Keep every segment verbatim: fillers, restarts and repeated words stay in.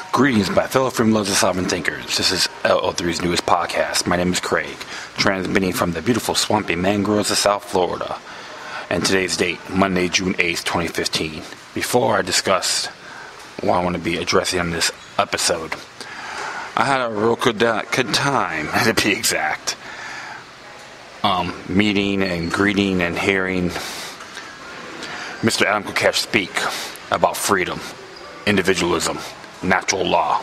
Greetings, my fellow freedom lovers and sovereign thinkers. This is L O three's newest podcast. My name is Craig, transmitting from the beautiful swampy mangroves of South Florida. And today's date, Monday, June eighth, twenty fifteen. Before I discuss what I want to be addressing on this episode, I had a real good, uh, good time, to be exact, um, meeting and greeting and hearing Mister Adam Kokesh speak about freedom, individualism, natural law.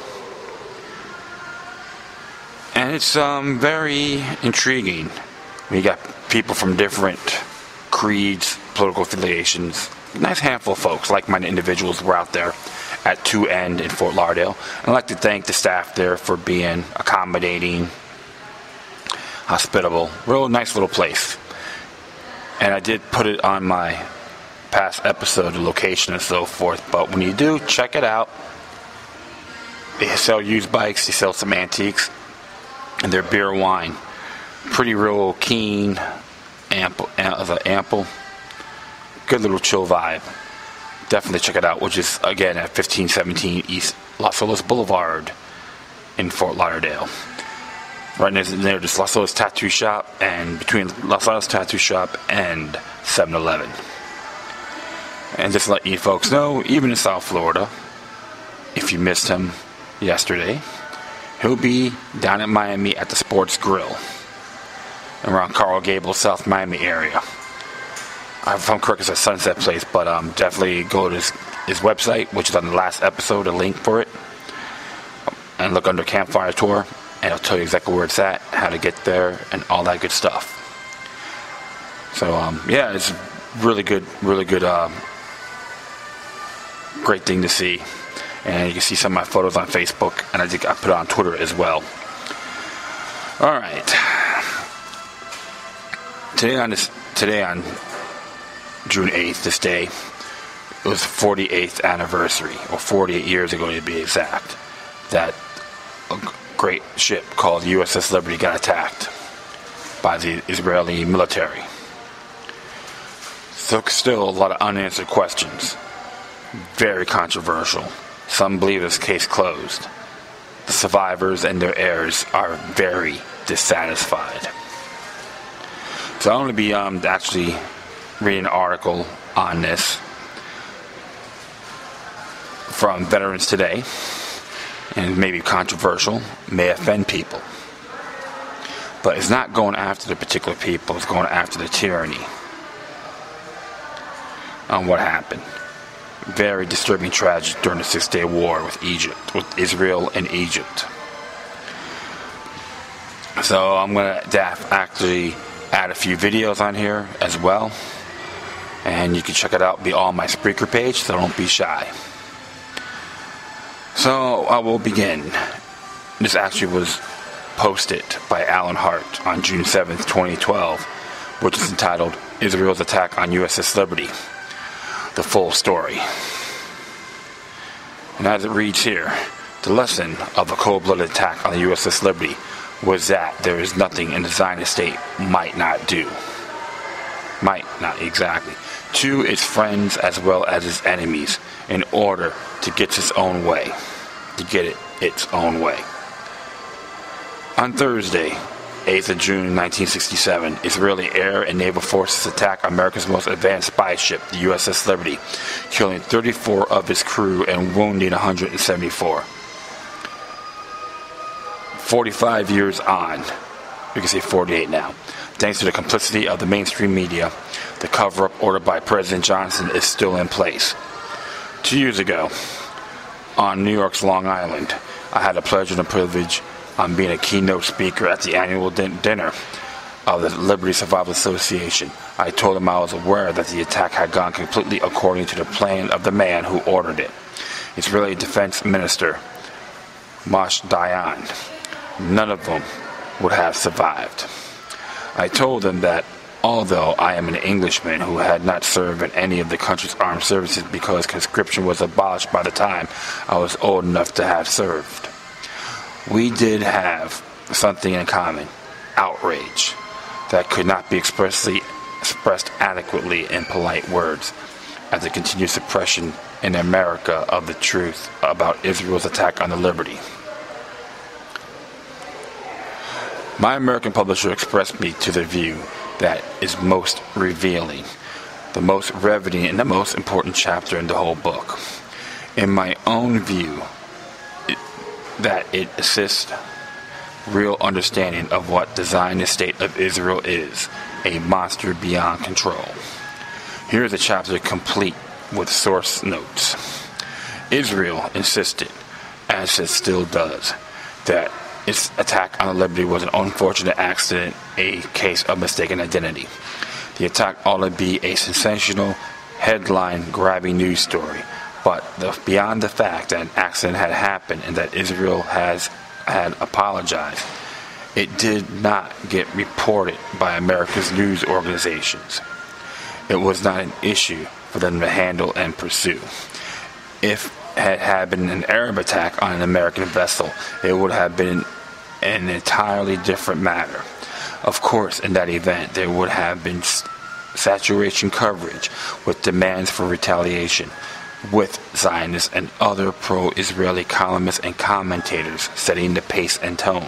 And it's um, very intriguing. You got people from different creeds, political affiliations, nice handful of folks, like-minded individuals were out there at two End in Fort Lauderdale. And I'd like to thank the staff there for being accommodating, hospitable, real nice little place. And I did put it on my past episode, the location and so forth, but when you do, check it out. They sell used bikes, they sell some antiques, and their beer and wine. Pretty real keen, ample, uh, ample, good little chill vibe. Definitely check it out, which is, again, at fifteen seventeen East Las Olas Boulevard in Fort Lauderdale. Right near there, just Las Olas Tattoo Shop, and between Las Olas Tattoo Shop and seven eleven. And just to let you folks know, even in South Florida, if you missed him yesterday, he'll be down in Miami at the Sports Grill around Coral Gables, South Miami area. If I'm correct, it's a Sunset Place, but um, definitely go to his, his website, which is on the last episode, a link for it, and look under Campfire Tour, and it'll tell you exactly where it's at, how to get there, and all that good stuff. So, um, yeah, it's really good, really good, uh, great thing to see. And you can see some of my photos on Facebook, and I think I put it on Twitter as well. All right. Today on this, today on June eighth, this day, it was the forty-eighth anniversary, or forty-eight years ago to be exact, that a great ship called the U S S Liberty got attacked by the Israeli military. So still a lot of unanswered questions. Very controversial. Some believe this case closed. The survivors and their heirs are very dissatisfied. So I'm going to be um, actually reading an article on this from Veterans Today, and maybe controversial, may offend people. But it's not going after the particular people, it's going after the tyranny on what happened. Very disturbing tragedy during the Six-Day War with Egypt, with Israel and Egypt. So I'm going to actually add a few videos on here as well. And you can check it out, be on my Spreaker page, so don't be shy. So I will begin. This actually was posted by Alan Hart on June seventh, twenty twelve, which is entitled, Israel's Attack on U S S Liberty. The full story. And as it reads here, the lesson of a cold-blooded attack on the U S S Liberty was that there is nothing in the Zionist state might not do. Might not, exactly. To its friends as well as its enemies in order to get its own way. To get it its own way. On Thursday, eighth of June nineteen sixty-seven, Israeli air and naval forces attacked America's most advanced spy ship, the U S S Liberty, killing thirty-four of its crew and wounding one hundred seventy-four. forty-five years on, we can say forty-eight now, thanks to the complicity of the mainstream media, the cover-up ordered by President Johnson is still in place. Two years ago, on New York's Long Island, I had the pleasure and the privilege on being a keynote speaker at the annual din- dinner of the Liberty Survival Association. I told him I was aware that the attack had gone completely according to the plan of the man who ordered it, Israeli Defense Minister Moshe Dayan. None of them would have survived. I told him that although I am an Englishman who had not served in any of the country's armed services because conscription was abolished by the time I was old enough to have served, we did have something in common, outrage, that could not be expressly expressed adequately in polite words. at the continued suppression in America of the truth about Israel's attack on the Liberty. My American publisher expressed me to the view that is most revealing, the most riveting, and the most important chapter in the whole book. In my own view, it, that it assists real understanding of what the Zionist state of Israel is, a monster beyond control. Here is a chapter complete with source notes. Israel insisted, as it still does, that its attack on the Liberty was an unfortunate accident, a case of mistaken identity. The attack ought to be a sensational, headline-grabbing news story, but the, beyond the fact that an accident had happened and that Israel has had apologized, it did not get reported by America's news organizations. It was not an issue for them to handle and pursue. If it had been an Arab attack on an American vessel, it would have been an entirely different matter. Of course, in that event, there would have been saturation coverage with demands for retaliation, with Zionists and other pro-Israeli columnists and commentators setting the pace and tone.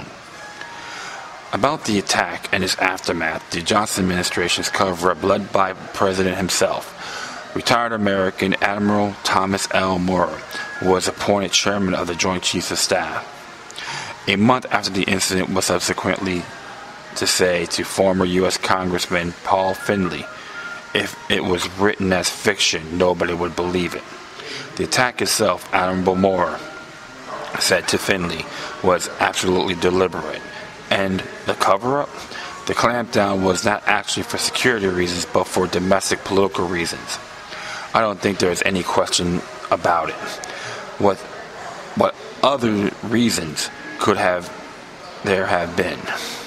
About the attack and its aftermath, the Johnson administration's cover-up, led by the President himself, retired American Admiral Thomas L. Maurer, was appointed chairman of the Joint Chiefs of Staff. A month after the incident was subsequently to say to former U S Congressman Paul Finley, if it was written as fiction, nobody would believe it. The attack itself, Admiral Maurer said to Finley, was absolutely deliberate. And the cover-up? The clampdown was not actually for security reasons, but for domestic political reasons. I don't think there is any question about it. What, what other reasons could have there have been?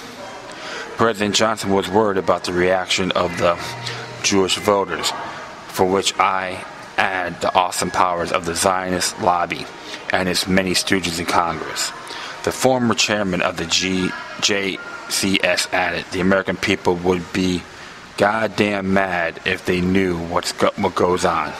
President Johnson was worried about the reaction of the Jewish voters, for which I add the awesome powers of the Zionist lobby and its many stooges in Congress. The former chairman of the G, J C S added, the American people would be goddamn mad if they knew what's go- what goes on.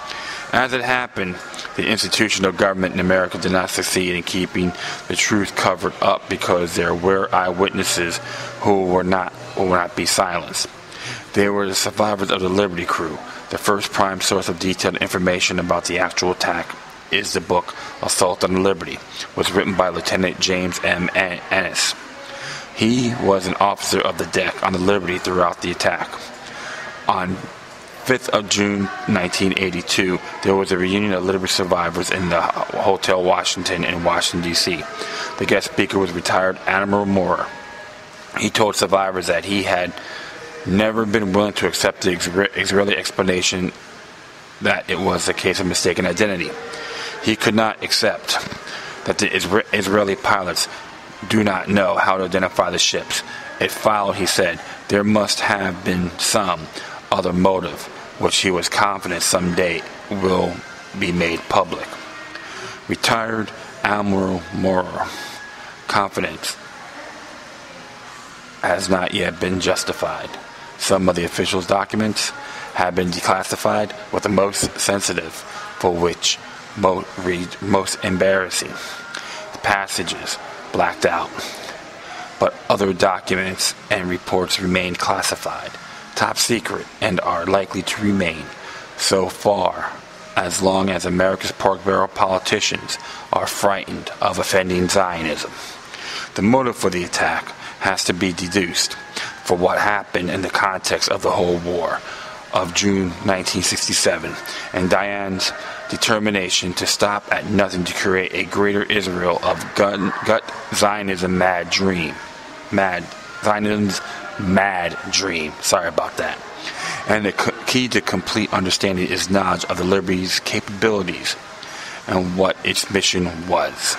As it happened, the institutional government in America did not succeed in keeping the truth covered up because there were eyewitnesses who were not will not be silenced. They were the survivors of the Liberty Crew. The first prime source of detailed information about the actual attack is the book Assault on the Liberty, was written by Lieutenant James M. Ennis. He was an officer of the deck on the Liberty throughout the attack. On fifth of June nineteen eighty-two, there was a reunion of Liberty survivors in the Hotel Washington in Washington, D C The guest speaker was retired Admiral Maurer. He told survivors that he had never been willing to accept the Israeli explanation that it was a case of mistaken identity. He could not accept that the Israeli pilots do not know how to identify the ships. It followed, he said, there must have been some other motive, which he was confident someday will be made public. Retired Admiral Maurer, confidence has not yet been justified. Some of the officials' documents have been declassified, with the most sensitive, for which most read most embarrassing. The passages blacked out, but other documents and reports remain classified, top secret, and are likely to remain so far as long as America's pork barrel politicians are frightened of offending Zionism. The motive for the attack has to be deduced for what happened in the context of the whole war of June nineteen sixty-seven, and Diane's determination to stop at nothing to create a greater Israel of gut, gut Zionism mad dream. Mad Zionism's mad dream. Sorry about that. And the key to complete understanding is knowledge of the Liberty's capabilities and what its mission was.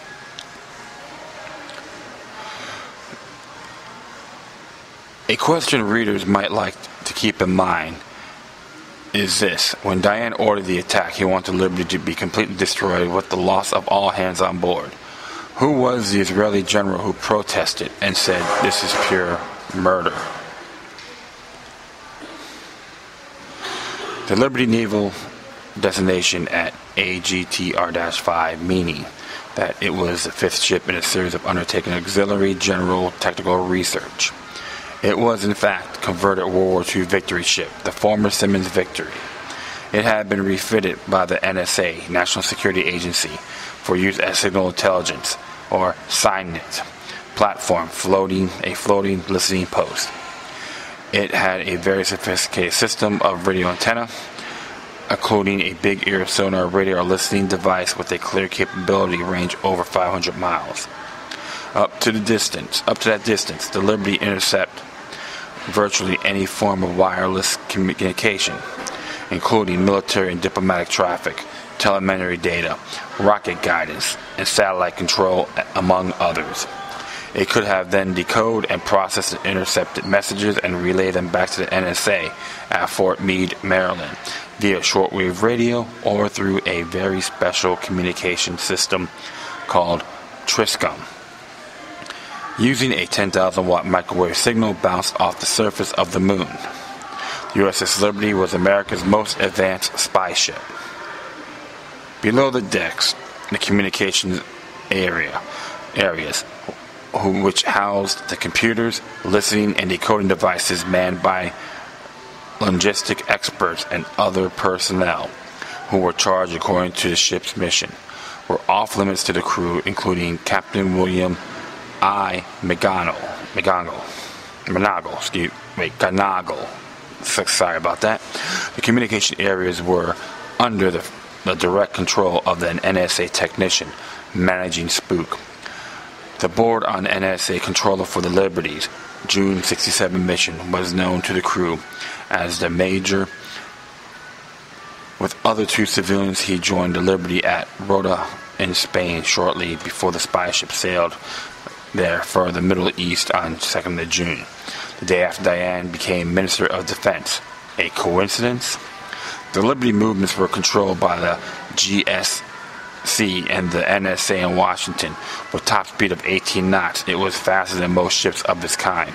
A question readers might like to keep in mind is this. When Diane ordered the attack, he wanted Liberty to be completely destroyed with the loss of all hands on board. Who was the Israeli general who protested and said, this is pure murder? The Liberty Naval designation at A G T R five, meaning that it was the fifth ship in a series of undertaking auxiliary general technical research. It was, in fact, converted World War Two Victory ship, the former Simmons Victory. It had been refitted by the N S A, National Security Agency, for use as signal intelligence, or SIGINT, platform, floating a floating listening post. It had a very sophisticated system of radio antenna, including a big ear sonar radar listening device with a clear capability range over five hundred miles. Up to the distance, up to that distance, the Liberty intercept virtually any form of wireless communication, including military and diplomatic traffic, telemetry data, rocket guidance, and satellite control, among others. It could have then decode and process the intercepted messages and relay them back to the N S A at Fort Meade, Maryland, via shortwave radio or through a very special communication system called Triscom. Using a ten thousand watt microwave signal bounced off the surface of the moon, the U S S Liberty was America's most advanced spy ship. Below the decks, the communications area areas, who, which housed the computers, listening, and decoding devices manned by logistic experts and other personnel who were charged according to the ship's mission, were off limits to the crew, including Captain William I. McGonigal, McGonigal, McGonigal, excuse me, McGonigal. Sorry about that. The communication areas were under the, the direct control of the N S A technician managing Spook. The board on N S A controller for the Liberty's June sixty-seven mission was known to the crew as the Major. With other two civilians, he joined the Liberty at Rota in Spain shortly before the spy ship sailed there for the Middle East on second of June, the day after Diane became Minister of Defense. A coincidence? The Liberty movements were controlled by the G S C and the N S A in Washington. With top speed of eighteen knots, it was faster than most ships of its kind.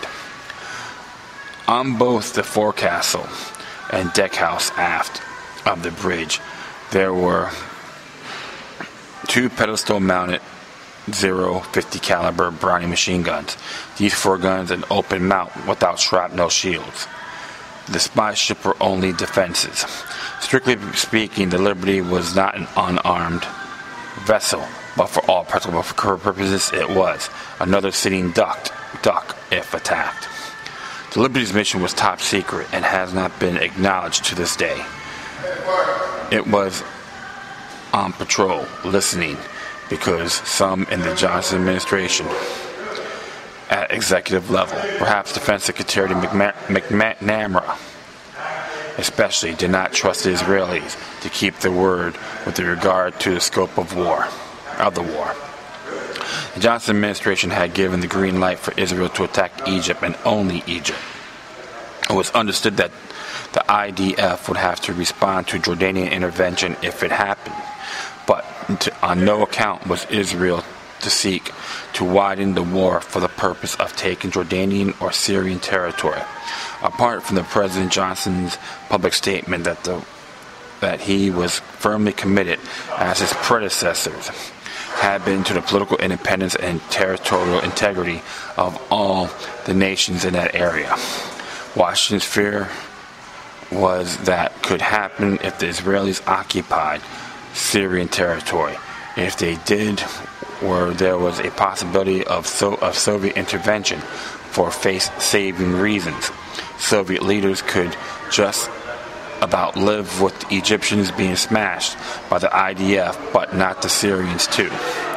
On both the forecastle and deckhouse aft of the bridge, there were two pedestal-mounted zero fifty caliber Browning machine guns. These four guns an open mount without shrapnel shields. The spy ship were only defenses. Strictly speaking, the Liberty was not an unarmed vessel, but for all practical purposes it was another sitting duck, duck if attacked. The Liberty's mission was top secret and has not been acknowledged to this day. It was on patrol, listening, because some in the Johnson administration at executive level, perhaps Defense Secretary McNamara especially, did not trust the Israelis to keep their word with regard to the scope of war, of the war. The Johnson administration had given the green light for Israel to attack Egypt and only Egypt. It was understood that the I D F would have to respond to Jordanian intervention if it happened, but to, on no account was Israel to seek to widen the war for the purpose of taking Jordanian or Syrian territory. Apart from the President Johnson's public statement that the that he was firmly committed, as his predecessors had been, to the political independence and territorial integrity of all the nations in that area. Washington's fear was that could happen if the Israelis occupied Syrian territory. If they did, where there was a possibility of, so, of Soviet intervention for face-saving reasons, Soviet leaders could just about live with the Egyptians being smashed by the I D F, but not the Syrians too.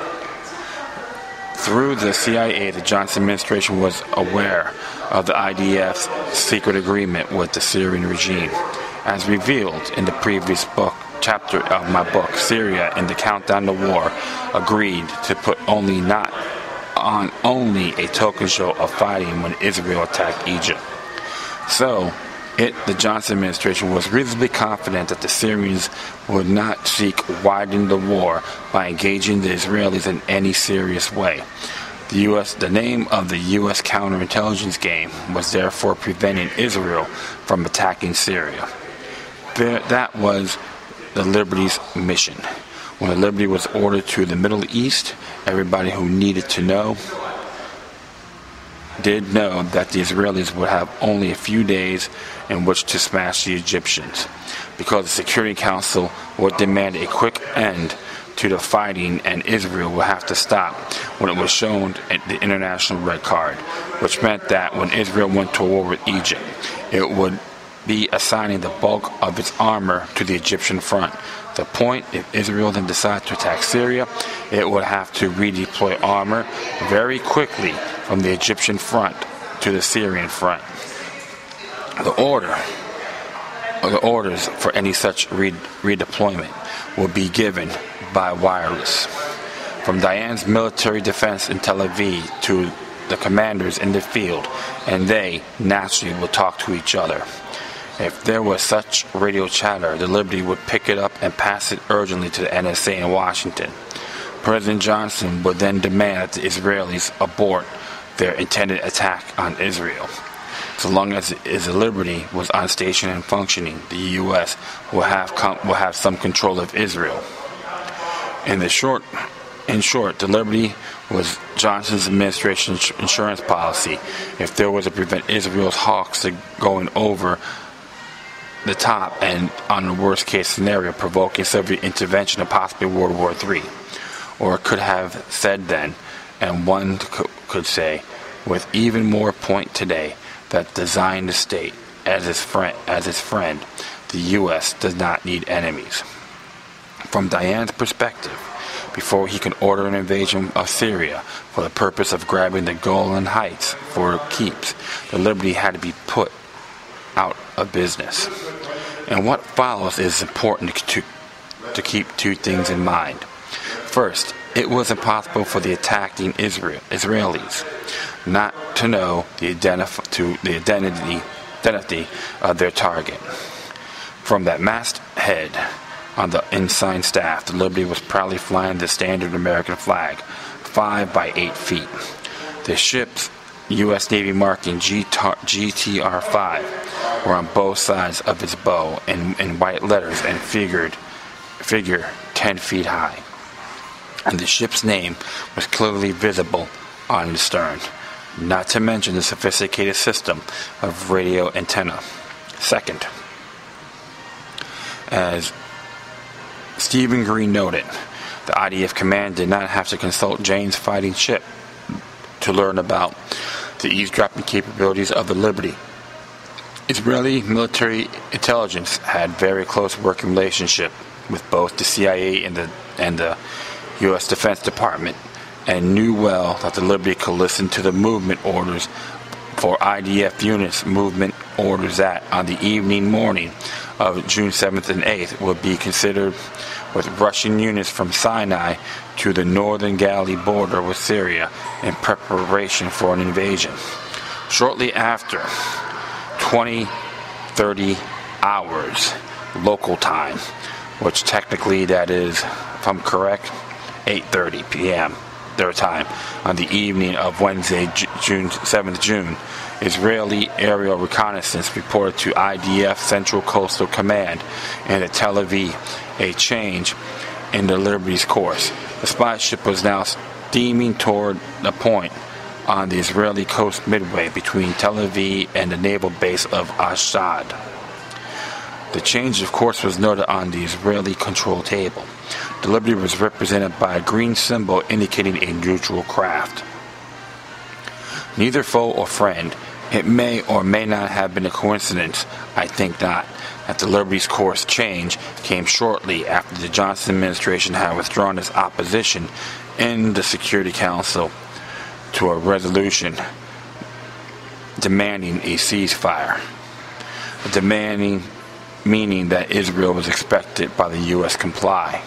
Through the C I A, the Johnson administration was aware of the I D F's secret agreement with the Syrian regime, as revealed in the previous book chapter of my book, Syria and the Countdown to War, agreed to put only not on only a token show of fighting when Israel attacked Egypt. So, it, the Johnson administration, was reasonably confident that the Syrians would not seek widening the war by engaging the Israelis in any serious way. The U S, the name of the U S counterintelligence game was therefore preventing Israel from attacking Syria. There, that was the Liberty's mission. When the Liberty was ordered to the Middle East, everybody who needed to know did know that the Israelis would have only a few days in which to smash the Egyptians, because the Security Council would demand a quick end to the fighting, and Israel would have to stop when it was shown the international red card, which meant that when Israel went to war with Egypt, it would be assigning the bulk of its armor to the Egyptian front. The point, if Israel then decided to attack Syria, it would have to redeploy armor very quickly from the Egyptian front to the Syrian front. The order, or the orders for any such re- redeployment will be given by wireless from Dayan's military defense in Tel Aviv to the commanders in the field, and they naturally will talk to each other. If there was such radio chatter, the Liberty would pick it up and pass it urgently to the N S A in Washington. President Johnson would then demand that the Israelis abort their intended attack on Israel. So long as the Liberty was on station and functioning, the U S will have com- will have some control of Israel. In the short, in short, the Liberty was Johnson's administration's insurance policy. If there was to prevent Israel's hawks to going over the top and, on the worst case scenario, provoking Soviet intervention and possibly World War Three. Or it could have said then, and one could say with even more point today, that the Zionist state as its friend, as its friend, the U S does not need enemies. From Dayan's perspective, before he could order an invasion of Syria for the purpose of grabbing the Golan Heights for keeps, the Liberty had to be put out of business. And what follows is important to, to keep two things in mind. First, it was impossible for the attacking Israel, Israelis not to know the, identif- to the identity, identity of their target. From that masthead on the ensign staff, the Liberty was proudly flying the standard American flag, five by eight feet. The ship's U S Navy marking G T R five were on both sides of its bow in, in white letters and figured figure ten feet high. And the ship's name was clearly visible on the stern, not to mention the sophisticated system of radio antenna. Second, as Stephen Green noted, the I D F command did not have to consult Jane's fighting ship to learn about the eavesdropping capabilities of the Liberty. Israeli military intelligence had very close working relationship with both the C I A and the and the U S Defense Department, and knew well that the Liberty could listen to the movement orders for I D F units. Movement orders that on the evening morning of June seventh and eighth would be considered with Russian units from Sinai to the northern Galilee border with Syria in preparation for an invasion. Shortly after, twenty, thirty hours local time, which technically that is, if I'm correct, eight thirty p.m. their time, on the evening of Wednesday, June seventh, June, Israeli aerial reconnaissance reported to I D F Central Coastal Command and at Tel Aviv a change in the Liberty's course. The spy ship was now steaming toward the point on the Israeli coast midway between Tel Aviv and the naval base of Ashdod. The change of course was noted on the Israeli control table. The Liberty was represented by a green symbol indicating a neutral craft. Neither foe or friend, it may or may not have been a coincidence, I think not, that the Liberty's course change came shortly after the Johnson administration had withdrawn its opposition in the Security Council to a resolution demanding a ceasefire, demanding meaning that Israel was expected by the U S comply.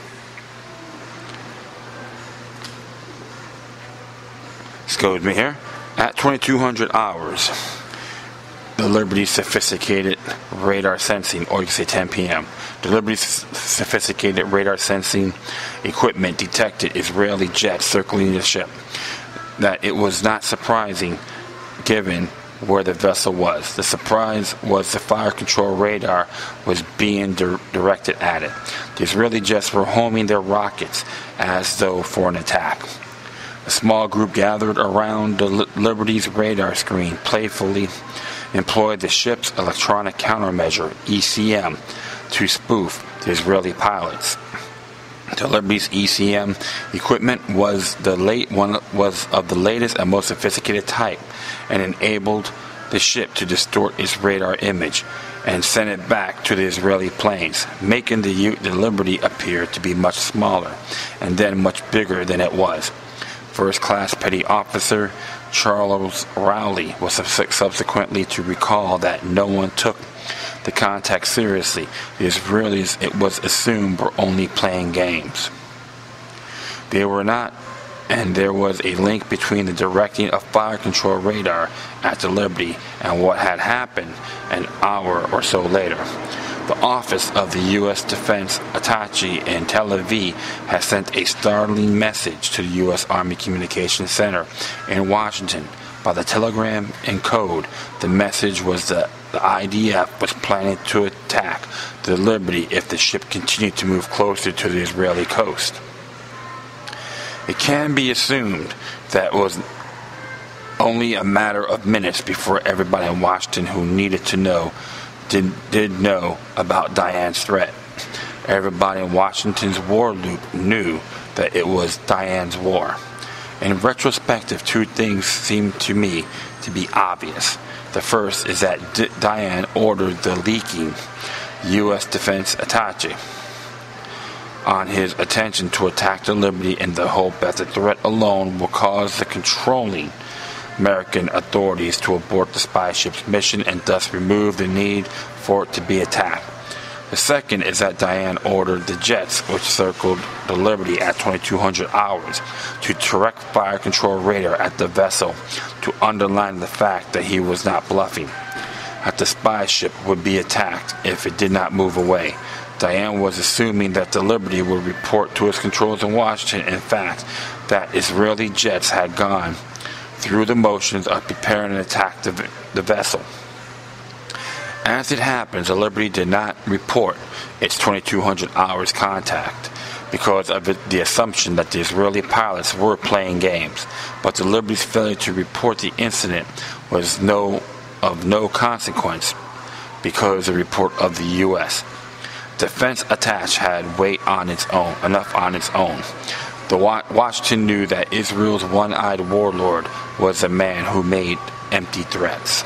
Excuse me here. At twenty-two hundred hours, the Liberty's sophisticated radar sensing, or you can say ten p.m., the Liberty's sophisticated radar sensing equipment detected Israeli jets circling the ship. That it was not surprising given where the vessel was. The surprise was the fire control radar was being di- directed at it. The Israeli jets were homing their rockets as though for an attack. A small group gathered around the Liberty's radar screen, playfully employed the ship's electronic countermeasure, E C M, to spoof the Israeli pilots. The Liberty's E C M equipment was the late one was of the latest and most sophisticated type, and enabled the ship to distort its radar image and send it back to the Israeli planes, making the, U- the Liberty appear to be much smaller and then much bigger than it was. First Class Petty Officer Charles Rowley was subsequently to recall that no one took the contact seriously. The Israelis, it was assumed, were only playing games. They were not, and there was a link between the directing of fire control radar at the Liberty and what had happened an hour or so later. The office of the U S Defense Attaché in Tel Aviv has sent a startling message to the U S Army Communications Center in Washington. By the telegram in code, the message was that the I D F was planning to attack the Liberty if the ship continued to move closer to the Israeli coast. It can be assumed that it was only a matter of minutes before everybody in Washington who needed to know Did, did know about Diane's threat. Everybody in Washington's war loop knew that it was Diane's war. In retrospective, two things seem to me to be obvious. The first is that D- Diane ordered the leaking U S Defense Attaché on his attention to attack the Liberty in the hope that the threat alone will cause the controlling American authorities to abort the spy ship's mission and thus remove the need for it to be attacked. The second is that Diane ordered the jets, which circled the Liberty at twenty-two hundred hours, to direct fire control radar at the vessel to underline the fact that he was not bluffing, that the spy ship would be attacked if it did not move away. Diane was assuming that the Liberty would report to its controls in Washington, in fact, that Israeli jets had gone through the motions of preparing to attack the, the vessel. As it happens, the Liberty did not report its twenty-two hundred hours contact because of it, the assumption that the Israeli pilots were playing games. But the Liberty's failure to report the incident was no of no consequence because of the report of the U S Defense Attaché had weight on its own, enough on its own. The Washington knew that Israel's one-eyed warlord was a man who made empty threats.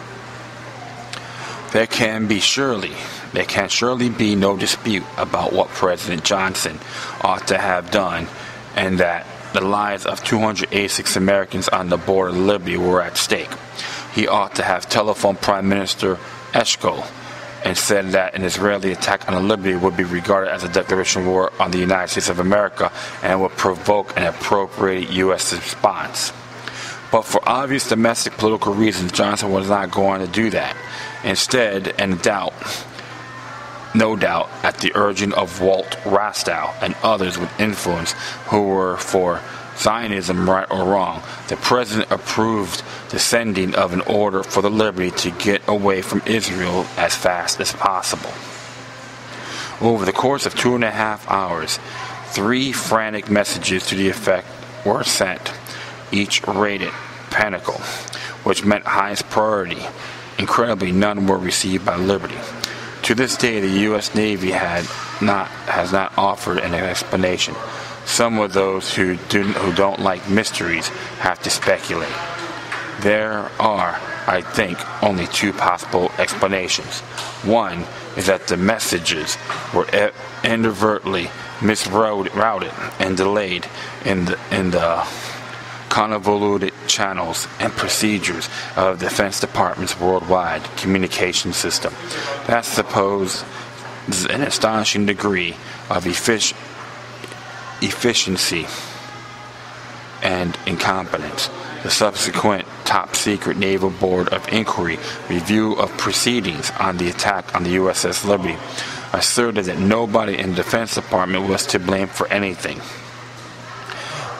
There can be surely, there can surely be no dispute about what President Johnson ought to have done, and that the lives of two hundred eighty-six Americans on the board of Liberty were at stake. He ought to have telephoned Prime Minister Eshkol and said that an Israeli attack on the Liberty would be regarded as a declaration of war on the United States of America and would provoke an appropriate U S response. But for obvious domestic political reasons, Johnson was not going to do that. Instead, and doubt, no doubt, at the urging of Walt Rostow and others with influence who were for Zionism, right or wrong, the president approved the sending of an order for the Liberty to get away from Israel as fast as possible. Over the course of two and a half hours, three frantic messages to the effect were sent, each rated Pinnacle, which meant highest priority. Incredibly, none were received by Liberty. To this day, the U S Navy had not has not offered an explanation. Some of those who do who don't like mysteries have to speculate. There are, I think, only two possible explanations. One is that the messages were inadvertently misrouted and delayed in the in the convoluted channels and procedures of the Defense Department's worldwide communication system. That supposes an astonishing degree of effic- efficiency and incompetence. The subsequent top-secret Naval Board of Inquiry review of proceedings on the attack on the U S S Liberty asserted that nobody in the Defense Department was to blame for anything.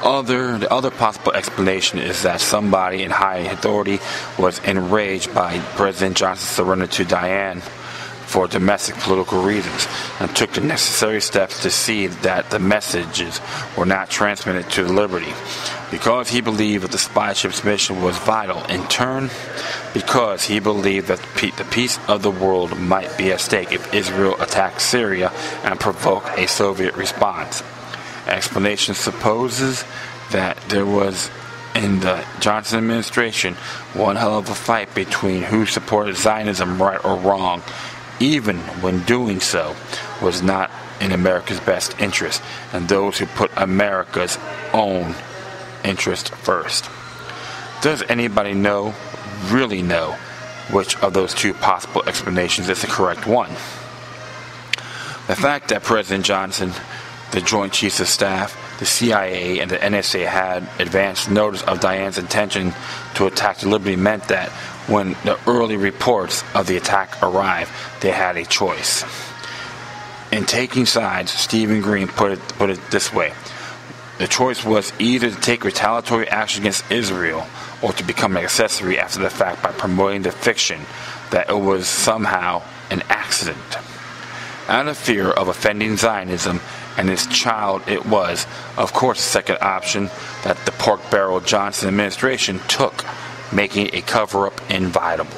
Other, the other possible explanation is that somebody in high authority was enraged by President Johnson's surrender to Diane for domestic political reasons and took the necessary steps to see that the messages were not transmitted to Liberty. Because he believed that the spy ship's mission was vital, in turn, because he believed that the peace of the world might be at stake if Israel attacked Syria and provoked a Soviet response. Explanation supposes that there was, in the Johnson administration, one hell of a fight between who supported Zionism right or wrong, even when doing so was not in America's best interest, and those who put America's own interest first. Does anybody know, really know, which of those two possible explanations is the correct one? The fact that President Johnson, the Joint Chiefs of Staff, the C I A, and the N S A had advance notice of Diane's intention to attack the Liberty meant that when the early reports of the attack arrived, they had a choice. In taking sides, Stephen Green put it, put it this way. The choice was either to take retaliatory action against Israel or to become an accessory after the fact by promoting the fiction that it was somehow an accident. Out of fear of offending Zionism and its child, it was, of course, the second option that the pork barrel Johnson administration took, making a cover-up inevitable.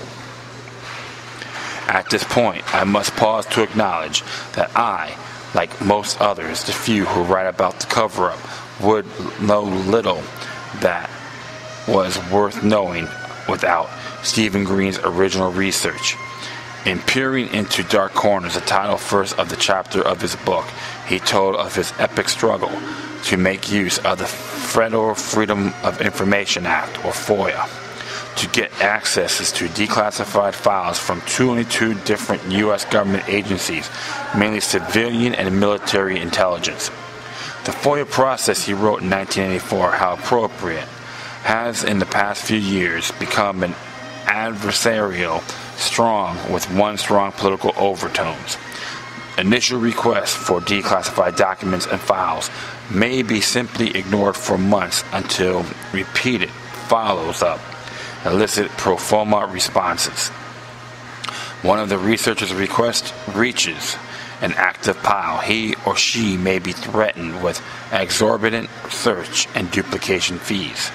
At this point, I must pause to acknowledge that I, like most others, the few who write about the cover-up, would know little that was worth knowing without Stephen Green's original research. In Peering into Dark Corners, the title first of the chapter of his book, he told of his epic struggle to make use of the Federal Freedom of Information Act, or FOIA, to get access to declassified files from twenty-two different U S government agencies, mainly civilian and military intelligence. The FOIA process, he wrote in nineteen eighty-four, how appropriate, has in the past few years become an adversarial, strong with one strong political overtones. Initial requests for declassified documents and files may be simply ignored for months until repeated follows-up elicit pro forma responses. One of the researchers' requests reaches an active pile. He or she may be threatened with exorbitant search and duplication fees.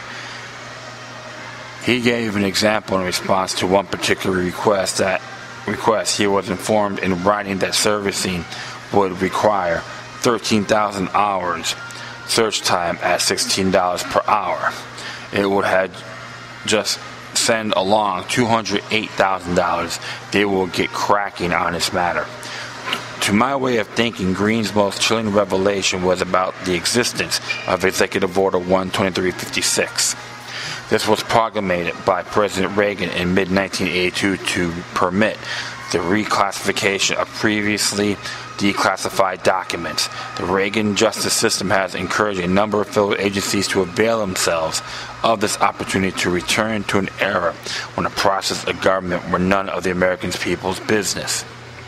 He gave an example in response to one particular request that request he was informed in writing that servicing would require thirteen thousand hours search time at sixteen dollars per hour. It would have just send along two hundred eight thousand dollars. They will get cracking on this matter. To my way of thinking, Green's most chilling revelation was about the existence of Executive Order one twenty-three fifty-six. This was promulgated by President Reagan in mid nineteen eighty-two to permit the reclassification of previously declassified documents. The Reagan justice system has encouraged a number of federal agencies to avail themselves of this opportunity to return to an era when the process of government were none of the American people's business.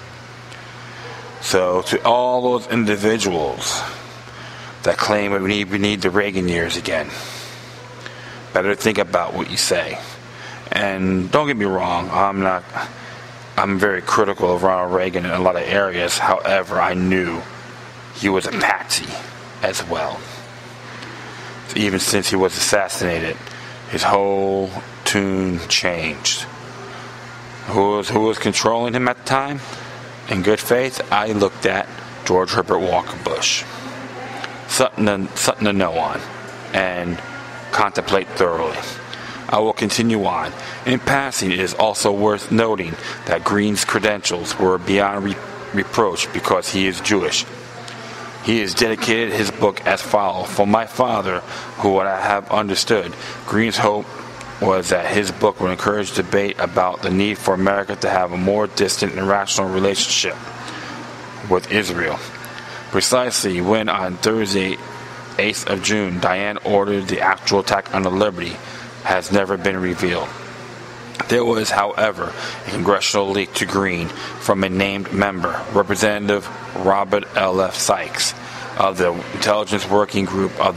So, to all those individuals that claim we need, we need the Reagan years again, better think about what you say. And don't get me wrong, I'm not, I'm very critical of Ronald Reagan in a lot of areas. However, I knew he was a patsy as well. So even since he was assassinated, his whole tune changed. Who was, who was controlling him at the time? In good faith, I looked at George Herbert Walker Bush. Something to, something to know on and contemplate thoroughly. I will continue on. In passing, it is also worth noting that Green's credentials were beyond re- reproach because he is Jewish. He has dedicated his book as follows. For my father, who would I have understood, Green's hope was that his book would encourage debate about the need for America to have a more distant and rational relationship with Israel. Precisely when on Thursday, eighth of June, Diane ordered the actual attack on the Liberty has never been revealed. There was, however, a congressional leak to Green from a named member, Representative Robert L F Sykes, of the Intelligence Working Group of the,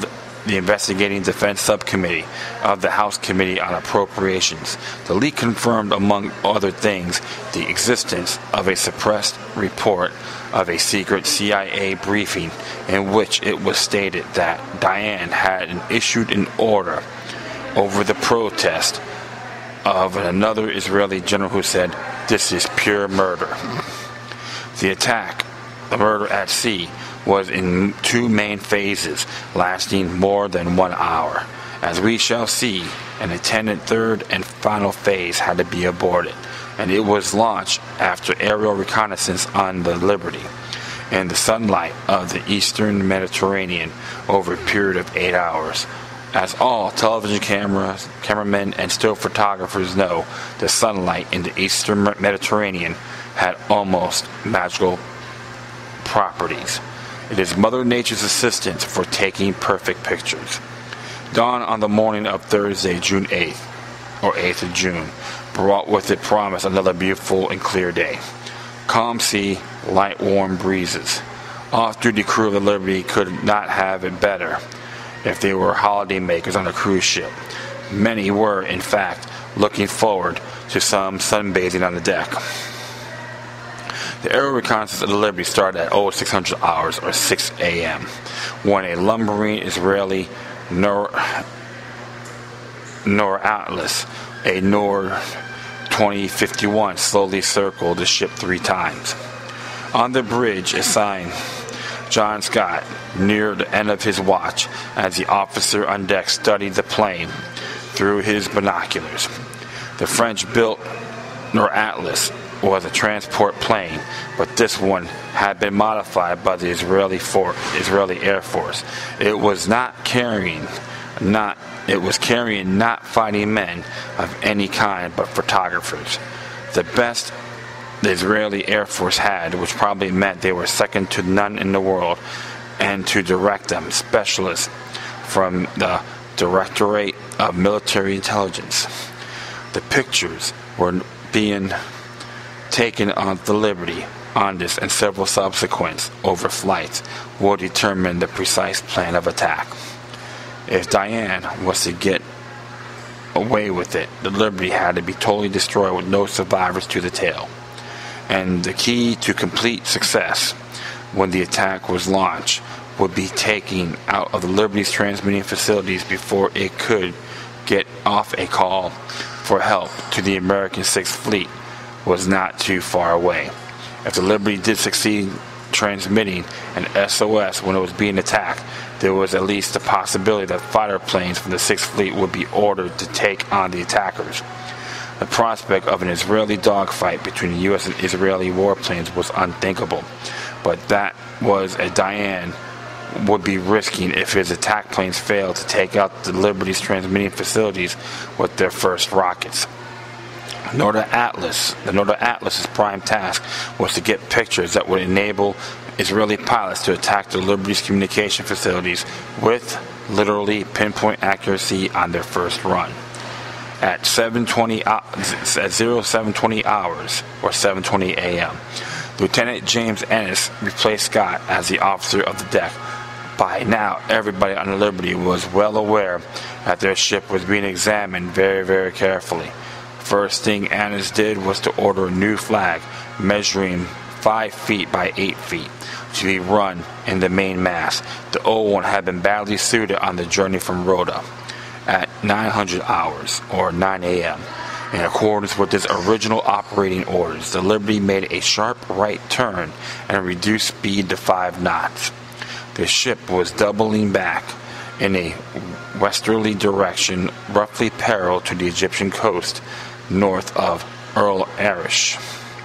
the Investigating Defense Subcommittee of the House Committee on Appropriations. The leak confirmed, among other things, the existence of a suppressed report of a secret C I A briefing in which it was stated that Dayan had issued an order over the protest of another Israeli general who said, "This is pure murder." The attack, the murder at sea, was in two main phases, lasting more than one hour. As we shall see, an attendant third and final phase had to be aborted, and it was launched after aerial reconnaissance on the Liberty in the sunlight of the eastern Mediterranean over a period of eight hours. As all television cameras, cameramen and still photographers know, the sunlight in the eastern Mediterranean had almost magical properties. It is Mother Nature's assistance for taking perfect pictures. Dawn on the morning of Thursday, June eighth, or eighth of June, brought with it promise another beautiful and clear day. Calm sea, light warm breezes. Off-duty crew of the Liberty could not have it better if they were holiday makers on a cruise ship. Many were, in fact, looking forward to some sunbathing on the deck. The aerial reconnaissance of the Liberty started at oh six hundred hours, or six a.m., when a lumbering Israeli Nor, Nor Atlas, a Nor twenty fifty-one, slowly circled the ship three times. On the bridge assigned John Scott, near the end of his watch, as the officer on deck studied the plane through his binoculars. The French-built Nor Atlas was a transport plane, but this one had been modified by the Israeli for, Israeli Air Force. It was not carrying, not it was carrying not fighting men of any kind, but photographers. The best the Israeli Air Force had, which probably meant they were second to none in the world, and to direct them, specialists from the Directorate of Military Intelligence. The pictures were being taken on the Liberty on this and several subsequent overflights will determine the precise plan of attack. If Dayan was to get away with it, the Liberty had to be totally destroyed with no survivors to the tail. And the key to complete success when the attack was launched would be taking out of the Liberty's transmitting facilities before it could get off a call for help to the American Sixth Fleet was not too far away. If the Liberty did succeed transmitting an S O S when it was being attacked, there was at least the possibility that fighter planes from the Sixth Fleet would be ordered to take on the attackers. The prospect of an Israeli dogfight between the U S and Israeli warplanes was unthinkable, but that was a Dayan would be risking if his attack planes failed to take out the Liberty's transmitting facilities with their first rockets. Nor Atlas, the Nor Atlas's prime task was to get pictures that would enable Israeli pilots to attack the Liberty's communication facilities with literally pinpoint accuracy on their first run. At seven twenty at oh seven twenty hours, or seven twenty a.m., Lieutenant James Ennis replaced Scott as the officer of the deck. By now, everybody on the Liberty was well aware that their ship was being examined very, very carefully. First thing Ennis did was to order a new flag measuring five feet by eight feet to be run in the main mast. The old one had been badly suited on the journey from Rhoda. At nine hundred hours, or nine a.m., in accordance with its original operating orders, the Liberty made a sharp right turn and reduced speed to five knots. The ship was doubling back in a westerly direction, roughly parallel to the Egyptian coast, north of El Arish.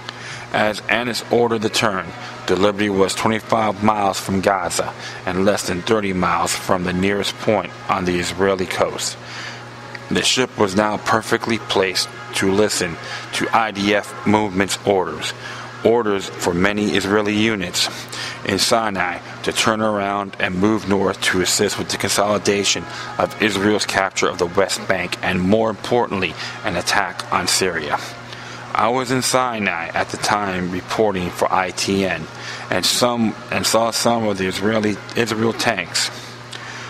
As Ennis ordered the turn, the Liberty was twenty-five miles from Gaza and less than thirty miles from the nearest point on the Israeli coast. The ship was now perfectly placed to listen to I D F movement's orders, orders for many Israeli units in Sinai to turn around and move north to assist with the consolidation of Israel's capture of the West Bank and, more importantly, an attack on Syria. I was in Sinai at the time reporting for I T N and some and saw some of the Israeli Israel tanks.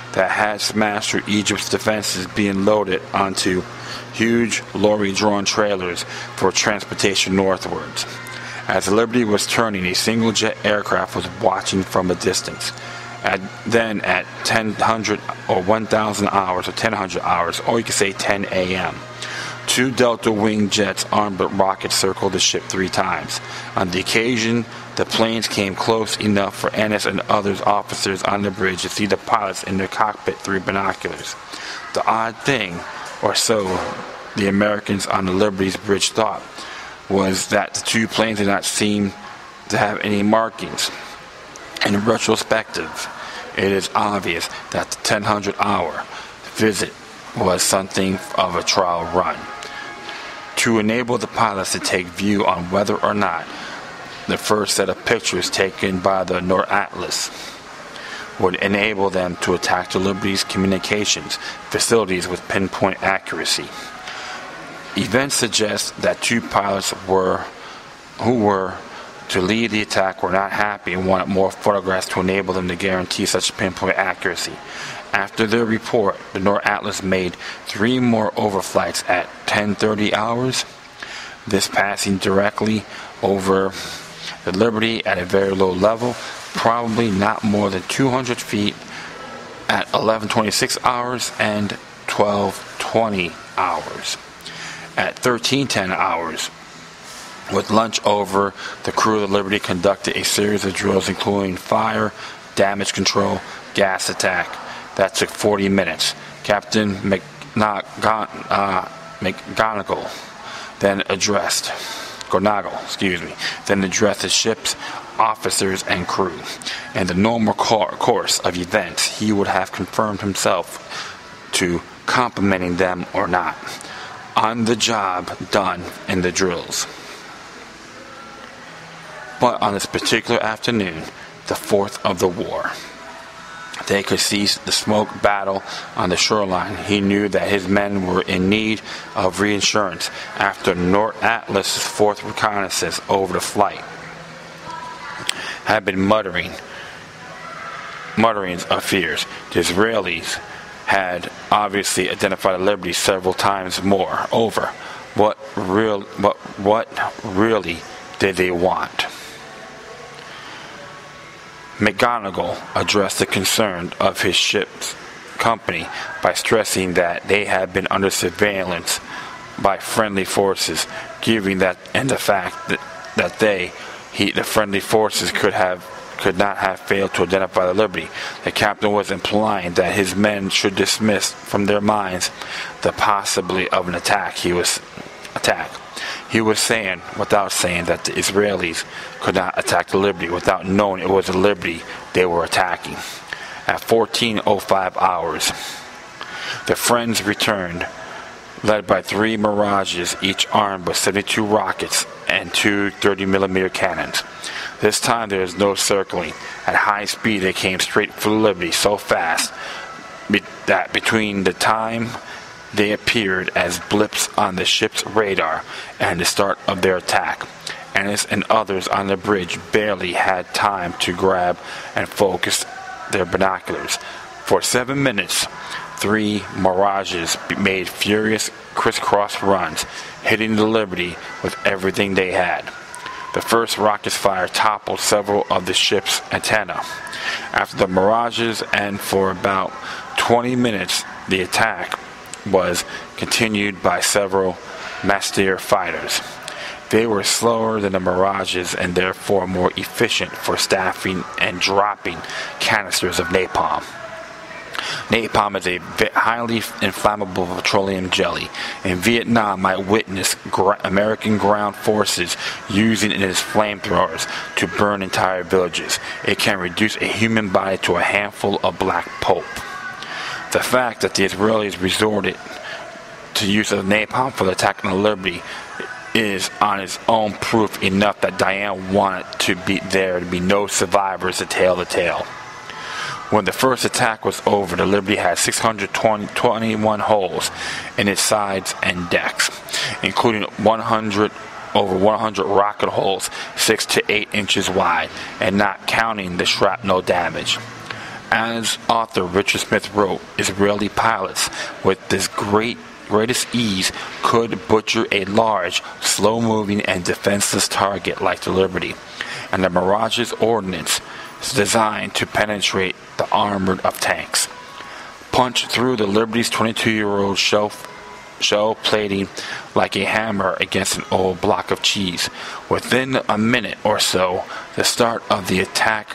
that had smashed through Egypt's defenses being loaded onto huge lorry-drawn trailers for transportation northwards. As the Liberty was turning, a single-jet aircraft was watching from a distance. At, then at ten hundred or one thousand hours, or ten hundred hours, or you could say ten a m, two Delta Wing jets armed with rockets circled the ship three times. On the occasion, the planes came close enough for Ennis and other officers on the bridge to see the pilots in their cockpit through binoculars. The odd thing, or so the Americans on the Liberty's bridge thought, was that the two planes did not seem to have any markings. In retrospective, it is obvious that the ten hundred hour visit was something of a trial run to enable the pilots to take view on whether or not the first set of pictures taken by the Nord-Atlas would enable them to attack the Liberty's communications facilities with pinpoint accuracy. Events suggest that two pilots were who were to lead the attack were not happy and wanted more photographs to enable them to guarantee such pinpoint accuracy. After their report, the Nord-Atlas made three more overflights at ten thirty hours, this passing directly over the Liberty at a very low level, probably not more than two hundred feet, at eleven twenty-six hours and twelve twenty hours. At thirteen ten hours, with lunch over, the crew of the Liberty conducted a series of drills including fire, damage control, gas attack. That took forty minutes. Captain McGonigal uh, then addressed, Gornagle, excuse me, then addressed the ship's officers and crew. In the normal course of events, he would have confirmed himself to complimenting them or not on the job done in the drills. But on this particular afternoon, the fourth of the war, they could see the smoke battle on the shoreline. He knew that his men were in need of reinsurance after Nord-Atlas's fourth reconnaissance over the flight had been muttering, mutterings of fears. The Israelis had obviously identified the Liberty several times more over. What real, what, what really did they want? McGonigal addressed the concern of his ship's company by stressing that they had been under surveillance by friendly forces, given that and the fact that, that they, he, the friendly forces, could have could not have failed to identify the Liberty. The captain was implying that his men should dismiss from their minds the possibility of an attack. He was attack. He was saying, without saying, that the Israelis could not attack the Liberty without knowing it was the Liberty they were attacking. At fourteen oh five hours, the friends returned, led by three Mirages, each armed with seventy-two rockets and two thirty millimeter cannons. This time there is no circling. At high speed they came straight for the Liberty, so fast be- that between the time they appeared as blips on the ship's radar and the start of their attack, Ennis and others on the bridge barely had time to grab and focus their binoculars. For seven minutes, three Mirages made furious crisscross runs, hitting the Liberty with everything they had. The first rocket's fire toppled several of the ship's antennae. After the Mirages, and for about twenty minutes, the attack was continued by several Master fighters. They were slower than the Mirages and therefore more efficient for staffing and dropping canisters of napalm. Napalm is a highly inflammable petroleum jelly. In Vietnam, I witnessed gra- American ground forces using it as flamethrowers to burn entire villages. It can reduce a human body to a handful of black pulp. The fact that the Israelis resorted to use of napalm for the attack on the Liberty is on its own proof enough that Diane wanted to be there to be no survivors to tell the tale. When the first attack was over, the Liberty had six hundred twenty-one holes in its sides and decks, including one hundred over one hundred rocket holes six to eight inches wide, and not counting the shrapnel damage. As author Richard Smith wrote, Israeli pilots with this great greatest ease could butcher a large, slow-moving, and defenseless target like the Liberty, and the Mirage's ordnance is designed to penetrate the armor of tanks. Punch through the Liberty's twenty-two-year-old shell, shell plating like a hammer against an old block of cheese. Within a minute or so, the start of the attack,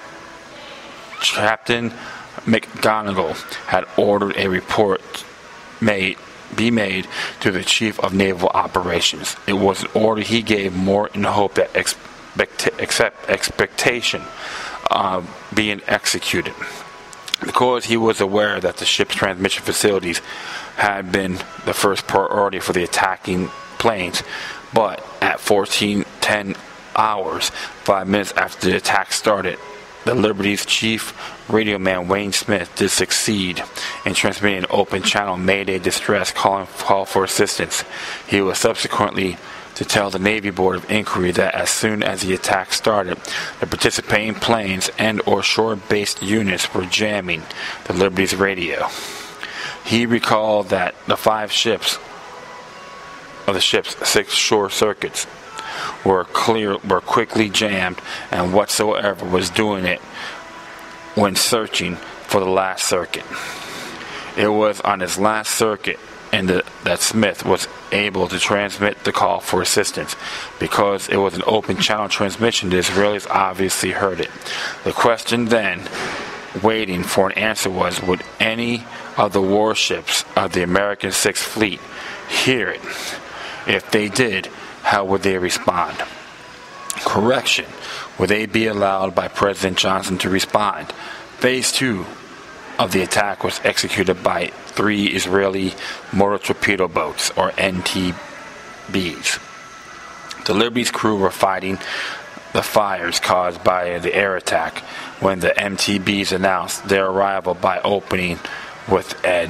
Captain McGonigal had ordered a report made be made to the Chief of Naval Operations. It was an order he gave more in the hope that expect, accept, expectation of uh, being executed, because he was aware that the ship's transmission facilities had been the first priority for the attacking planes. But at fourteen ten hours, five minutes after the attack started, the Liberty's chief radio man Wayne Smith did succeed in transmitting an open channel Mayday distress calling call for assistance. He was subsequently to tell the Navy Board of Inquiry that as soon as the attack started, the participating planes and or shore-based units were jamming the Liberty's radio. He recalled that the five ships of the ship's six shore circuits were clear were quickly jammed, and whatsoever was doing it when searching for the last circuit. It was on his last circuit and the, that Smith was able to transmit the call for assistance. Because it was an open channel transmission, the Israelis obviously heard it. The question then, waiting for an answer, was, would any of the warships of the American Sixth Fleet hear it? If they did, how would they respond? Correction. Would they be allowed by President Johnson to respond? Phase two of the attack was executed by three Israeli motor torpedo boats, or N T Bs. The Liberty's crew were fighting the fires caused by the air attack when the M T Bs announced their arrival by opening with a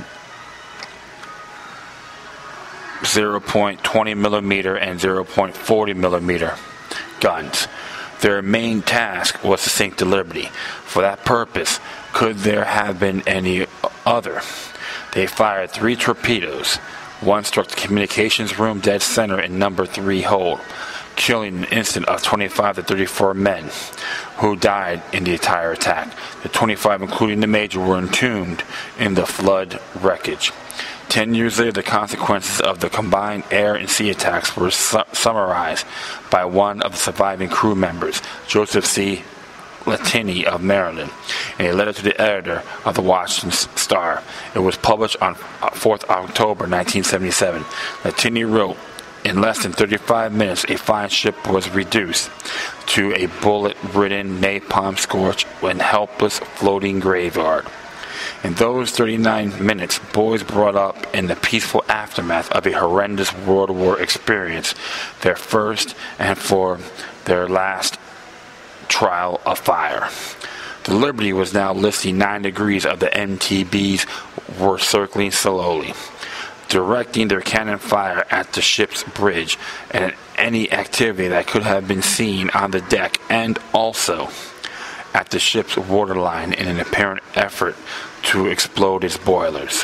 zero point two zero millimeter and zero point four zero millimeter guns. Their main task was to sink the Liberty. For that purpose, could there have been any other? They fired three torpedoes. One struck the communications room dead center in number three hold, killing an instant of twenty-five to thirty-four men, who died in the entire attack. The twenty-five, including the major, were entombed in the flood wreckage. Ten years later, the consequences of the combined air and sea attacks were su- summarized by one of the surviving crew members, Joseph C. Latini of Maryland, in a letter to the editor of the Washington Star. It was published on fourth of October nineteen seventy-seven. Latini wrote, "In less than thirty-five minutes, a fine ship was reduced to a bullet-ridden, napalm-scorched, and helpless floating graveyard. In those thirty-nine minutes, boys brought up in the peaceful aftermath of a horrendous World War experience, their first and for their last trial of fire." The Liberty was now listing nine degrees of the M T Bs were circling slowly, directing their cannon fire at the ship's bridge and at any activity that could have been seen on the deck, and also at the ship's waterline in an apparent effort to explode its boilers.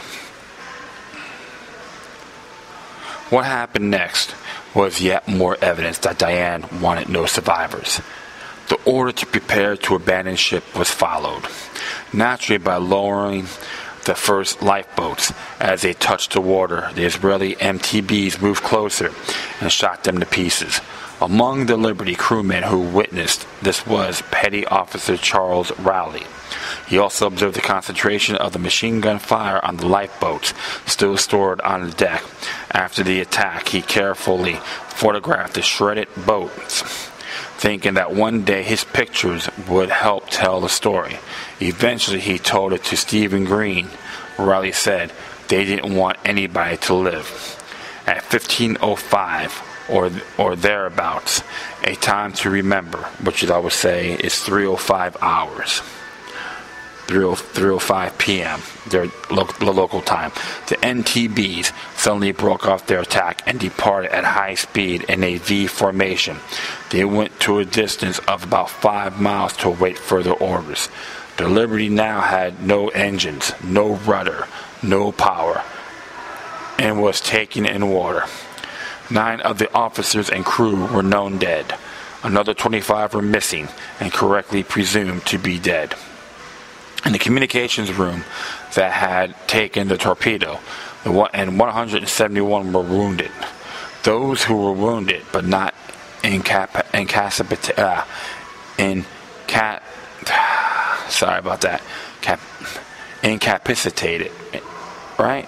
What happened next was yet more evidence that Diane wanted no survivors. The order to prepare to abandon ship was followed, naturally by lowering the first lifeboats. As they touched the water, the Israeli M T Bs moved closer and shot them to pieces. Among the Liberty crewmen who witnessed this was Petty Officer Charles Rowley. He also observed the concentration of the machine gun fire on the lifeboats still stored on the deck. After the attack, he carefully photographed the shredded boats, thinking that one day his pictures would help tell the story. Eventually, he told it to Stephen Green. Rowley said they didn't want anybody to live. At fifteen oh five, or or thereabouts, a time to remember, which I would say is three oh five hours. three oh five p.m. their lo- local time. The N T Bs suddenly broke off their attack and departed at high speed in a V formation. They went to a distance of about five miles to await further orders. The Liberty now had no engines, no rudder, no power, and was taken in water. Nine of the officers and crew were known dead. Another twenty-five were missing and correctly presumed to be dead. In the communications room that had taken the torpedo, the one, and one hundred seventy-one were wounded. Those who were wounded but not incap- incapacitated, uh, incat, sorry about that, Cap- incapacitated, right?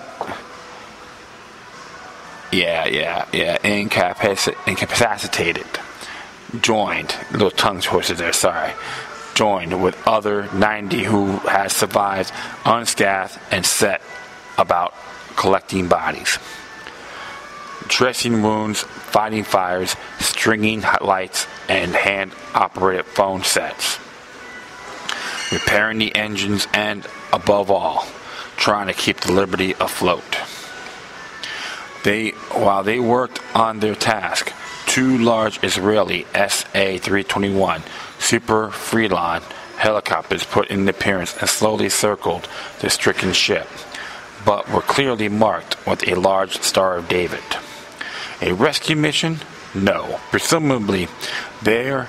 Yeah, yeah, yeah, Incapac- incapacitated. Joined, little tongue twister there, sorry. Joined with other ninety who had survived unscathed and set about collecting bodies. Dressing wounds, fighting fires, stringing lights, and hand-operated phone sets. Repairing the engines and, above all, trying to keep the Liberty afloat. They, while they worked on their task, two large Israeli S A three twenty-one Super Freelon helicopters put in appearance and slowly circled the stricken ship, but were clearly marked with a large Star of David. A rescue mission? No. Presumably, there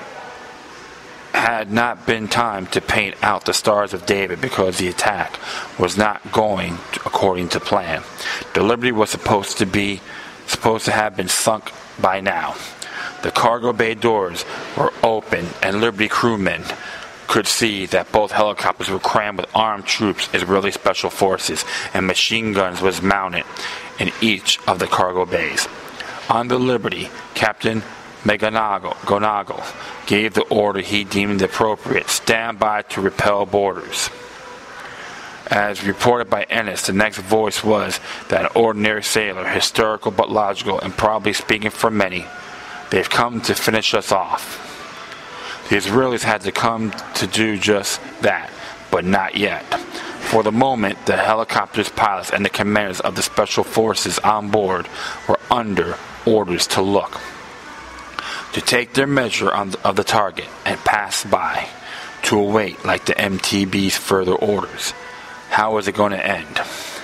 had not been time to paint out the Stars of David because the attack was not going according to plan. The Liberty was supposed to be supposed to have been sunk by now. The cargo bay doors were open and Liberty crewmen could see that both helicopters were crammed with armed troops, Israeli Special Forces, and machine guns was mounted in each of the cargo bays. On the Liberty, Captain Meganago Gonago gave the order he deemed appropriate: stand by to repel boarders. As reported by Ennis, the next voice was that an ordinary sailor, hysterical but logical, and probably speaking for many. They've come to finish us off. The Israelis had to come to do just that, but not yet. For the moment, the helicopter's pilots and the commanders of the special forces on board were under orders to look, to take their measure on the, of the target and pass by, to await, like the M T B's further orders. How was it going to end?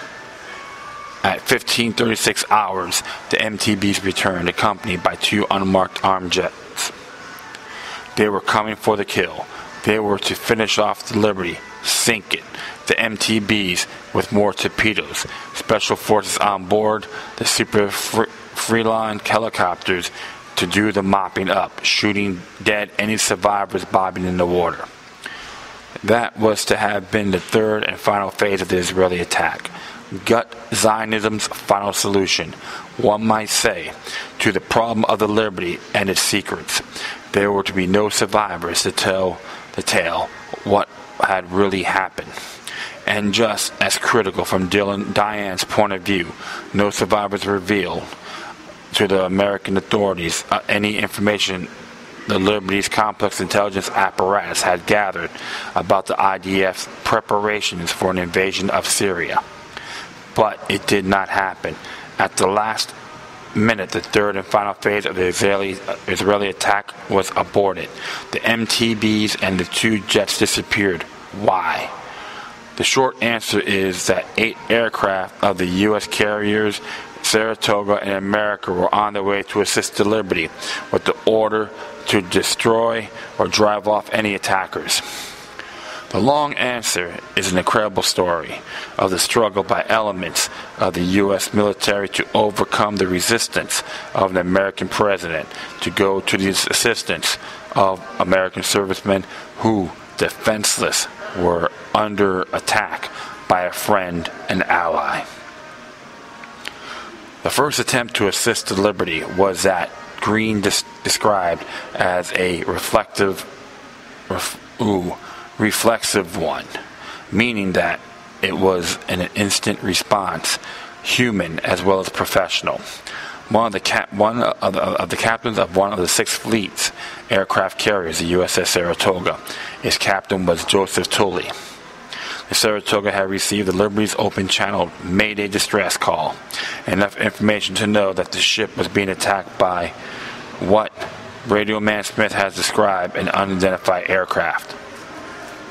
At fifteen thirty-six hours, the M T Bs returned, accompanied by two unmarked armed jets. They were coming for the kill. They were to finish off the Liberty, sink it. The M T Bs with more torpedoes, special forces on board, the Super Freelon helicopters to do the mopping up, shooting dead any survivors bobbing in the water. That was to have been the third and final phase of the Israeli attack. Gut Zionism's final solution, one might say, to the problem of the Liberty and its secrets. There were to be no survivors to tell the tale what had really happened. And just as critical from Dylan Diane's point of view, no survivors revealed to the American authorities uh, any information the Liberty's complex intelligence apparatus had gathered about the I D F's preparations for an invasion of Syria. But it did not happen. At the last minute, the third and final phase of the Israeli, uh, Israeli attack was aborted. The M T Bs and the two jets disappeared. Why? The short answer is that eight aircraft of the U S carriers Saratoga and America were on their way to assist the Liberty with the order to destroy or drive off any attackers. The long answer is an incredible story of the struggle by elements of the U S military to overcome the resistance of the American president to go to the assistance of American servicemen who, defenseless, were under attack by a friend and ally. The first attempt to assist the Liberty was that Green des- described as a reflective, ref, ooh, reflexive one, meaning that it was an instant response, human as well as professional. One of the cap- one of the, of the captains of one of the six fleets aircraft carriers, the U S S Saratoga, its captain was Joseph Tully. The Saratoga had received the Liberty's open channel Mayday distress call, enough information to know that the ship was being attacked by what Radio Man Smith has described an unidentified aircraft.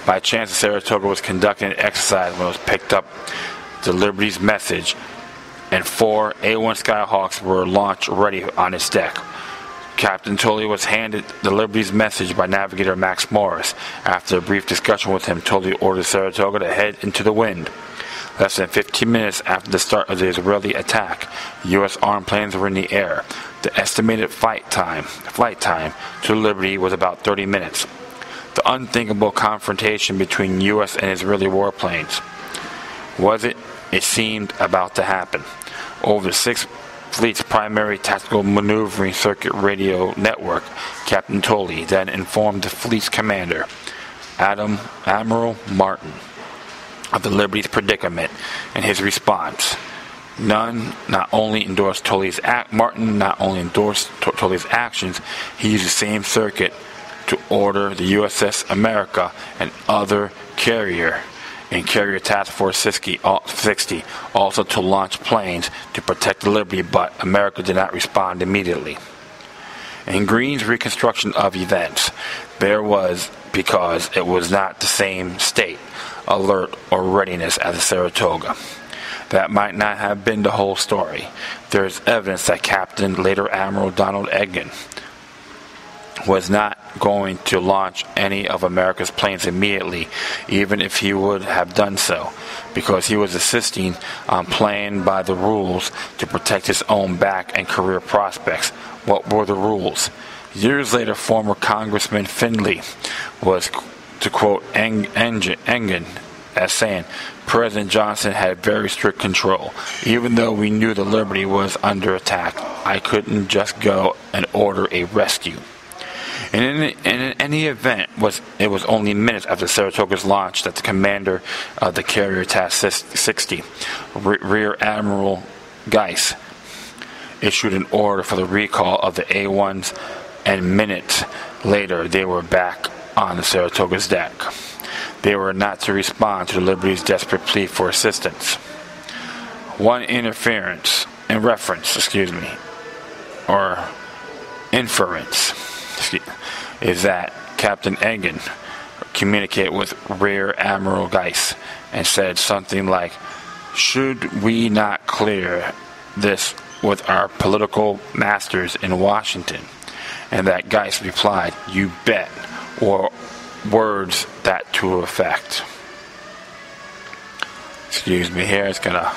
By chance, the Saratoga was conducting an exercise when it was picked up the Liberty's message, and four A one Skyhawks were launch ready on its deck. Captain Tully was handed the Liberty's message by navigator Max Morris. After a brief discussion with him, Tully ordered Saratoga to head into the wind. Less than fifteen minutes after the start of the Israeli attack, U S armed planes were in the air. The estimated flight time, flight time to Liberty was about thirty minutes. The unthinkable confrontation between U S and Israeli warplanes. Was it? It seemed about to happen. Over the Sixth Fleet's primary tactical maneuvering circuit radio network, Captain Tully then informed the fleet's commander, Adam Admiral Martin, of the Liberty's predicament, and his response. None not only endorsed Tully's act. Martin not only endorsed Tully's actions, he used the same circuit to order the U S S America and other carrier and Carrier Task Force sixty also to launch planes to protect the Liberty, but America did not respond immediately. In Green's reconstruction of events, there was because it was not the same state, alert, or readiness as the Saratoga. That might not have been the whole story. There is evidence that Captain, later Admiral Donald Egan, was not going to launch any of America's planes immediately, even if he would have done so, because he was insisting on playing by the rules to protect his own back and career prospects. What were the rules? Years later, former Congressman Findley was, to quote Engen, as saying, President Johnson had very strict control. Even though we knew the Liberty was under attack, I couldn't just go and order a rescue. And in, in any event, was it was only minutes after Saratoga's launch that the commander of the Carrier Task sixty, Rear Admiral Geis, issued an order for the recall of the A ones, and minutes later they were back on the Saratoga's deck. They were not to respond to the Liberty's desperate plea for assistance. One interference, in reference, excuse me, or inference, is that Captain Engen communicated with Rear Admiral Geis and said something like, should we not clear this with our political masters in Washington? And that Geis replied, you bet, or words that to effect. Excuse me here, it's gonna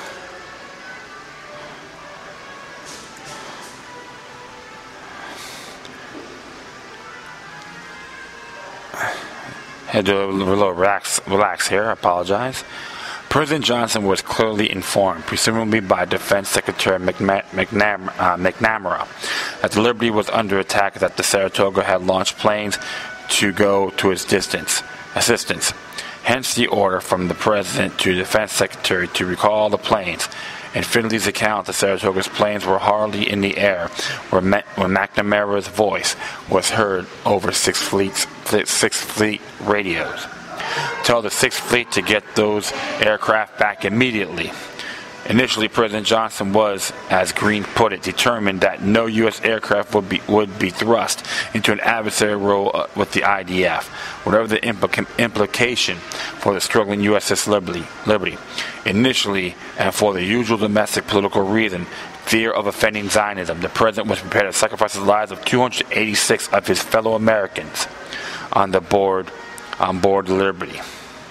had to a little relax, relax here, I apologize. President Johnson was clearly informed, presumably by Defense Secretary McNam- McNam- uh, McNamara, that the Liberty was under attack, that the Saratoga had launched planes to go to its distance, assistance. Hence the order from the President to the Defense Secretary to recall the planes. In Findley's account, the Saratoga's planes were hardly in the air when, Ma- when McNamara's voice was heard over Sixth Fleet's, Sixth Fleet radios. Tell the Sixth Fleet to get those aircraft back immediately. Initially, President Johnson was, as Green put it, determined that no U S aircraft would be would be thrust into an adversary role uh, with the I D F, whatever the implica- implication for the struggling U S S Liberty. Liberty. Initially, and for the usual domestic political reason, fear of offending Zionism, the President was prepared to sacrifice the lives of two hundred eighty-six of his fellow Americans on the board, on board Liberty.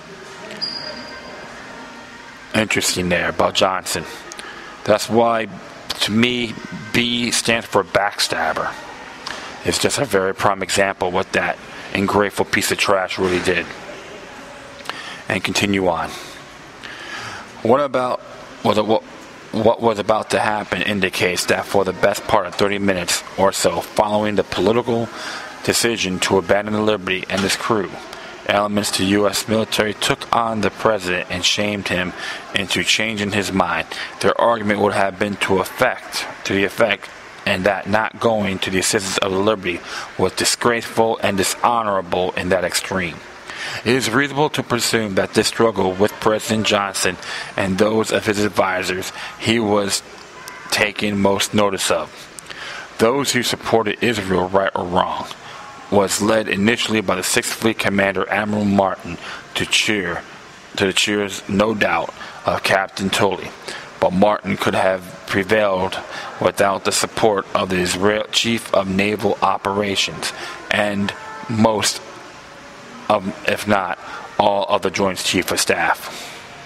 Interesting there about Johnson. That's why, to me, B stands for backstabber. It's just a very prime example of what that ungrateful piece of trash really did. And continue on. What about was it, what, what was about to happen indicates that for the best part of thirty minutes or so following the political decision to abandon the Liberty and its crew, elements to U S military took on the President and shamed him into changing his mind. Their argument would have been to effect, to the effect, and that not going to the assistance of the Liberty was disgraceful and dishonorable in that extreme. It is reasonable to presume that this struggle with President Johnson and those of his advisors he was taking most notice of. Those who supported Israel, right or wrong, was led initially by the Sixth Fleet Commander Admiral Martin to cheer, to the cheers, no doubt, of Captain Tully. But Martin could have prevailed without the support of the Israel Chief of Naval Operations and most of, if not all, of the Joint Chief of Staff.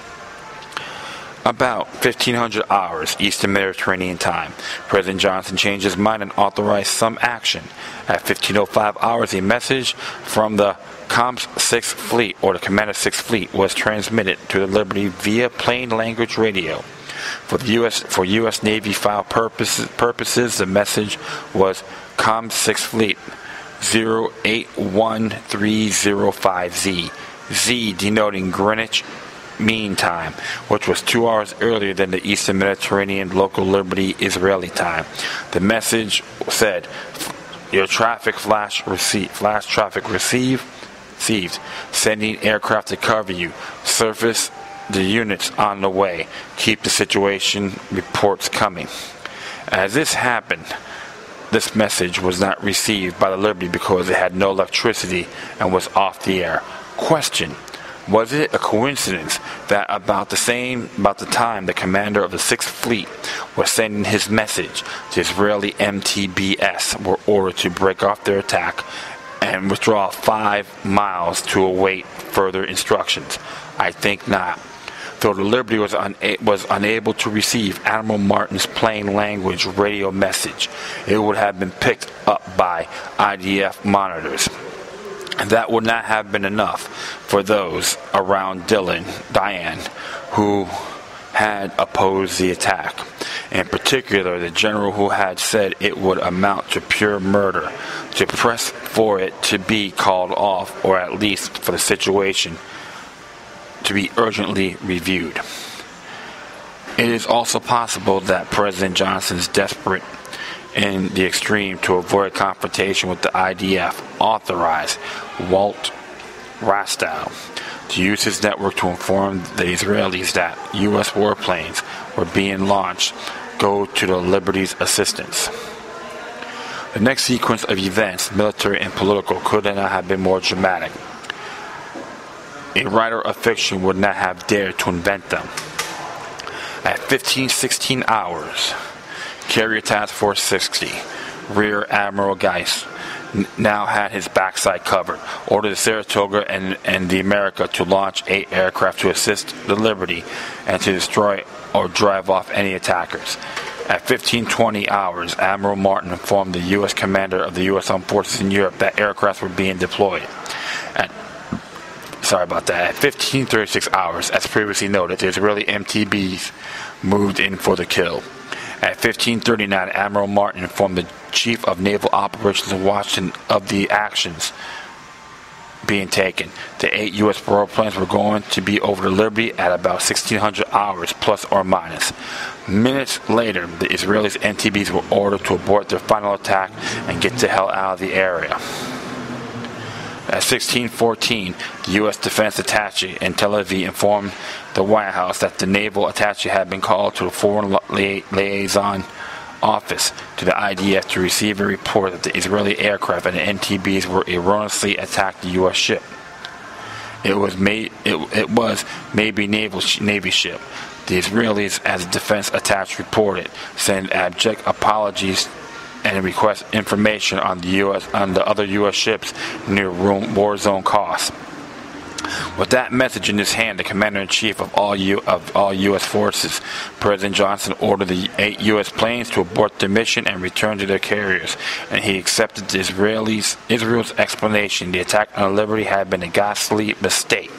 About fifteen hundred hours Eastern Mediterranean time, President Johnson changed his mind and authorized some action. At fifteen oh five hours, a message from the Comms Sixth Fleet, or the Commander Sixth Fleet, was transmitted to the Liberty via plain language radio. For the U S for U S Navy file purposes, purposes, the message was Comms Sixth Fleet zero eight one three zero five Z, Z denoting Greenwich Mean Time, which was two hours earlier than the Eastern Mediterranean local Liberty Israeli time. The message said, "Your traffic flash receive, flash traffic receive, received, sending aircraft to cover you. Surface the units on the way. Keep the situation reports coming." As this happened, this message was not received by the Liberty because it had no electricity and was off the air. Question: was it a coincidence that about the same, about the time the commander of the Sixth Fleet was sending his message, the Israeli M T B S were ordered to break off their attack and withdraw five miles to await further instructions? I think not. Though the Liberty was, una- was unable to receive Admiral Martin's plain language radio message, it would have been picked up by I D F monitors. That would not have been enough for those around Dylan, Diane, who had opposed the attack. In particular, the general who had said it would amount to pure murder, to press for it to be called off, or at least for the situation to be urgently reviewed. It is also possible that President Johnson's desperate in the extreme to avoid confrontation with the I D F authorized Walt Rastow to use his network to inform the Israelis that U S warplanes were being launched go to the Liberty's assistance. The next sequence of events, military and political, could not have been more dramatic. A writer of fiction would not have dared to invent them. At fifteen sixteen hours, Carrier Task Force sixty, Rear Admiral Geist, n- now had his backside covered, ordered the Saratoga and, and the America to launch eight aircraft to assist the Liberty and to destroy or drive off any attackers. At fifteen twenty hours, Admiral Martin informed the U S commander of the U S Armed Forces in Europe that aircraft were being deployed. At Sorry about that. At fifteen thirty-six hours, as previously noted, the Israeli M T Bs moved in for the kill. At fifteen thirty-nine, Admiral Martin informed the Chief of Naval Operations in Washington of the actions being taken. The eight U S warplanes were going to be over the Liberty at about sixteen hundred hours, plus or minus. Minutes later, the Israelis' M T Bs were ordered to abort their final attack and get the hell out of the area. At sixteen fourteen, the U S Defense Attaché in Tel Aviv informed the White House that the naval attaché had been called to the Foreign Li- Liaison Office to the I D F to receive a report that the Israeli aircraft and the M T Bs were erroneously attacked the U S ship. It was made. It, it was maybe naval sh- Navy ship. The Israelis, as defense attaché reported, sent abject apologies and request information on the U S on the other U S ships near war zone costs. With that message in his hand, the commander-in-chief of all U, of all U S forces, President Johnson, ordered the eight U S planes to abort their mission and return to their carriers, and he accepted the Israelis Israel's explanation. The attack on the Liberty had been a ghastly mistake,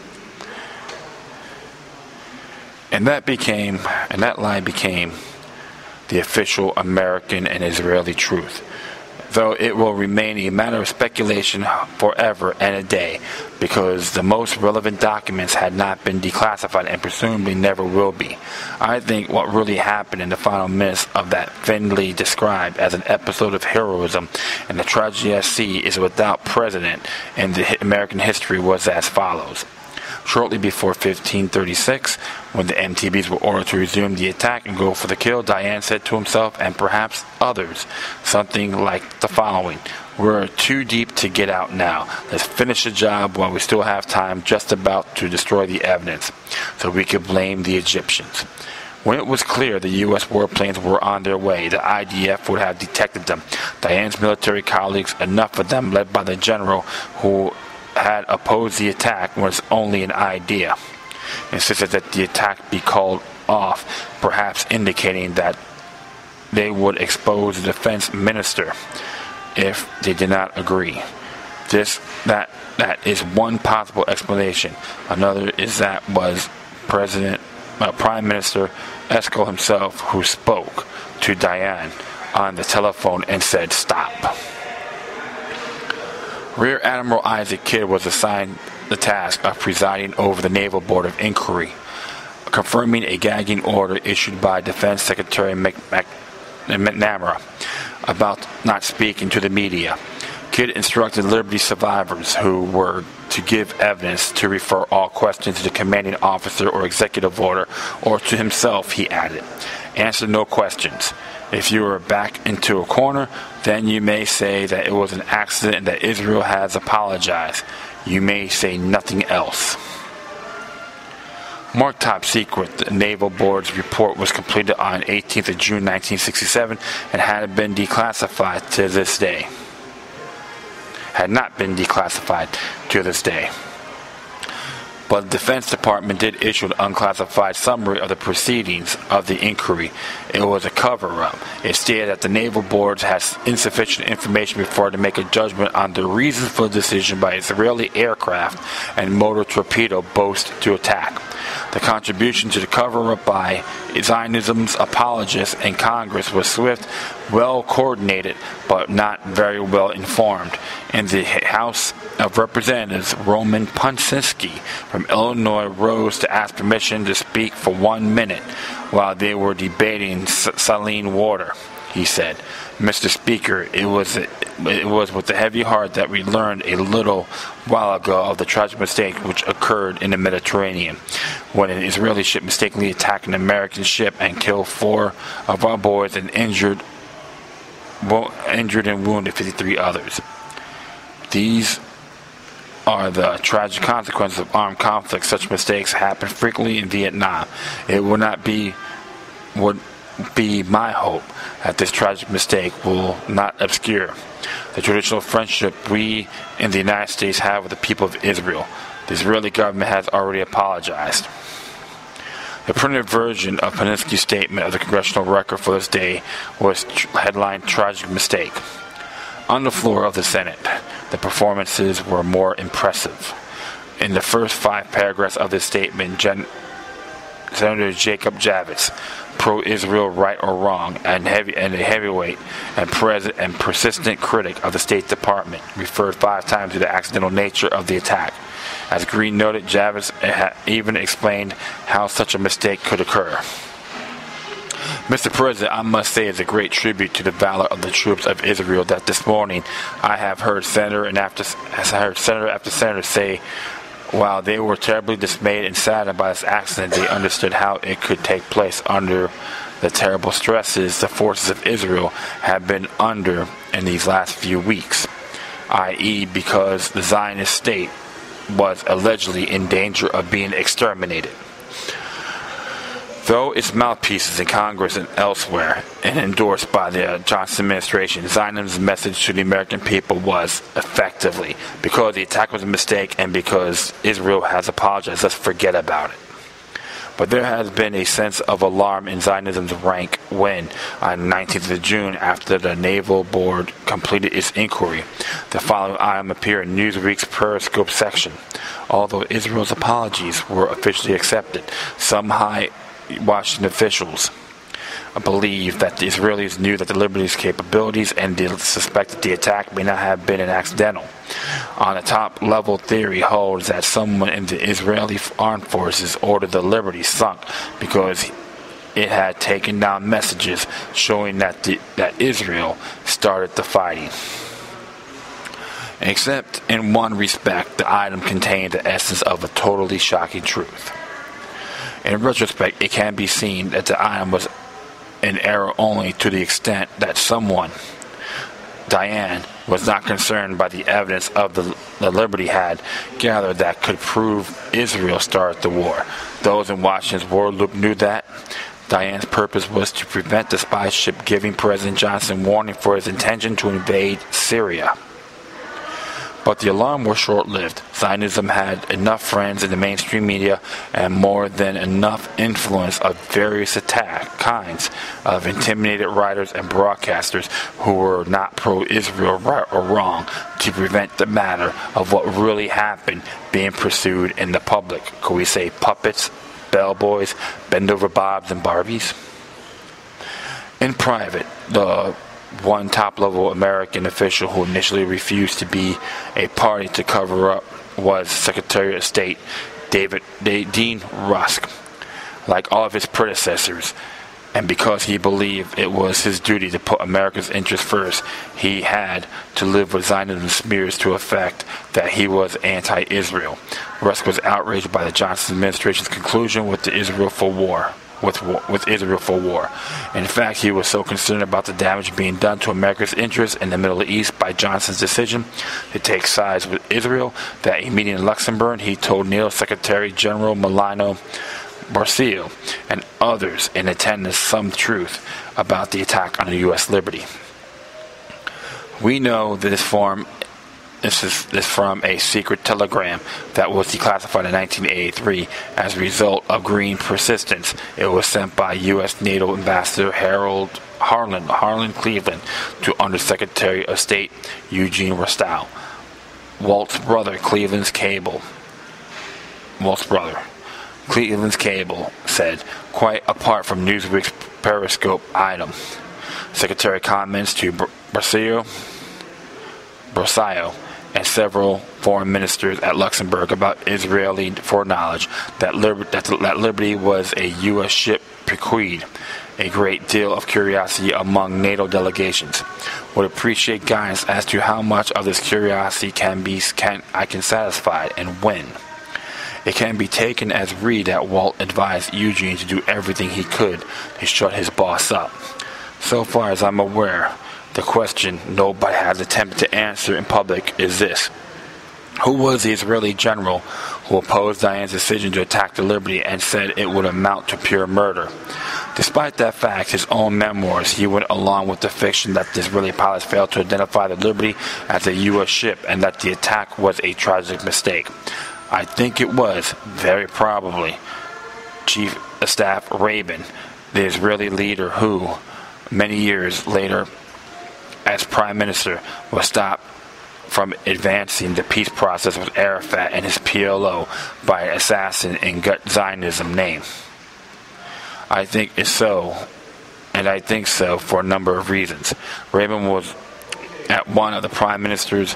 and that became and that line became the official American and Israeli truth, though it will remain a matter of speculation forever and a day, because the most relevant documents had not been declassified and presumably never will be. I think what really happened in the final minutes of that thinly described as an episode of heroism and the tragedy at sea is without precedent in the American history was as follows. Shortly before fifteen thirty-six, when the M T Bs were ordered to resume the attack and go for the kill, Diane said to himself, and perhaps others, something like the following: We're too deep to get out now. Let's finish the job while we still have time, just about to destroy the evidence, so we could blame the Egyptians. When it was clear the U S warplanes were on their way, the I D F would have detected them. Diane's military colleagues, enough of them led by the general who had opposed the attack, was only an idea, insisted that the attack be called off, perhaps indicating that they would expose the defense minister if they did not agree. This that that is one possible explanation. Another is that was President uh, Prime Minister Esco himself who spoke to Diane on the telephone and said stop. Rear Admiral Isaac Kidd was assigned the task of presiding over the Naval Board of Inquiry, confirming a gagging order issued by Defense Secretary McNamara about not speaking to the media. Kidd instructed Liberty survivors who were to give evidence to refer all questions to the commanding officer or executive order, or to himself, he added. Answer no questions. If you are backed into a corner, then you may say that it was an accident and that Israel has apologized. You may say nothing else. Marked top secret, the Naval Board's report was completed on eighteenth of June nineteen sixty-seven and had been declassified to this day. Had not been declassified to this day. But the Defense Department did issue an unclassified summary of the proceedings of the inquiry. It was a cover-up. It stated that the Naval Board has insufficient information before to make a judgment on the reasons for the decision by Israeli aircraft and motor torpedo boats to attack. The contribution to the cover-up by Zionism's apologists in Congress was swift, well-coordinated, but not very well informed. In the House of Representatives, Roman Punsinski from Illinois rose to ask permission to speak for one minute while they were debating saline water. He said, Mister Speaker, it was it was with a heavy heart that we learned a little while ago of the tragic mistake which occurred in the Mediterranean, when an Israeli ship mistakenly attacked an American ship and killed four of our boys and injured, injured and wounded fifty-three others. These are the tragic consequences of armed conflict. Such mistakes happen frequently in Vietnam. It will not be would be my hope that this tragic mistake will not obscure the traditional friendship we in the United States have with the people of Israel. The Israeli government has already apologized. The printed version of Punsinski's statement of the congressional record for this day was tr- headlined Tragic Mistake. On the floor of the Senate, the performances were more impressive. In the first five paragraphs of this statement, Gen- Senator Jacob Javits, pro-Israel right or wrong, and heavy and a heavyweight and present and persistent critic of the State Department, referred five times to the accidental nature of the attack. As Green noted, Javits even explained how such a mistake could occur. Mister President, I must say it's a great tribute to the valor of the troops of Israel that this morning I have heard senator and after as I heard senator after senator say, while they were terribly dismayed and saddened by this accident, they understood how it could take place under the terrible stresses the forces of Israel have been under in these last few weeks, that is because the Zionist state was allegedly in danger of being exterminated. Though its mouthpieces in Congress and elsewhere, and endorsed by the Johnson administration, Zionism's message to the American people was effectively, because the attack was a mistake and because Israel has apologized, let's forget about it. But there has been a sense of alarm in Zionism's rank when, on nineteenth of June, after the Naval Board completed its inquiry, the following item appeared in Newsweek's Periscope section. Although Israel's apologies were officially accepted, some high Washington officials believe that the Israelis knew that the Liberty's capabilities and they suspected the attack may not have been an accidental. On a top-level theory holds that someone in the Israeli armed forces ordered the Liberty sunk because it had taken down messages showing that the, that Israel started the fighting. Except in one respect, the item contained the essence of a totally shocking truth. In retrospect, it can be seen that the item was an error only to the extent that someone Dayan was not concerned by the evidence of the, the Liberty had gathered that could prove Israel started the war. Those in Washington's war loop knew that. Dayan's purpose was to prevent the spy ship giving President Johnson warning for his intention to invade Syria. But the alarm was short-lived. Zionism had enough friends in the mainstream media and more than enough influence of various attack kinds of intimidated writers and broadcasters who were not pro-Israel right or wrong to prevent the matter of what really happened being pursued in the public. Could we say puppets, bellboys, bend-over Bobs, and Barbies? In private, the one top-level American official who initially refused to be a party to cover up was Secretary of State David Dean Rusk. Like all of his predecessors, and because he believed it was his duty to put America's interests first, he had to live with Zionism smears to effect that he was anti-Israel. Rusk was outraged by the Johnson administration's conclusion with the Israel for war. With, with Israel for war. In fact, he was so concerned about the damage being done to America's interests in the Middle East by Johnson's decision to take sides with Israel that a meeting in Luxembourg, he told NATO Secretary General Milano Barcelo and others in attendance some truth about the attack on the U S Liberty. We know that this form This is this from a secret telegram that was declassified in nineteen eighty-three as a result of green persistence. It was sent by U S NATO Ambassador Harold Harlan, Harlan Cleveland to Undersecretary of State Eugene Rostow. Walt's brother, Cleveland's cable. Walt's brother. Cleveland's cable said, quite apart from Newsweek's Periscope item. Secretary comments to Barcelo, Barcelo and several foreign ministers at Luxembourg about Israeli foreknowledge that, Liber- that, that Liberty was a U S ship bequeathed a great deal of curiosity among NATO delegations. Would appreciate guidance as to how much of this curiosity can be can I can satisfy and when. It can be taken as read that Walt advised Eugene to do everything he could to shut his boss up. So far as I'm aware, the question nobody has attempted to answer in public is this. Who was the Israeli general who opposed Dayan's decision to attack the Liberty and said it would amount to pure murder? Despite that fact, his own memoirs, he went along with the fiction that the Israeli pilots failed to identify the Liberty as a U S ship and that the attack was a tragic mistake. I think it was, very probably, Chief of Staff Rabin, the Israeli leader who, many years later, as Prime Minister, was stopped from advancing the peace process with Arafat and his P L O by an assassin in gut Zionism name. I think it's so, and I think so for a number of reasons. Rabin was at one of the Prime Minister's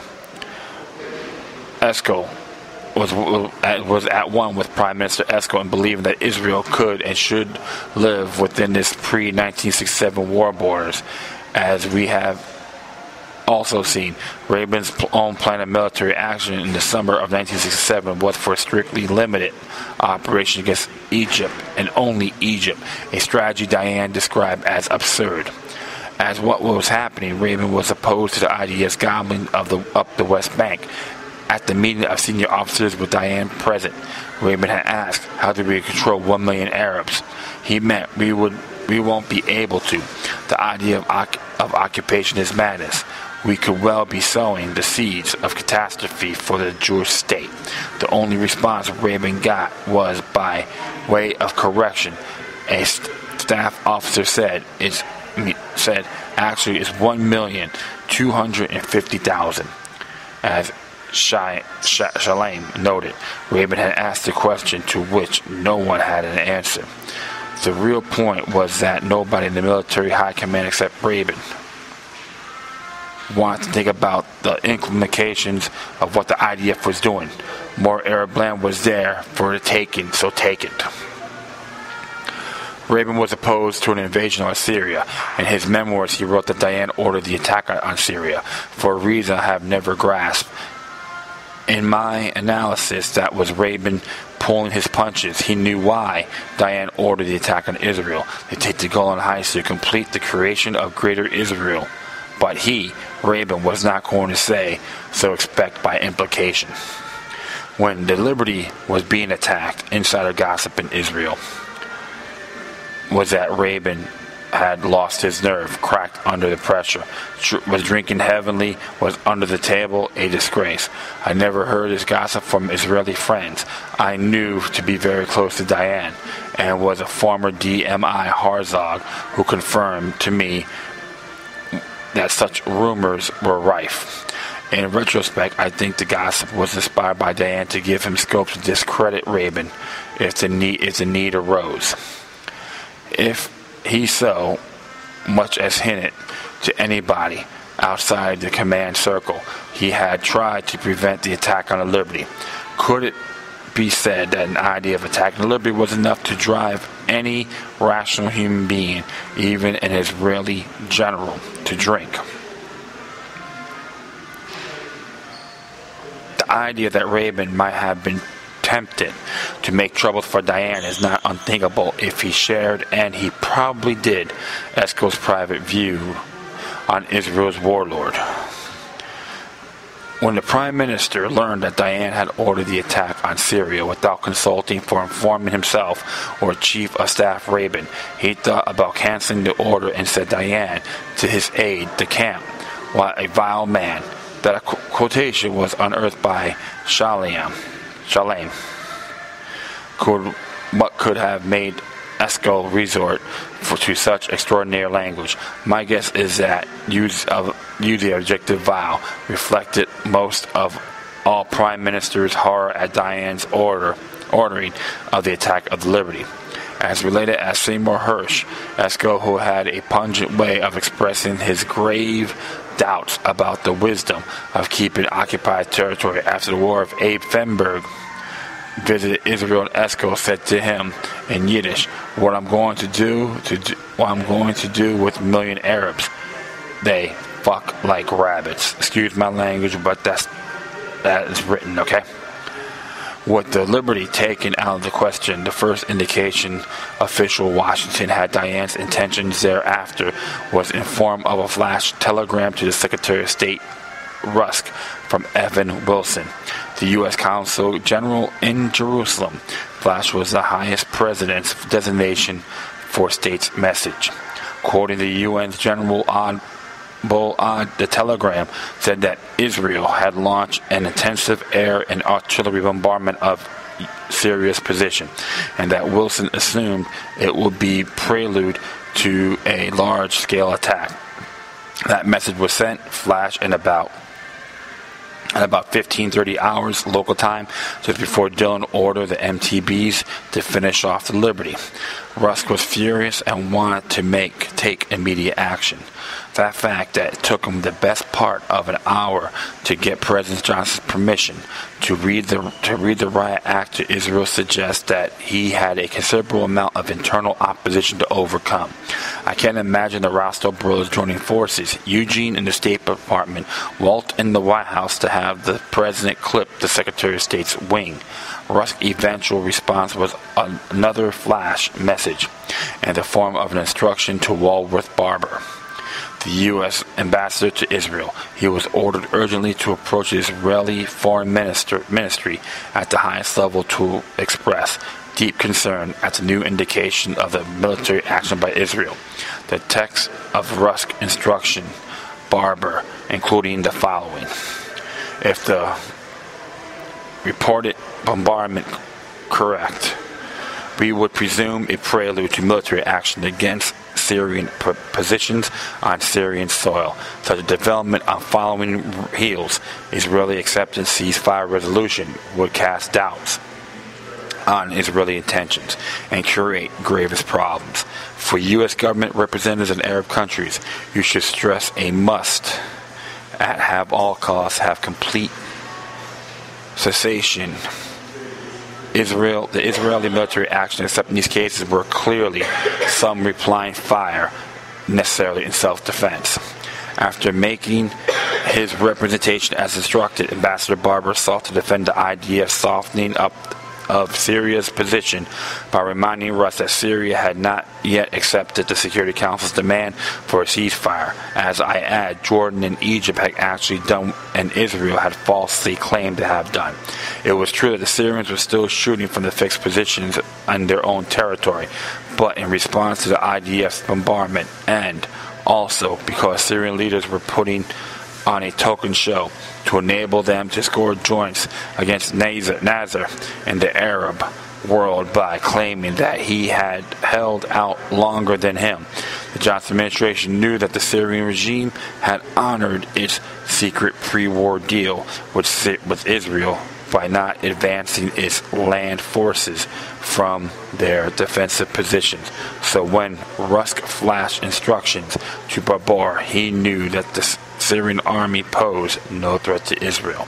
Eshkol was was at one with Prime Minister Eshkol and believing that Israel could and should live within this pre nineteen sixty-seven war borders, as we have also seen. Rabin's own plan of military action in the summer of nineteen sixty-seven was for a strictly limited operation against Egypt and only Egypt, a strategy Dayan described as absurd. As what was happening, Rabin was opposed to the I D F's gobbling of the up the West Bank. At the meeting of senior officers with Dayan present, Rabin had asked, how do we control one million Arabs? He meant we would we won't be able to. The idea of, of occupation is madness. We could well be sowing the seeds of catastrophe for the Jewish state. The only response Rabin got was by way of correction. A st- staff officer said, it's, said actually it's one million two hundred fifty thousand. As Shai, Shai, Shalem noted, Rabin had asked a question to which no one had an answer. The real point was that nobody in the military high command except Rabin wanted to think about the implications of what the I D F was doing. More Arab land was there for the taking, so take it. Rabin was opposed to an invasion of Syria. In his memoirs, he wrote that Dayan ordered the attack on Syria for a reason I have never grasped. In my analysis, that was Rabin pulling his punches. He knew why Dayan ordered the attack on Israel to take the Golan Heights to complete the creation of Greater Israel. But he, Rabin, was not going to say so. Expect by implication. When the Liberty was being attacked, insider gossip in Israel was that Rabin had lost his nerve, cracked under the pressure, was drinking heavily, was under the table, a disgrace. I never heard this gossip from Israeli friends I knew to be very close to Dayan, and was a former D M I Harzog who confirmed to me that such rumors were rife. In retrospect, I think the gossip was inspired by Dayan to give him scope to discredit Rabin if the need, if the need arose. If he so much as hinted to anybody outside the command circle he had tried to prevent the attack on the Liberty, could it be said that an idea of attacking the Liberty was enough to drive any rational human being, even an Israeli general, to drink? The idea that Rabin might have been tempted to make trouble for Dayan is not unthinkable if he shared, and he probably did, Eskel's private view on Israel's warlord. When the Prime Minister learned that Dayan had ordered the attack on Syria without consulting for informant himself or Chief of Staff Rabin, he thought about canceling the order and said Dayan to his aide de camp, "What a vile man." That a qu- quotation was unearthed by Shalem. Shalem could what could have made Eskel resort for, to such extraordinary language. My guess is that use of use the adjective vile reflected most of all Prime Minister's horror at Dayan's order ordering of the attack of the Liberty. As related as Seymour Hersh, Eskel, who had a pungent way of expressing his grave doubts about the wisdom of keeping occupied territory after the War of Abe Feinberg, visited Israel, and Eskel said to him in Yiddish, "What I'm going to do, to do, what I'm going to do with a million Arabs, they fuck like rabbits." Excuse my language, but that's that is written, okay? With the Liberty taken out of the question, the first indication official Washington had Dayan's intentions thereafter was in form of a flash telegram to the Secretary of State Rusk from Evan Wilson, the U S Consul General in Jerusalem. Flash was the highest president's designation for state's message. Quoting the U N's General on Bull on the telegram said that Israel had launched an intensive air and artillery bombardment of Syria's position, and that Wilson assumed it would be prelude to a large-scale attack. That message was sent, flash, in about at about fifteen thirty hours local time, just before Dillon ordered the M T Bs to finish off the Liberty. Rusk was furious and wanted to make take immediate action. That fact that it took him the best part of an hour to get President Johnson's permission to read the to read the riot act to Israel suggests that he had a considerable amount of internal opposition to overcome. I can't imagine the Rostov brothers joining forces, Eugene in the State Department, Walt in the White House, to have the president clip the Secretary of State's wing. Rusk's eventual response was another flash message in the form of an instruction to Walworth Barber, the U S ambassador to Israel. He was ordered urgently to approach the Israeli foreign minister, ministry at the highest level to express deep concern at the new indication of the military action by Israel. The text of Rusk's instruction, Barber, including the following: if the reported bombardment correct, we would presume a prelude to military action against Syrian p- positions on Syrian soil. Such a development on following heels Israeli acceptance ceasefire resolution would cast doubts on Israeli intentions and create gravest problems. For U S government representatives in Arab countries, you should stress a must at have all costs have complete cessation. Israel, the Israeli military action, except in these cases, were clearly some replying fire, necessarily in self-defense. After making his representation as instructed, Ambassador Barber sought to defend the idea of softening up of Syria's position by reminding Russ that Syria had not yet accepted the Security Council's demand for a ceasefire. As I add, Jordan and Egypt had actually done and Israel had falsely claimed to have done. It was true that the Syrians were still shooting from the fixed positions on their own territory, but in response to the I D F's bombardment, and also because Syrian leaders were putting on a token show to enable them to score joints against Nasser in the Arab world by claiming that he had held out longer than him. The Johnson administration knew that the Syrian regime had honored its secret pre-war deal with, with Israel by not advancing its land forces from their defensive positions. So when Rusk flashed instructions to Barbar, he knew that the Syrian army posed no threat to Israel.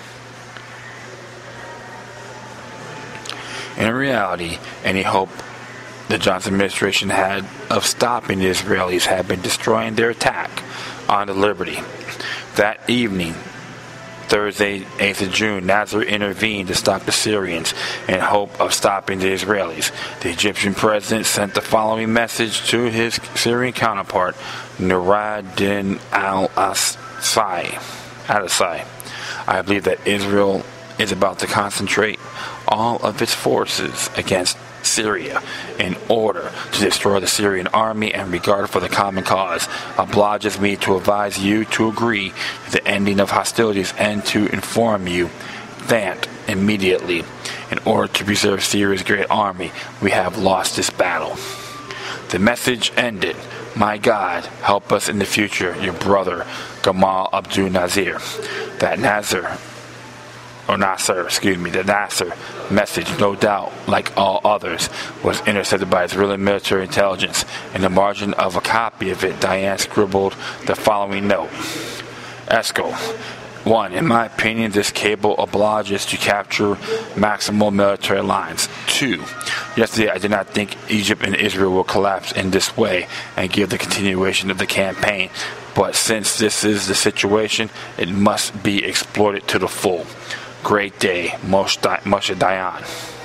In reality, any hope the Johnson administration had of stopping the Israelis had been destroying their attack on the Liberty. That evening, Thursday, eighth of June, Nasser intervened to stop the Syrians in hope of stopping the Israelis. The Egyptian president sent the following message to his Syrian counterpart, Nuruddin al-Asai. Al-Asai. I believe that Israel is about to concentrate all of its forces against Syria in order to destroy the Syrian army, and regard for the common cause obliges me to advise you to agree to the ending of hostilities and to inform you that immediately, in order to preserve Syria's great army, we have lost this battle. The message ended, "My God, help us in the future, your brother Gamal Abdul Nasir." That Nasser or Nasser, excuse me, the Nasser message, no doubt, like all others, was intercepted by Israeli military intelligence. In the margin of a copy of it, Diane scribbled the following note. Esco. One, in my opinion, this cable obliges to capture maximal military lines. Two, yesterday I did not think Egypt and Israel will collapse in this way and give the continuation of the campaign. But since this is the situation, it must be exploited to the full. Great day, Moshe Dayan.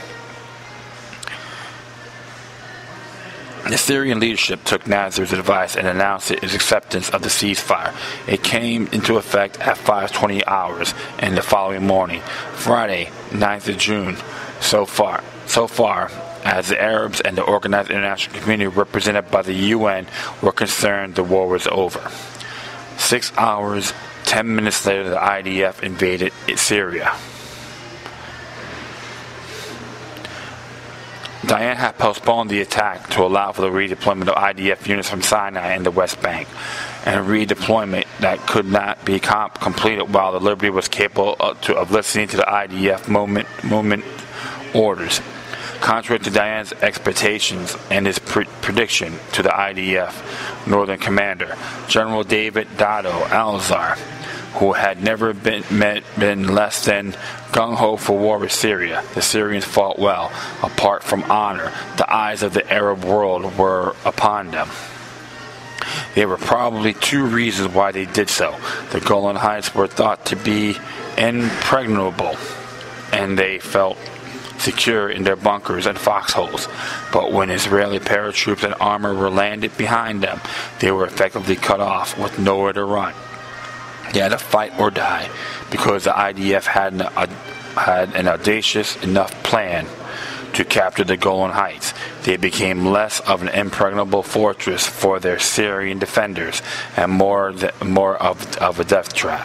The Syrian leadership took Nasser's advice and announced its acceptance of the ceasefire. It came into effect at five twenty hours in the following morning, Friday, ninth of June. So far, so far as the Arabs and the organized international community represented by the U N were concerned, the war was over. Six hours, ten minutes later, the I D F invaded Syria. Diane had postponed the attack to allow for the redeployment of I D F units from Sinai and the West Bank, and redeployment that could not be comp- completed while the Liberty was capable of, to, of listening to the I D F movement, movement orders. Contrary to Diane's expectations and his pre- prediction to the I D F Northern Commander, General David Dado Al-Zar, who had never been, met, been less than gung-ho for war with Syria, the Syrians fought well. Apart from honor, the eyes of the Arab world were upon them. There were probably two reasons why they did so. The Golan Heights were thought to be impregnable, and they felt secure in their bunkers and foxholes. But when Israeli paratroops and armor were landed behind them, they were effectively cut off with nowhere to run. They had to fight or die, because the I D F had an, uh, had an audacious enough plan to capture the Golan Heights. They became less of an impregnable fortress for their Syrian defenders and more, th- more of, of a death trap.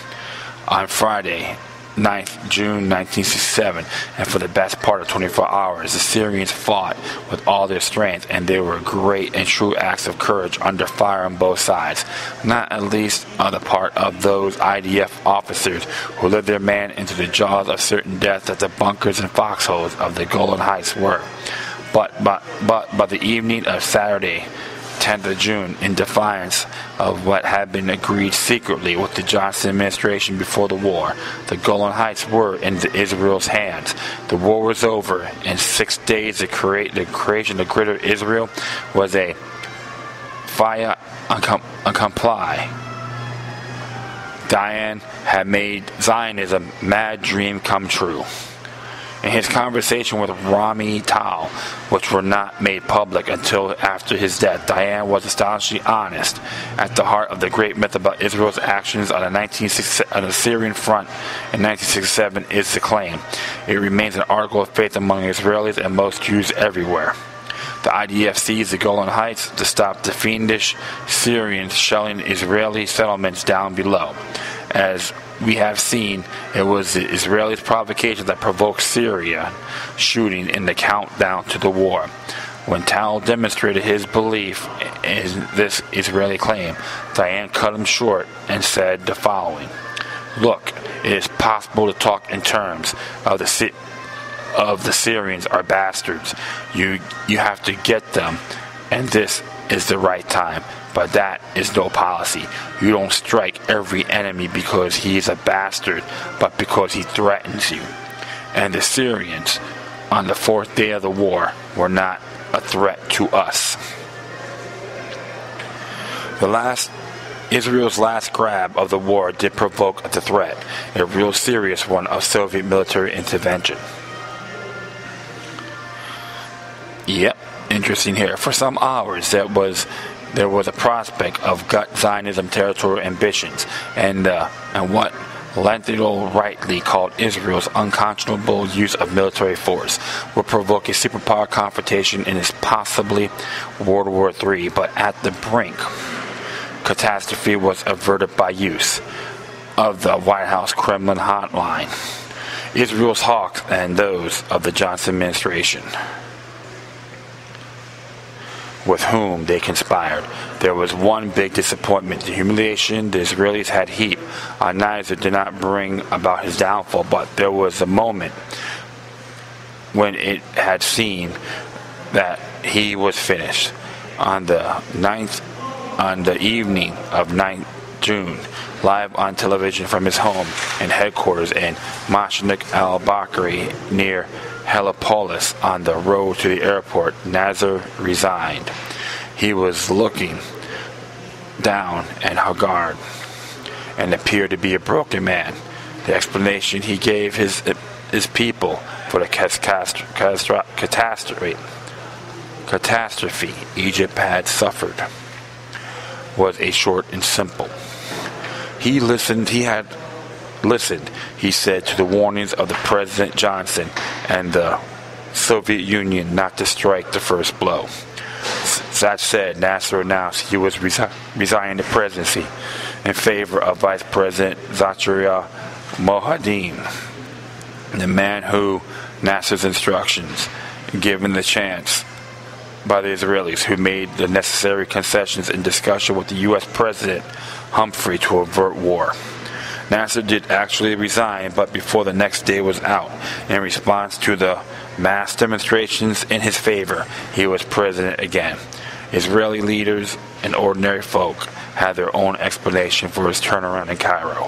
On Friday, ninth of June nineteen sixty-seven, and for the best part of twenty-four hours, the Syrians fought with all their strength, and they were great and true acts of courage under fire on both sides, not at least on the part of those I D F officers who led their man into the jaws of certain death that the bunkers and foxholes of the Golan Heights were. But, but, but by the evening of Saturday, tenth of June, in defiance of what had been agreed secretly with the Johnson administration before the war, the Golan Heights were in Israel's hands. The war was over. In six days, the, create, the creation of the Greater Israel was a fait accompli. Diane had made Zionism a mad dream come true. In his conversation with Rami Tal, which were not made public until after his death, Dayan was astonishingly honest. At the heart of the great myth about Israel's actions on the, nineteen sixty-seven, on the Syrian front in nineteen sixty-seven is the claim. It remains an article of faith among Israelis and most Jews everywhere. The I D F seized the Golan Heights to stop the fiendish Syrians shelling Israeli settlements down below. As we have seen, it was the Israelis' provocation that provoked Syria shooting in the countdown to the war. When Tal demonstrated his belief in this Israeli claim, Dayan cut him short and said the following: "Look, it is possible to talk in terms of the of the Syrians are bastards. You you have to get them, and this is the right time. But that is no policy. You don't strike every enemy because he is a bastard, but because he threatens you. And the Syrians, on the fourth day of the war, were not a threat to us." The last, Israel's last grab of the war did provoke the threat, a real serious one, of Soviet military intervention. Yep, interesting here. For some hours, there was there was a prospect of gut Zionism territorial ambitions, and uh, and what Lenthiol rightly called Israel's unconscionable use of military force would provoke a superpower confrontation in its possibly World War Three, but at the brink, catastrophe was averted by use of the White House Kremlin hotline, Israel's hawks and those of the Johnson administration, with whom they conspired. There was one big disappointment. The humiliation the Israelis had heaped on Nasser did not bring about his downfall, but there was a moment when it had seemed that he was finished. On the ninth, on the evening of ninth June, live on television from his home and headquarters in Mashnik al-Bakri near Heliopolis on the road to the airport, Nasser resigned. He was looking down at Haggard and appeared to be a broken man. The explanation he gave his his people for the catastrophe, catastrophe Egypt had suffered was a short and simple. He listened. He had listened, he said, to the warnings of the President Johnson and the Soviet Union not to strike the first blow. That said, Nasser announced he was resi- resigning the presidency in favor of Vice President Zakaria Mohaddin, the man who Nasser's instructions, given the chance by the Israelis, who made the necessary concessions in discussion with the U S President Humphrey to avert war. Nasser did actually resign, but before the next day was out, in response to the mass demonstrations in his favor, he was president again. Israeli leaders and ordinary folk had their own explanation for his turnaround in Cairo.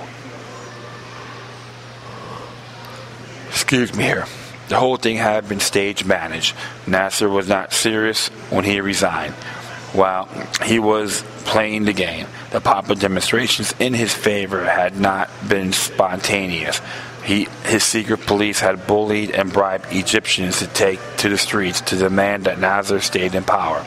Excuse me here. The whole thing had been stage managed. Nasser was not serious when he resigned. While he was playing the game, the popular demonstrations in his favor had not been spontaneous. He, his secret police had bullied and bribed Egyptians to take to the streets to demand that Nasser stayed in power.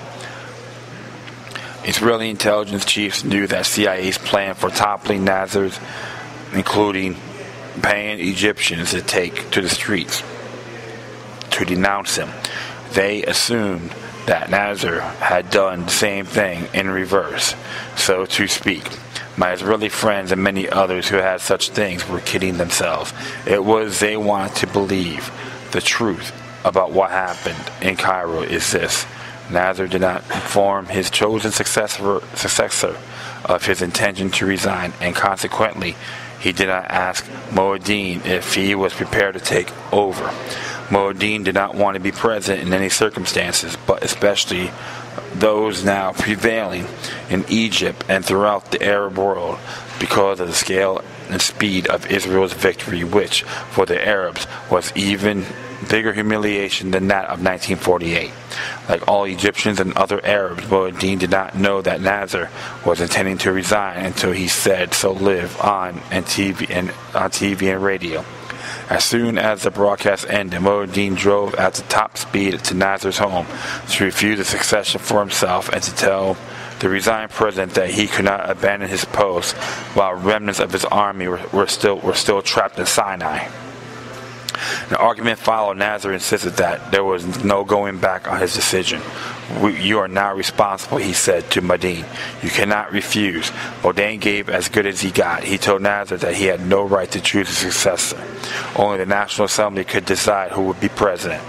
Israeli intelligence chiefs knew that C I A's plan for toppling Nasser, including paying Egyptians to take to the streets to denounce him. They assumed that Nasser had done the same thing in reverse, so to speak. My Israeli friends and many others who had such things were kidding themselves. It was they wanted to believe. The truth about what happened in Cairo is this: Nasser did not inform his chosen successor, successor of his intention to resign, and consequently, he did not ask Mohaddin if he was prepared to take over. Mohaddin did not want to be president in any circumstances, but especially those now prevailing in Egypt and throughout the Arab world, because of the scale and speed of Israel's victory, which, for the Arabs, was even bigger humiliation than that of nineteen forty-eight. Like all Egyptians and other Arabs, Mohaddin did not know that Nasser was intending to resign until he said so live on and T V and on T V and radio. As soon as the broadcast ended, Mohiuddin drove at the top speed to Nasser's home to refuse a succession for himself and to tell the resigned president that he could not abandon his post while remnants of his army were, were still were still trapped in Sinai. An argument followed. Nasser insisted that there was no going back on his decision. We, you are now responsible, he said to Mohiuddin. You cannot refuse. Mohiuddin gave as good as he got. He told Nasser that he had no right to choose a successor. Only the National Assembly could decide who would be president.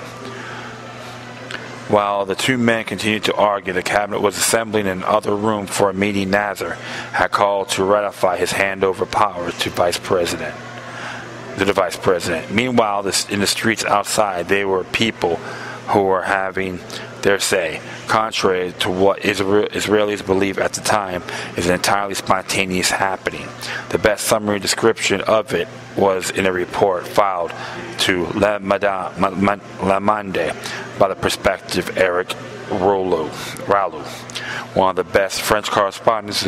While the two men continued to argue, the cabinet was assembling in another room for a meeting. Nasser had called to ratify his handover power to vice president. To the vice president. Meanwhile, this, in the streets outside, there were people who were having their say. Contrary to what Israel, Israelis believe at the time, is an entirely spontaneous happening. The best summary description of it was in a report filed to Le Monde by the prospective Eric Roulou, Roulou, one of the best French correspondents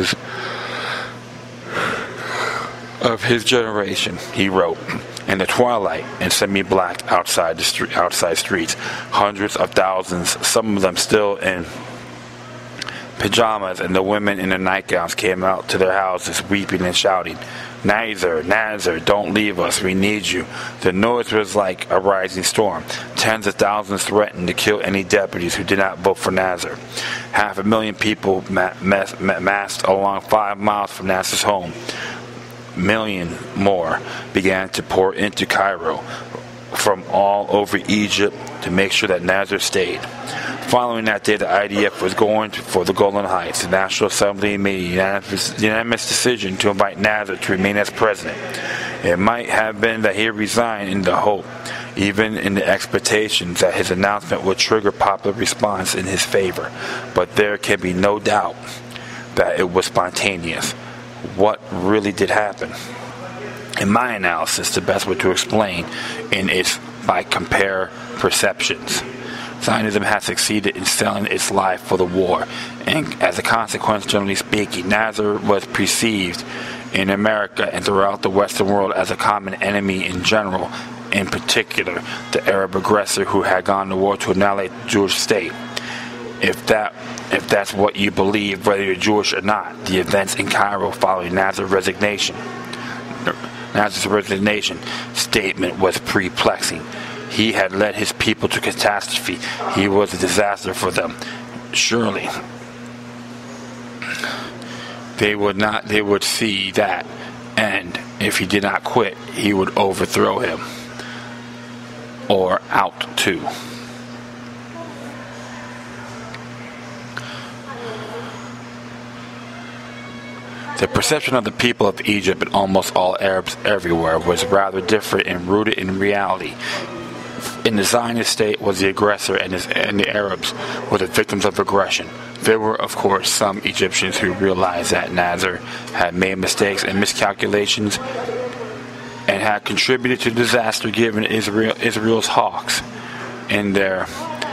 of his generation. He wrote, "In the twilight and semi-black outside the street, outside streets, hundreds of thousands, some of them still in pajamas, and the women in their nightgowns came out to their houses weeping and shouting, 'Nasser, Nasser, don't leave us, we need you.' The noise was like a rising storm. Tens of thousands threatened to kill any deputies who did not vote for Nasser. Half a million people ma- mass- massed along five miles from Nasser's home. Million more began to pour into Cairo from all over Egypt to make sure that Nasser stayed. Following that day, the I D F was going for the Golan Heights. The National Assembly made a unanimous, unanimous decision to invite Nasser to remain as president. It might have been that he resigned in the hope, even in the expectations, that his announcement would trigger popular response in his favor. But there can be no doubt that it was spontaneous. What really did happen? In my analysis, the best way to explain it is by compare perceptions. Zionism has succeeded in selling its life for the war, and as a consequence, generally speaking, Nasser was perceived in America and throughout the Western world as a common enemy in general, in particular, the Arab aggressor who had gone to war to annihilate the Jewish state. If that If that's what you believe, whether you're Jewish or not, the events in Cairo following Nasser's resignation, Nasser's resignation statement was perplexing. He had led his people to catastrophe. He was a disaster for them. Surely, they would not. They would see that, and if he did not quit, he would overthrow him, or out too. The perception of the people of Egypt and almost all Arabs everywhere was rather different and rooted in reality. In the Zionist state was the aggressor, and, his, and the Arabs were the victims of aggression. There were, of course, some Egyptians who realized that Nasser had made mistakes and miscalculations and had contributed to disaster given Israel, Israel's hawks in their...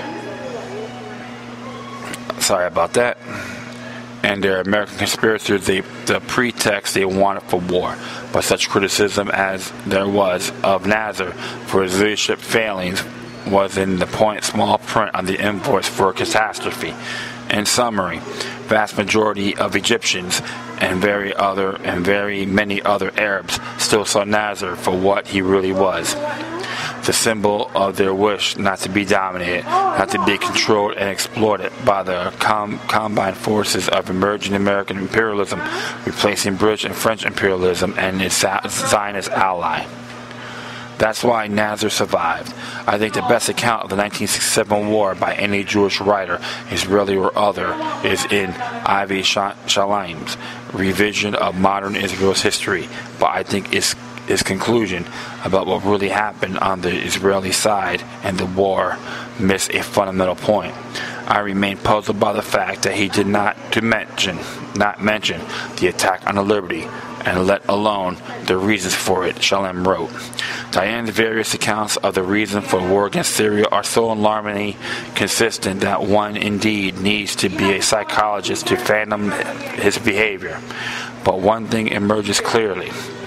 Sorry about that. And their American conspirators, they, the pretext they wanted for war. But such criticism as there was of Nasser for his leadership failings was in the point small print on the invoice for a catastrophe. In summary, vast majority of Egyptians and very other and very many other Arabs still saw Nasser for what he really was. The symbol of their wish not to be dominated, not to be controlled and exploited by the com- combined forces of emerging American imperialism, replacing British and French imperialism and its Zionist ally. That's why Nasser survived. I think the best account of the nineteen sixty-seven war by any Jewish writer, Israeli or other, is in Avi Shalim's revision of modern Israel's history. But I think it's his conclusion about what really happened on the Israeli side and the war missed a fundamental point. I remain puzzled by the fact that he did not to mention, not mention the attack on the Liberty, and let alone the reasons for it, Shalim wrote. Dayan's various accounts of the reason for war against Syria are so alarmingly consistent that one indeed needs to be a psychologist to fathom his behavior. But one thing emerges clearly.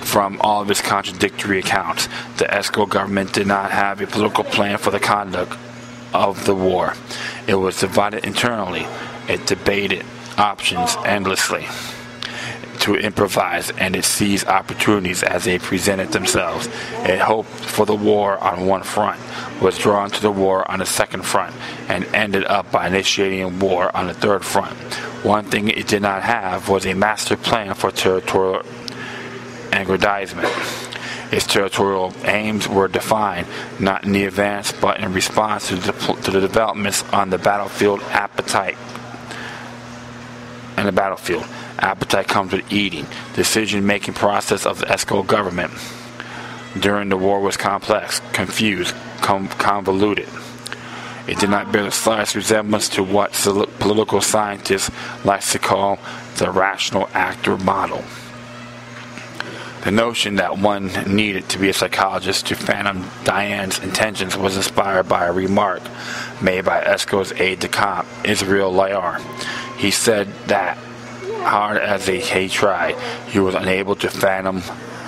from all of its contradictory accounts. The Eskil government did not have a political plan for the conduct of the war. It was divided internally. It debated options endlessly to improvise, and it seized opportunities as they presented themselves. It hoped for the war on one front, was drawn to the war on the second front, and ended up by initiating war on the third front. One thing it did not have was a master plan for territorial aggrandizement. Its territorial aims were defined not in the advance but in response to the, to the developments on the battlefield appetite and the battlefield. Appetite comes with eating. The decision-making process of the Eskil government during the war was complex, confused, com- convoluted. It did not bear the slightest resemblance to what political scientists like to call the rational actor model. The notion that one needed to be a psychologist to fathom Dayan's intentions was inspired by a remark made by Eskil's aide-de-camp, Israel Layar. He said that, hard as he tried, he was unable to fathom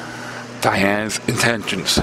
Dayan's intentions,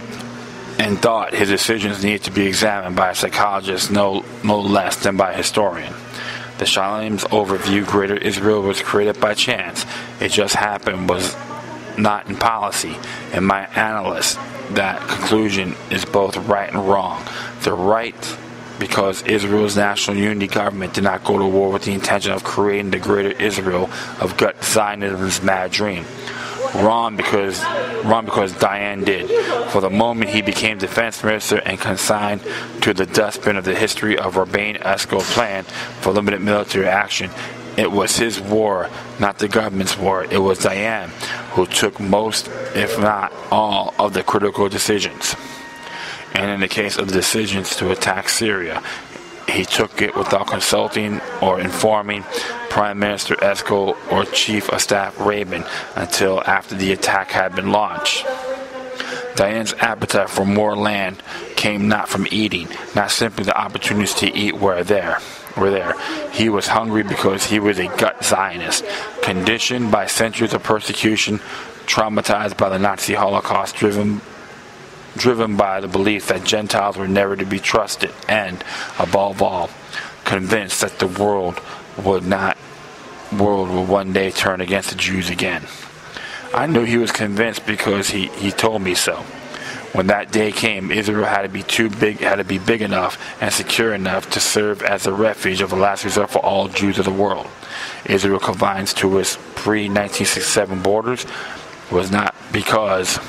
and thought his decisions needed to be examined by a psychologist no, no less than by a historian. The Shalem's overview, Greater Israel, was created by chance. It just happened was not in policy. In my analysis, that conclusion is both right and wrong. The right, because Israel's national unity government did not go to war with the intention of creating the Greater Israel of gut Zionism's mad dream. Wrong because wrong because Dayan did. For the moment he became defense minister and consigned to the dustbin of the history of Rabbein Eskil plan for limited military action. It was his war, not the government's war. It was Dayan who took most, if not all, of the critical decisions. And in the case of the decisions to attack Syria, he took it without consulting or informing Prime Minister Eskil or Chief of Staff Rabin until after the attack had been launched. Dayan's appetite for more land came not from eating, not simply the opportunities to eat were there. Were there. He was hungry because he was a gut Zionist, conditioned by centuries of persecution, traumatized by the Nazi Holocaust, driven driven by the belief that Gentiles were never to be trusted, and, above all, convinced that the world would not world would one day turn against the Jews again. I knew he was convinced because he, he told me so. When that day came, Israel had to be too big, had to be big enough and secure enough to serve as a refuge of a last resort for all Jews of the world. Israel confines to its pre nineteen sixty-seven borders was not because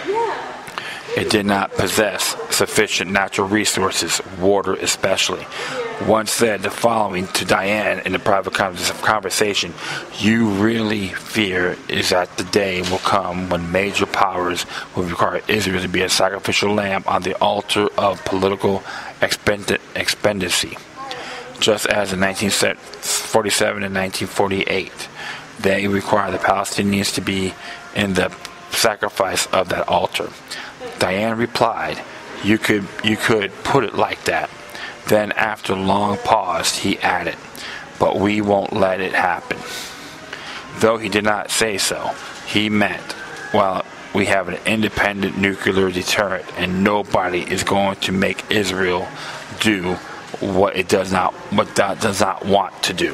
it did not possess sufficient natural resources, water especially. One said the following to Dayan in a private conversation: "You really fear is that the day will come when major powers will require Israel to be a sacrificial lamb on the altar of political expediency, just as in nineteen forty-seven and nineteen forty-eight. They require the Palestinians to be in the sacrifice of that altar." Dayan replied, you could you could put it like that. Then after a long pause, he added, "But we won't let it happen." Though he did not say so, he meant, well, we have an independent nuclear deterrent, and nobody is going to make Israel do what it does not what that does not want to do.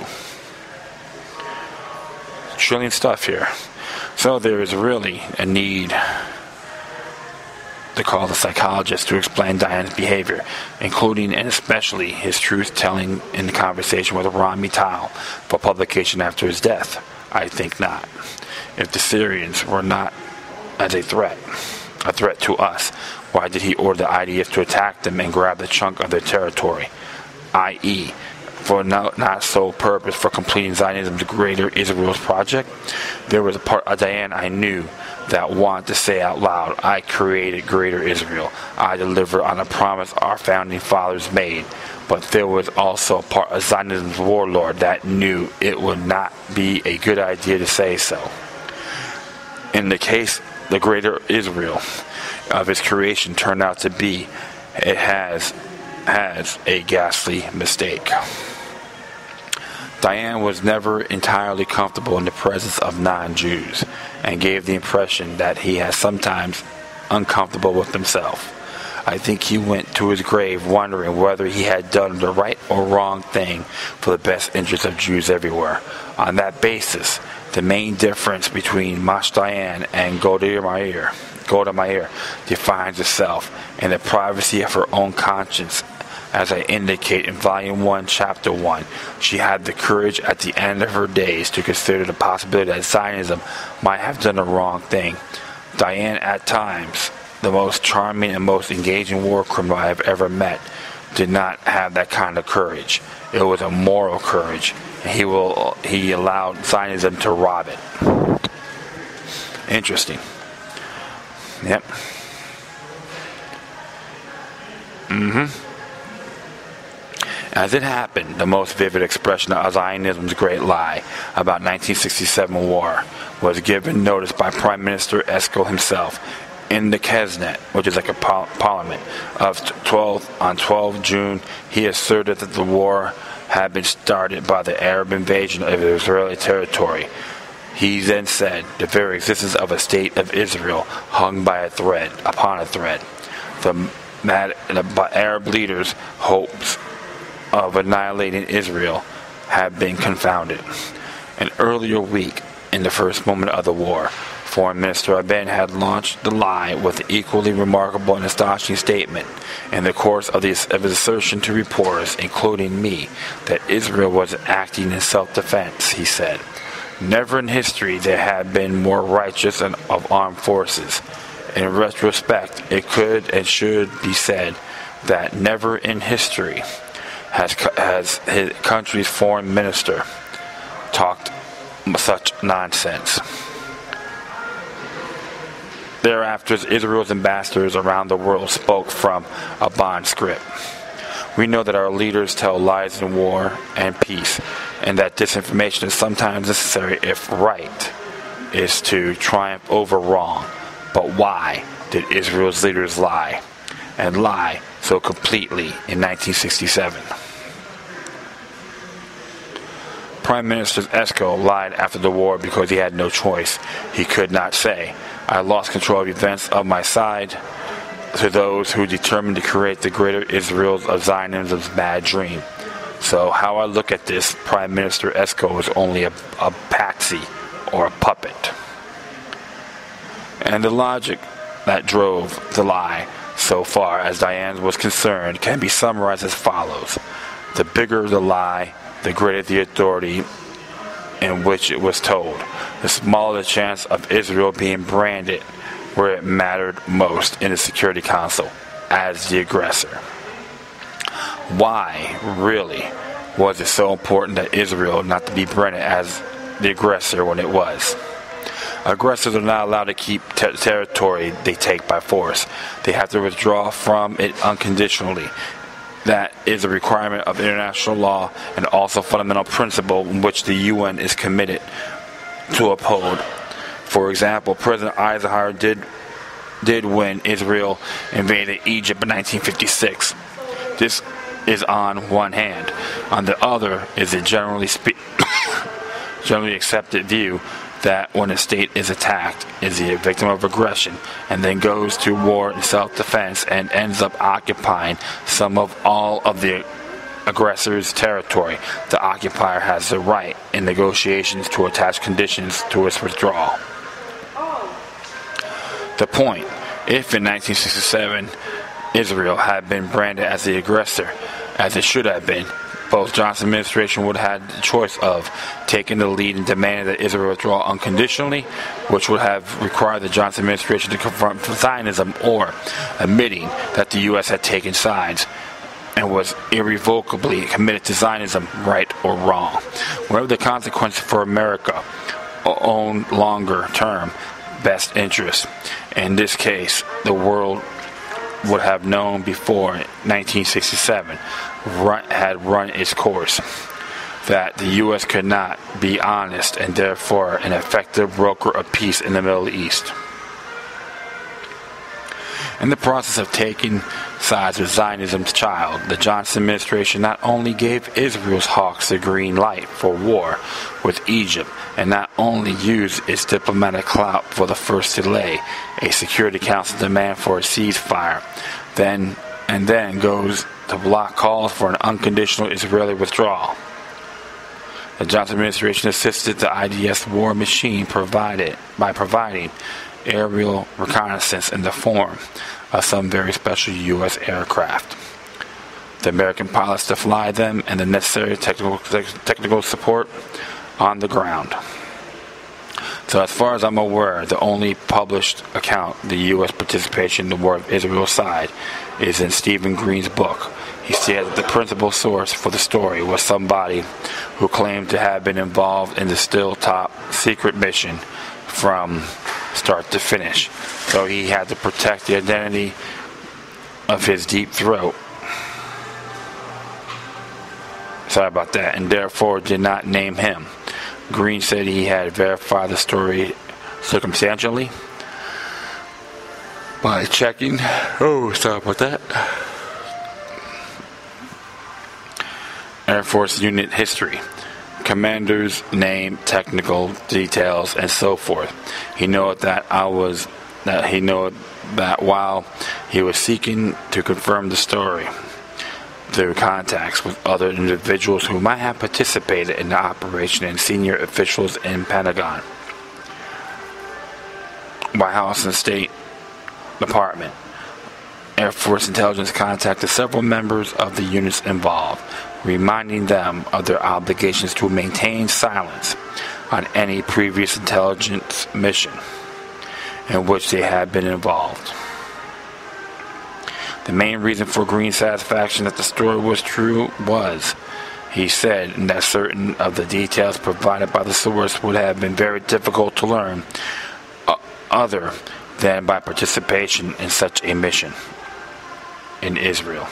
Trillion stuff here. So there is really a need to call the psychologist to explain Dayan's behavior, including and especially his truth-telling in the conversation with Ron Mital for publication after his death. I think not. If the Syrians were not as a threat, a threat to us, why did he order the I D F to attack them and grab the chunk of their territory, that is, for no, not sole purpose for completing Zionism's Greater Israel's project? There was a part of Dayan I knew that wanted to say out loud, "I created Greater Israel. I delivered on a promise our founding fathers made." But there was also a part of Zionism's warlord that knew it would not be a good idea to say so. In the case, the Greater Israel of its creation turned out to be, it has, has a ghastly mistake. Dayan was never entirely comfortable in the presence of non-Jews and gave the impression that he was sometimes uncomfortable with himself. I think he went to his grave wondering whether he had done the right or wrong thing for the best interest of Jews everywhere. On that basis, the main difference between Moshe Dayan and Golda Meir, Golda Meir defines itself in the privacy of her own conscience. As I indicate in Volume one, Chapter one, she had the courage at the end of her days to consider the possibility that Zionism might have done the wrong thing. Dayan, at times, the most charming and most engaging war criminal I have ever met, did not have that kind of courage. It was a moral courage, and he will he allowed Zionism to rob it. Interesting. Yep. Mm-hmm. As it happened, the most vivid expression of Zionism's great lie about nineteen sixty-seven war was given notice by Prime Minister Eshkol himself in the Knesset, which is like a par- parliament, of twelve on twelfth of June. He asserted that the war had been started by the Arab invasion of Israeli territory. He then said, the very existence of a state of Israel hung by a thread, upon a thread. The, mad, the Arab leaders' hopes of annihilating Israel had been confounded. An earlier week, in the first moment of the war, Foreign Minister Rabin had launched the lie with an equally remarkable and astonishing statement in the course of, the, of his assertion to reporters, including me, that Israel was acting in self-defense. He said, never in history there had been more righteous and of armed forces. In retrospect, it could and should be said that never in history has, has his country's foreign minister talked such nonsense. Thereafter, Israel's ambassadors around the world spoke from a bond script. We know that our leaders tell lies in war and peace, and that disinformation is sometimes necessary if right is to triumph over wrong. But why did Israel's leaders lie, and lie so completely in nineteen sixty-seven? Prime Minister Eshkol lied after the war because he had no choice. He could not say, I lost control of events of my side, to those who determined to create the greater Israel of Zionism's bad dream. So how I look at this, Prime Minister Eshkol is only a, a patsy or a puppet. And the logic that drove the lie, so far as Dayan was concerned, can be summarized as follows. The bigger the lie, the greater the authority in which it was told. The smaller the chance of Israel being branded where it mattered most in the Security Council as the aggressor. Why, really, was it so important that Israel not to be branded as the aggressor when it was? Aggressors are not allowed to keep ter- territory they take by force. They have to withdraw from it unconditionally. That is a requirement of international law and also a fundamental principle in which the U N is committed to uphold. For example, President Eisenhower did did when Israel invaded Egypt in nineteen fifty-six. This is on one hand. On the other is a generally spe- generally accepted view that when a state is attacked, is a victim of aggression, and then goes to war in self-defense and ends up occupying some of all of the aggressor's territory, the occupier has the right in negotiations to attach conditions to its withdrawal. The point, if in nineteen sixty-seven Israel had been branded as the aggressor, as it should have been, both Johnson administration would have had the choice of taking the lead and demanding that Israel withdraw unconditionally, which would have required the Johnson administration to confront Zionism, or admitting that the U S had taken sides and was irrevocably committed to Zionism, right or wrong. Whatever the consequences for America, own longer-term best interest. In this case, the world would have known before nineteen sixty-seven run, had run its course that the U S could not be honest and therefore an effective broker of peace in the Middle East. In the process of taking sides with Zionism's child, the Johnson administration not only gave Israel's hawks the green light for war with Egypt, and not only used its diplomatic clout for the first delay a Security Council demand for a ceasefire, then and then goes to block calls for an unconditional Israeli withdrawal. The Johnson administration assisted the I D F's war machine provided by providing aerial reconnaissance in the form of some very special U S aircraft, the American pilots to fly them, and the necessary technical technical support on the ground. So as far as I'm aware, the only published account the U S participation in the War of Israel's side is in Stephen Green's book. He said that the principal source for the story was somebody who claimed to have been involved in the still top secret mission from start to finish. So he had to protect the identity of his deep throat. Sorry about that. And therefore did not name him. Green said he had verified the story circumstantially by checking. Oh, sorry about that. Air Force unit history, commander's name, technical details, and so forth. He knew that I was that he knew that while he was seeking to confirm the story through contacts with other individuals who might have participated in the operation and senior officials in Pentagon, White House, and State Department. Air Force intelligence contacted several members of the units involved, reminding them of their obligations to maintain silence on any previous intelligence mission in which they had been involved. The main reason for Green's satisfaction that the story was true was, he said, that certain of the details provided by the source would have been very difficult to learn uh, other than by participation in such a mission in Israel.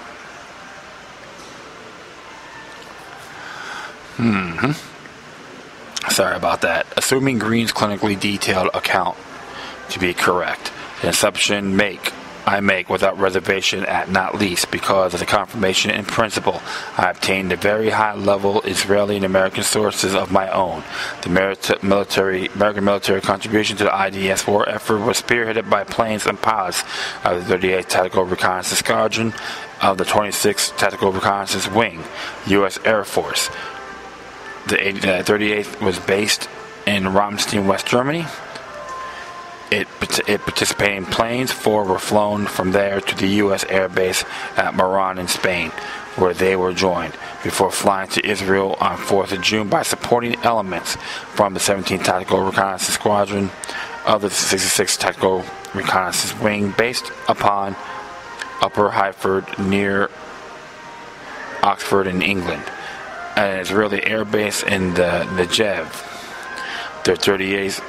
Hmm. Sorry about that. Assuming Green's clinically detailed account to be correct, an assumption make I make without reservation at not least because of the confirmation in principle I obtained a very high-level Israeli and American sources of my own. The military, American military contribution to the I D F war effort was spearheaded by planes and pilots of the thirty-eighth Tactical Reconnaissance Squadron of the twenty-sixth Tactical Reconnaissance Wing, U S Air Force. The thirty-eighth was based in Ramstein, West Germany. It, it participating planes, four were flown from there to the U S Air Base at Meron in Spain, where they were joined before flying to Israel on fourth of June by supporting elements from the seventeenth Tactical Reconnaissance Squadron of the sixty-sixth Tactical Reconnaissance Wing, based upon Upper Highford near Oxford in England, and an Israeli air base in the Negev. Their thirty-eighth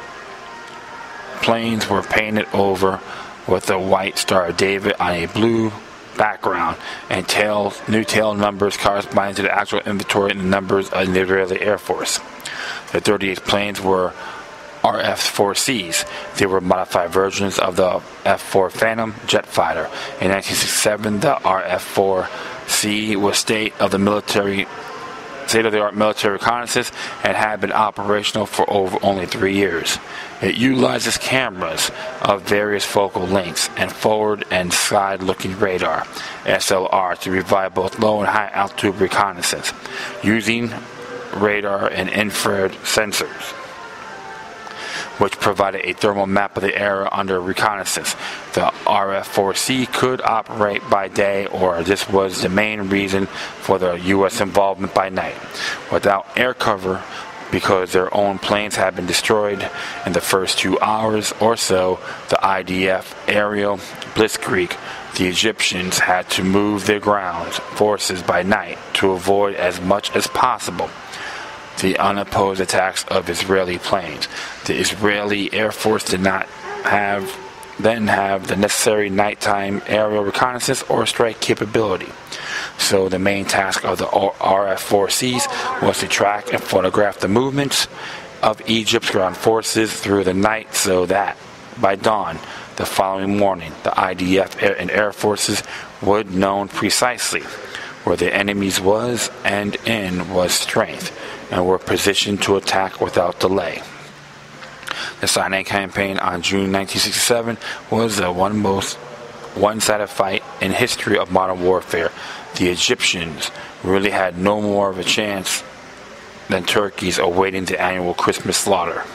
planes were painted over with a white Star of David on a blue background, and tail, new tail numbers corresponding to the actual inventory and the numbers of the Israeli Air Force. The thirty-eighth planes were R F four Cs. They were modified versions of the F four Phantom jet fighter. In nineteen sixty-seven, the R F four C was state of the military state-of-the-art military reconnaissance and had been operational for over only three years. It utilizes cameras of various focal lengths and forward and side-looking radar, S L R, to provide both low and high-altitude reconnaissance, using radar and infrared sensors, which provided a thermal map of the area under reconnaissance. The R F four C could operate by day, or this was the main reason for the U S involvement by night, without air cover, because their own planes had been destroyed in the first two hours or so. The I D F aerial blitzkrieg, the Egyptians had to move their ground forces by night to avoid as much as possible the unopposed attacks of Israeli planes. The Israeli Air Force did not have then have the necessary nighttime aerial reconnaissance or strike capability. So the main task of the R F four Cs was to track and photograph the movements of Egypt's ground forces through the night, so that by dawn The following morning, the I D F and Air Forces would know precisely where the enemy's was and in was strength, and were positioned to attack without delay. The Sinai campaign on June nineteen sixty-seven was the one most one-sided fight in history of modern warfare. The Egyptians really had no more of a chance than turkeys awaiting the annual Christmas slaughter.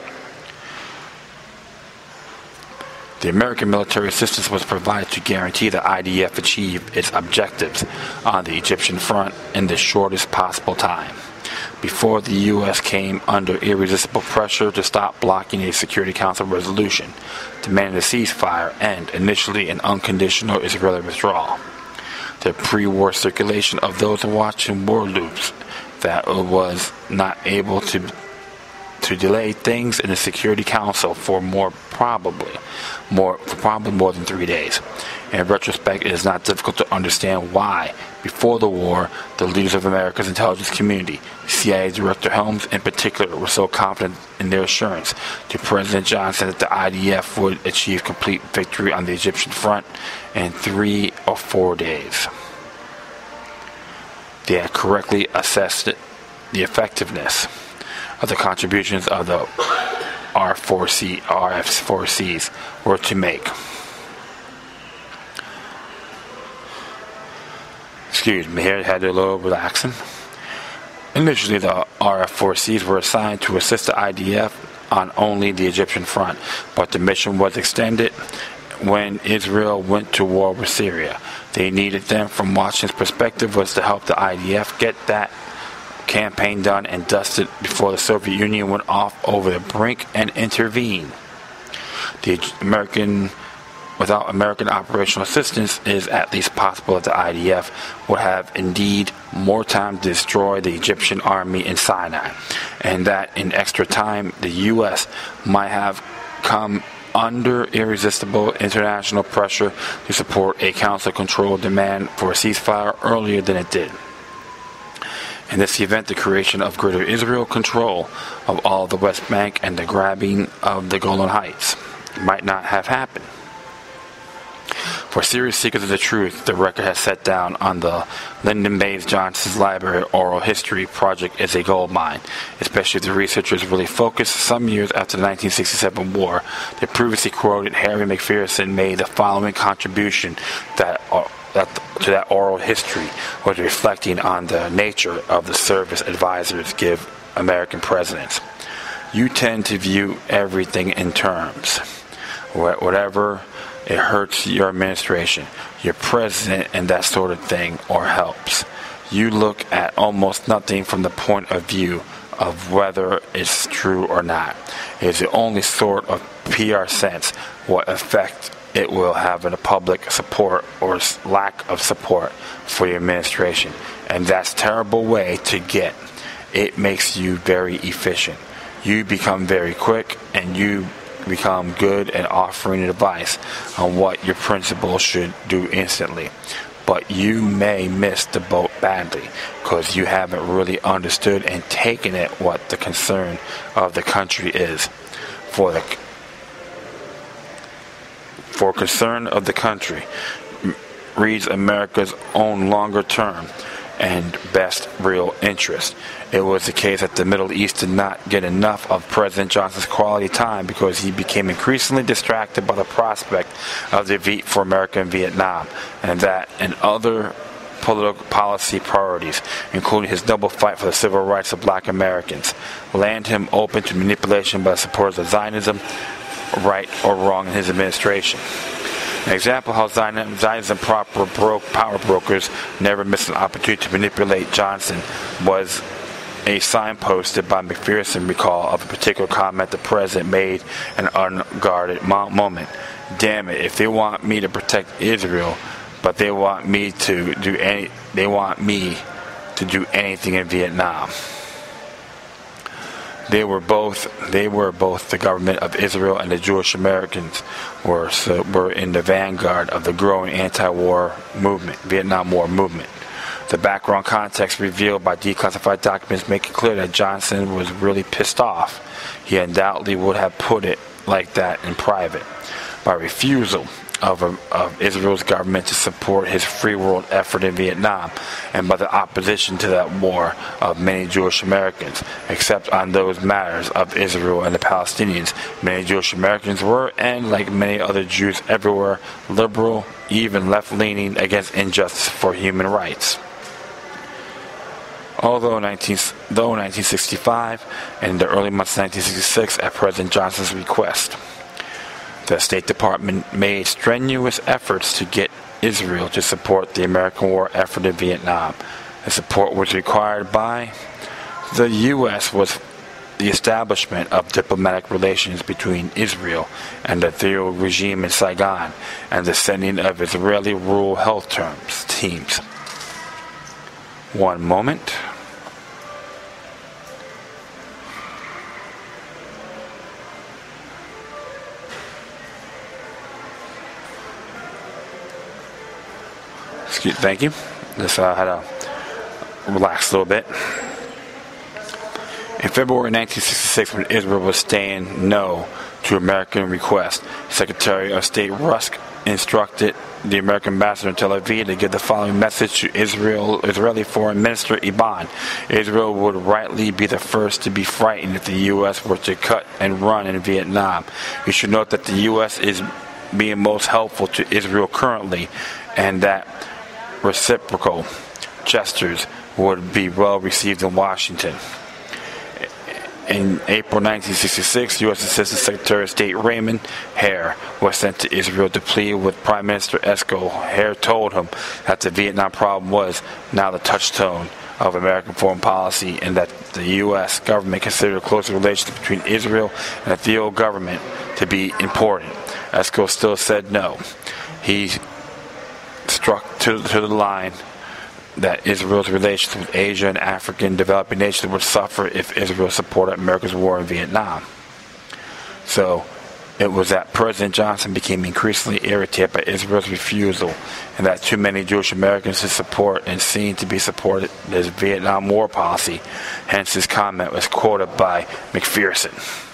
The American military assistance was provided to guarantee the I D F achieved its objectives on the Egyptian front in the shortest possible time. Before the U S came under irresistible pressure to stop blocking a Security Council resolution demanding a ceasefire and, initially, an unconditional Israeli withdrawal. The pre-war circulation of those watching war loops that was not able to to delay things in the Security Council for more probably more for probably more than three days. In retrospect, it is not difficult to understand why, before the war, the leaders of America's intelligence community, C I A Director Helms in particular, were so confident in their assurance to President Johnson that the I D F would achieve complete victory on the Egyptian front in three or four days. They had correctly assessed the effectiveness of the contributions of the R four C, R F four Cs were to make. Excuse me, here I had a little relaxing. Initially, the R F four Cs were assigned to assist the I D F on only the Egyptian front, but the mission was extended when Israel went to war with Syria. They needed them from Washington's perspective was to help the I D F get that campaign done and dusted before the Soviet Union went off over the brink and intervened. The American, without American operational assistance, it is at least possible that the I D F would have indeed more time to destroy the Egyptian army in Sinai, and that in extra time the U S might have come under irresistible international pressure to support a council-controlled demand for a ceasefire earlier than it did. In this event, the creation of Greater Israel control of all the West Bank and the grabbing of the Golan Heights might not have happened. For serious seekers of the truth, the record has set down on the Lyndon Baines Johnson's Library Oral History Project is a gold mine, especially if the researchers really focused. Some years after the nineteen sixty-seven war, the previously quoted Harry McPherson made the following contribution that uh, that to that oral history was reflecting on the nature of the service advisors give American presidents. You tend to view everything in terms, whatever it hurts your administration, your president, and that sort of thing, or helps. You look at almost nothing from the point of view of whether it's true or not. It is the only sort of P R sense what effect it will have in the public support or lack of support for your administration. And that's a terrible way to get. It makes you very efficient. You become very quick, and you become good at offering advice on what your principal should do instantly. But you may miss the boat badly because you haven't really understood and taken it what the concern of the country is. For the for concern of the country reads America's own longer term and best real interest. It was the case that the Middle East did not get enough of President Johnson's quality time because he became increasingly distracted by the prospect of defeat for America in Vietnam, and that and other political policy priorities, including his double fight for the civil rights of black Americans, land him open to manipulation by the supporters of Zionism, right or wrong in his administration. An example how Zionism proper broke power brokers never missed an opportunity to manipulate Johnson was a sign posted by McPherson recall of a particular comment the president made in an unguarded mo- moment. Damn it, if they want me to protect Israel, but they want me to do any, they want me to do anything in Vietnam. They were both. They were both the government of Israel and the Jewish Americans were so, were in the vanguard of the growing anti-war movement, Vietnam War movement. The background context revealed by declassified documents make it clear that Johnson was really pissed off. He undoubtedly would have put it like that in private. by refusal of, of Israel's government to support his free world effort in Vietnam, and by the opposition to that war of many Jewish Americans. Except on those matters of Israel and the Palestinians, many Jewish Americans were, and like many other Jews everywhere, liberal, even left-leaning against injustice for human rights. Although nineteen, though nineteen sixty-five and the early months of nineteen sixty-six, at President Johnson's request, the State Department made strenuous efforts to get Israel to support the American war effort in Vietnam. The support was required by the U S was the establishment of diplomatic relations between Israel and the Thieu regime in Saigon, and the sending of Israeli rural health terms, teams. One moment. Excuse, thank you. Just uh, had to relax a little bit. In February nineteen sixty-six, when Israel was saying no to American requests, Secretary of State Rusk instructed the American ambassador in Tel Aviv to give the following message to Israel, Israeli Foreign Minister Eban. Israel would rightly be the first to be frightened if the U S were to cut and run in Vietnam. You should note that the U S is being most helpful to Israel currently, and that reciprocal gestures would be well received in Washington. In April nineteen sixty-six, U S Assistant Secretary of State Raymond Hare was sent to Israel to plead with Prime Minister Esco. Hare told him that the Vietnam problem was now the touchstone of American foreign policy, and that the U S government considered closer relations between Israel and the Thieu government to be important. Esco still said no. He struck to, to the line that Israel's relations with Asia and African developing nations would suffer if Israel supported America's war in Vietnam. So it was that President Johnson became increasingly irritated by Israel's refusal, and that too many Jewish Americans to support and seen to be supported his Vietnam War policy. Hence his comment was quoted by McPherson.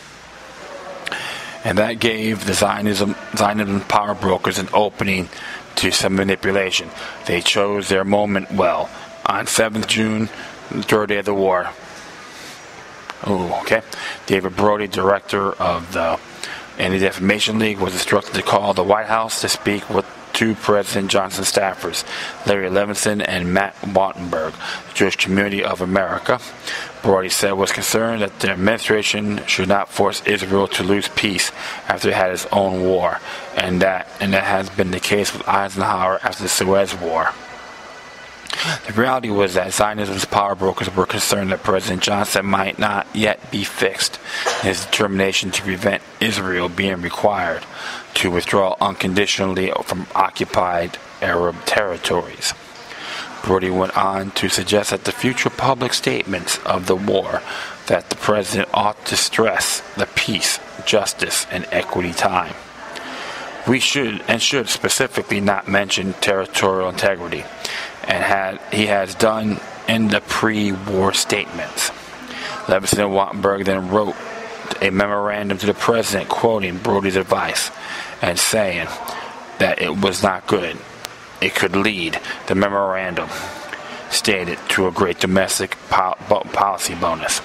And that gave the Zionism, Zionism power brokers an opening to some manipulation. They chose their moment well. On seventh of June, the third day of the war, oh, okay, David Brody, director of the Anti-Defamation League, was instructed to call the White House to speak with two President Johnson staffers, Larry Levinson and Matt Wattenberg, the Jewish Community of America. Brody said was concerned that the administration should not force Israel to lose peace after it had its own war, and that and that has been the case with Eisenhower after the Suez War. The reality was that Zionism's power brokers were concerned that President Johnson might not yet be fixed in his determination to prevent Israel being required to withdraw unconditionally from occupied Arab territories. Brody went on to suggest that the future public statements of the war that the president ought to stress the peace, justice, and equity time. We should and should specifically not mention territorial integrity, and had he has done in the pre-war statements. Levinson and Wattenberg then wrote a memorandum to the president quoting Brody's advice and saying that it was not good. It could lead, the memorandum stated, to a great domestic pol- policy bonus.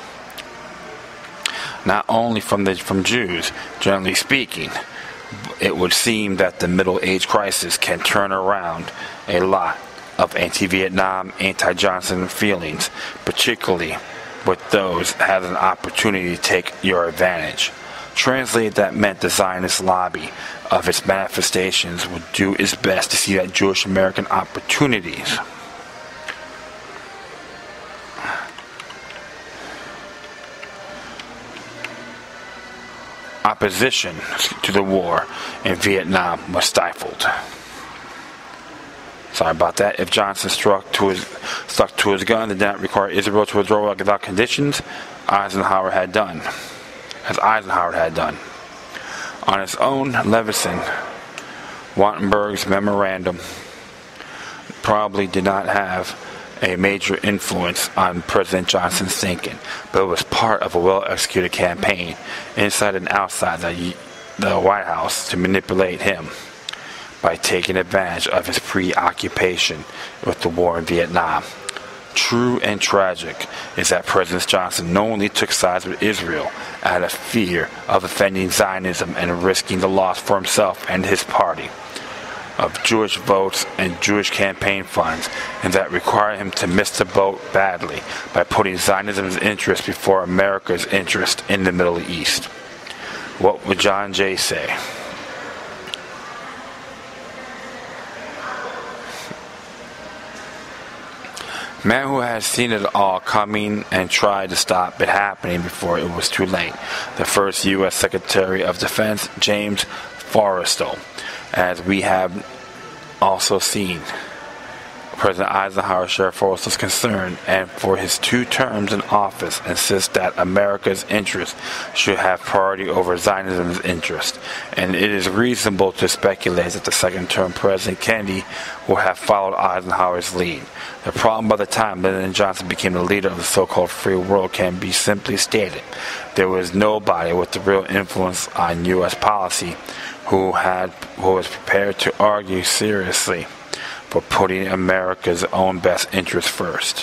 Not only from the from Jews, generally speaking, it would seem that the Middle Age crisis can turn around a lot of anti-Vietnam, anti-Johnson feelings, particularly with those that had an opportunity to take your advantage. Translated, that meant the Zionist lobby of its manifestations would do its best to see that Jewish American opportunities opposition to the war in Vietnam was stifled. Sorry about that. If Johnson struck to his, stuck to his gun and did not require Israel to withdraw without conditions, Eisenhower had done, as Eisenhower had done. On its own, Levinson, Wattenberg's memorandum probably did not have a major influence on President Johnson's thinking, but it was part of a well-executed campaign, inside and outside the the White House to manipulate him by taking advantage of his preoccupation with the war in Vietnam. True and tragic is that President Johnson knowingly took sides with Israel out of fear of offending Zionism and risking the loss for himself and his party of Jewish votes and Jewish campaign funds, and that required him to miss the boat badly by putting Zionism's interest before America's interest in the Middle East. What would John Jay say? Man who has seen it all coming and tried to stop it happening before it was too late. The first U S Secretary of Defense, James Forrestal. As we have also seen, President Eisenhower shared Forrestal's concern, and for his two terms in office insists that America's interest should have priority over Zionism's interest. And it is reasonable to speculate that the second-term President Kennedy will have followed Eisenhower's lead. The problem by the time Lyndon Johnson became the leader of the so-called free world can be simply stated. There was nobody with the real influence on U S policy who had who was prepared to argue seriously for putting America's own best interest first.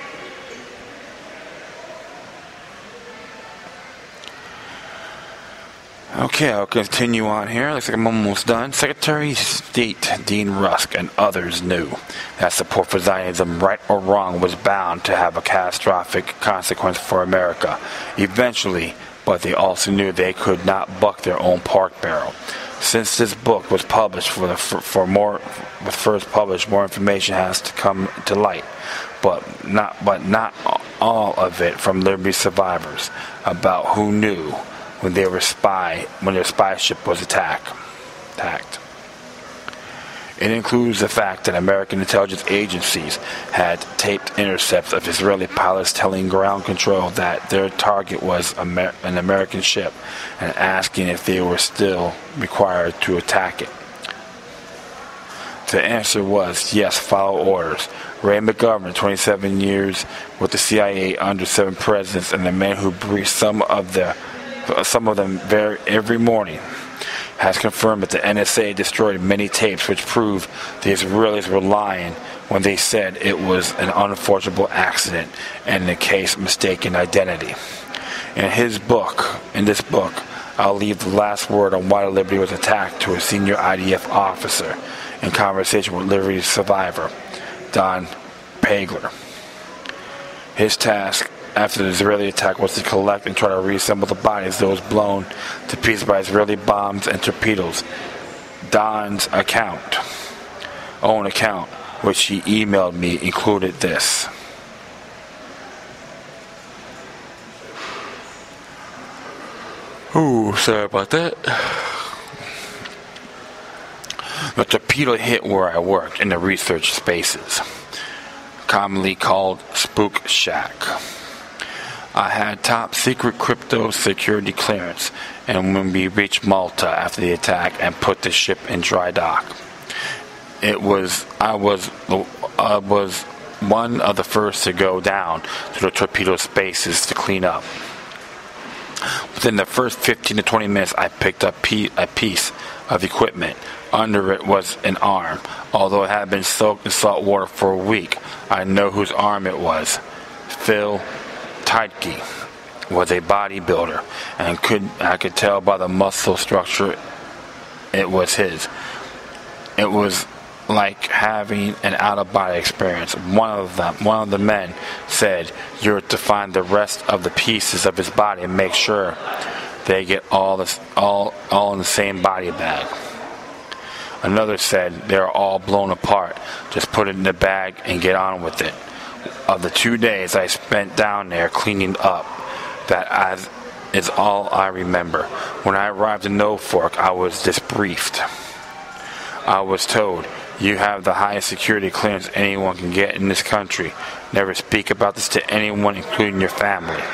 Okay, I'll continue on here. Looks like I'm almost done. Secretary of State Dean Rusk and others knew that support for Zionism, right or wrong, was bound to have a catastrophic consequence for America eventually, but they also knew they could not buck their own pork barrel. Since this book was published for the for, for more was first published, more information has to come to light, but not but not all of it from Liberty survivors about who knew when they were spy when their spy ship was attacked. attacked. It includes the fact that American intelligence agencies had taped intercepts of Israeli pilots telling ground control that their target was Amer- an American ship and asking if they were still required to attack it. The answer was yes, follow orders. Ray McGovern, twenty-seven years with the C I A under seven presidents, and the man who briefed some of the some of them very, every morning, has confirmed that the N S A destroyed many tapes which prove the Israelis were lying when they said it was an unfortunate accident and in the case mistaken identity. In his book, in this book, I'll leave the last word on why Liberty was attacked to a senior I D F officer in conversation with Liberty survivor Don Pagler. His task after the Israeli attack was to collect and try to reassemble the bodies, those blown to pieces by Israeli bombs and torpedoes. Don's account, own account, which he emailed me, included this. Ooh, sorry about that. The torpedo hit where I worked in the research spaces, commonly called Spook Shack. I had top secret crypto security clearance, and when we reached Malta after the attack and put the ship in dry dock, it was I was I was one of the first to go down to the torpedo spaces to clean up. Within the first fifteen to twenty minutes, I picked up a piece of equipment. Under it was an arm. Although it had been soaked in salt water for a week, I know whose arm it was. Phil Teitke was a bodybuilder, and could I could tell by the muscle structure it was his. It was like having an out-of-body experience. One of them, one of the men said, "You're to find the rest of the pieces of his body and make sure they get all this, all, all in the same body bag." Another said, "They're all blown apart. Just put it in the bag and get on with it." Of the two days I spent down there cleaning up, that is all I remember. When I arrived in Norfolk, I was disbriefed. I was told, "You have the highest security clearance anyone can get in this country. Never speak about this to anyone, including your family."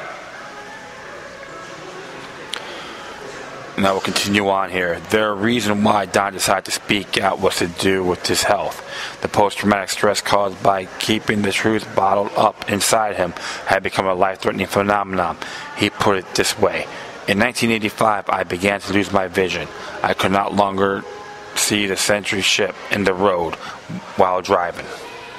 And I will continue on here. The reason why Don decided to speak out was to do with his health. The post-traumatic stress caused by keeping the truth bottled up inside him had become a life-threatening phenomenon. He put it this way: In nineteen eighty-five, I began to lose my vision. I could not longer see the Century ship in the road while driving.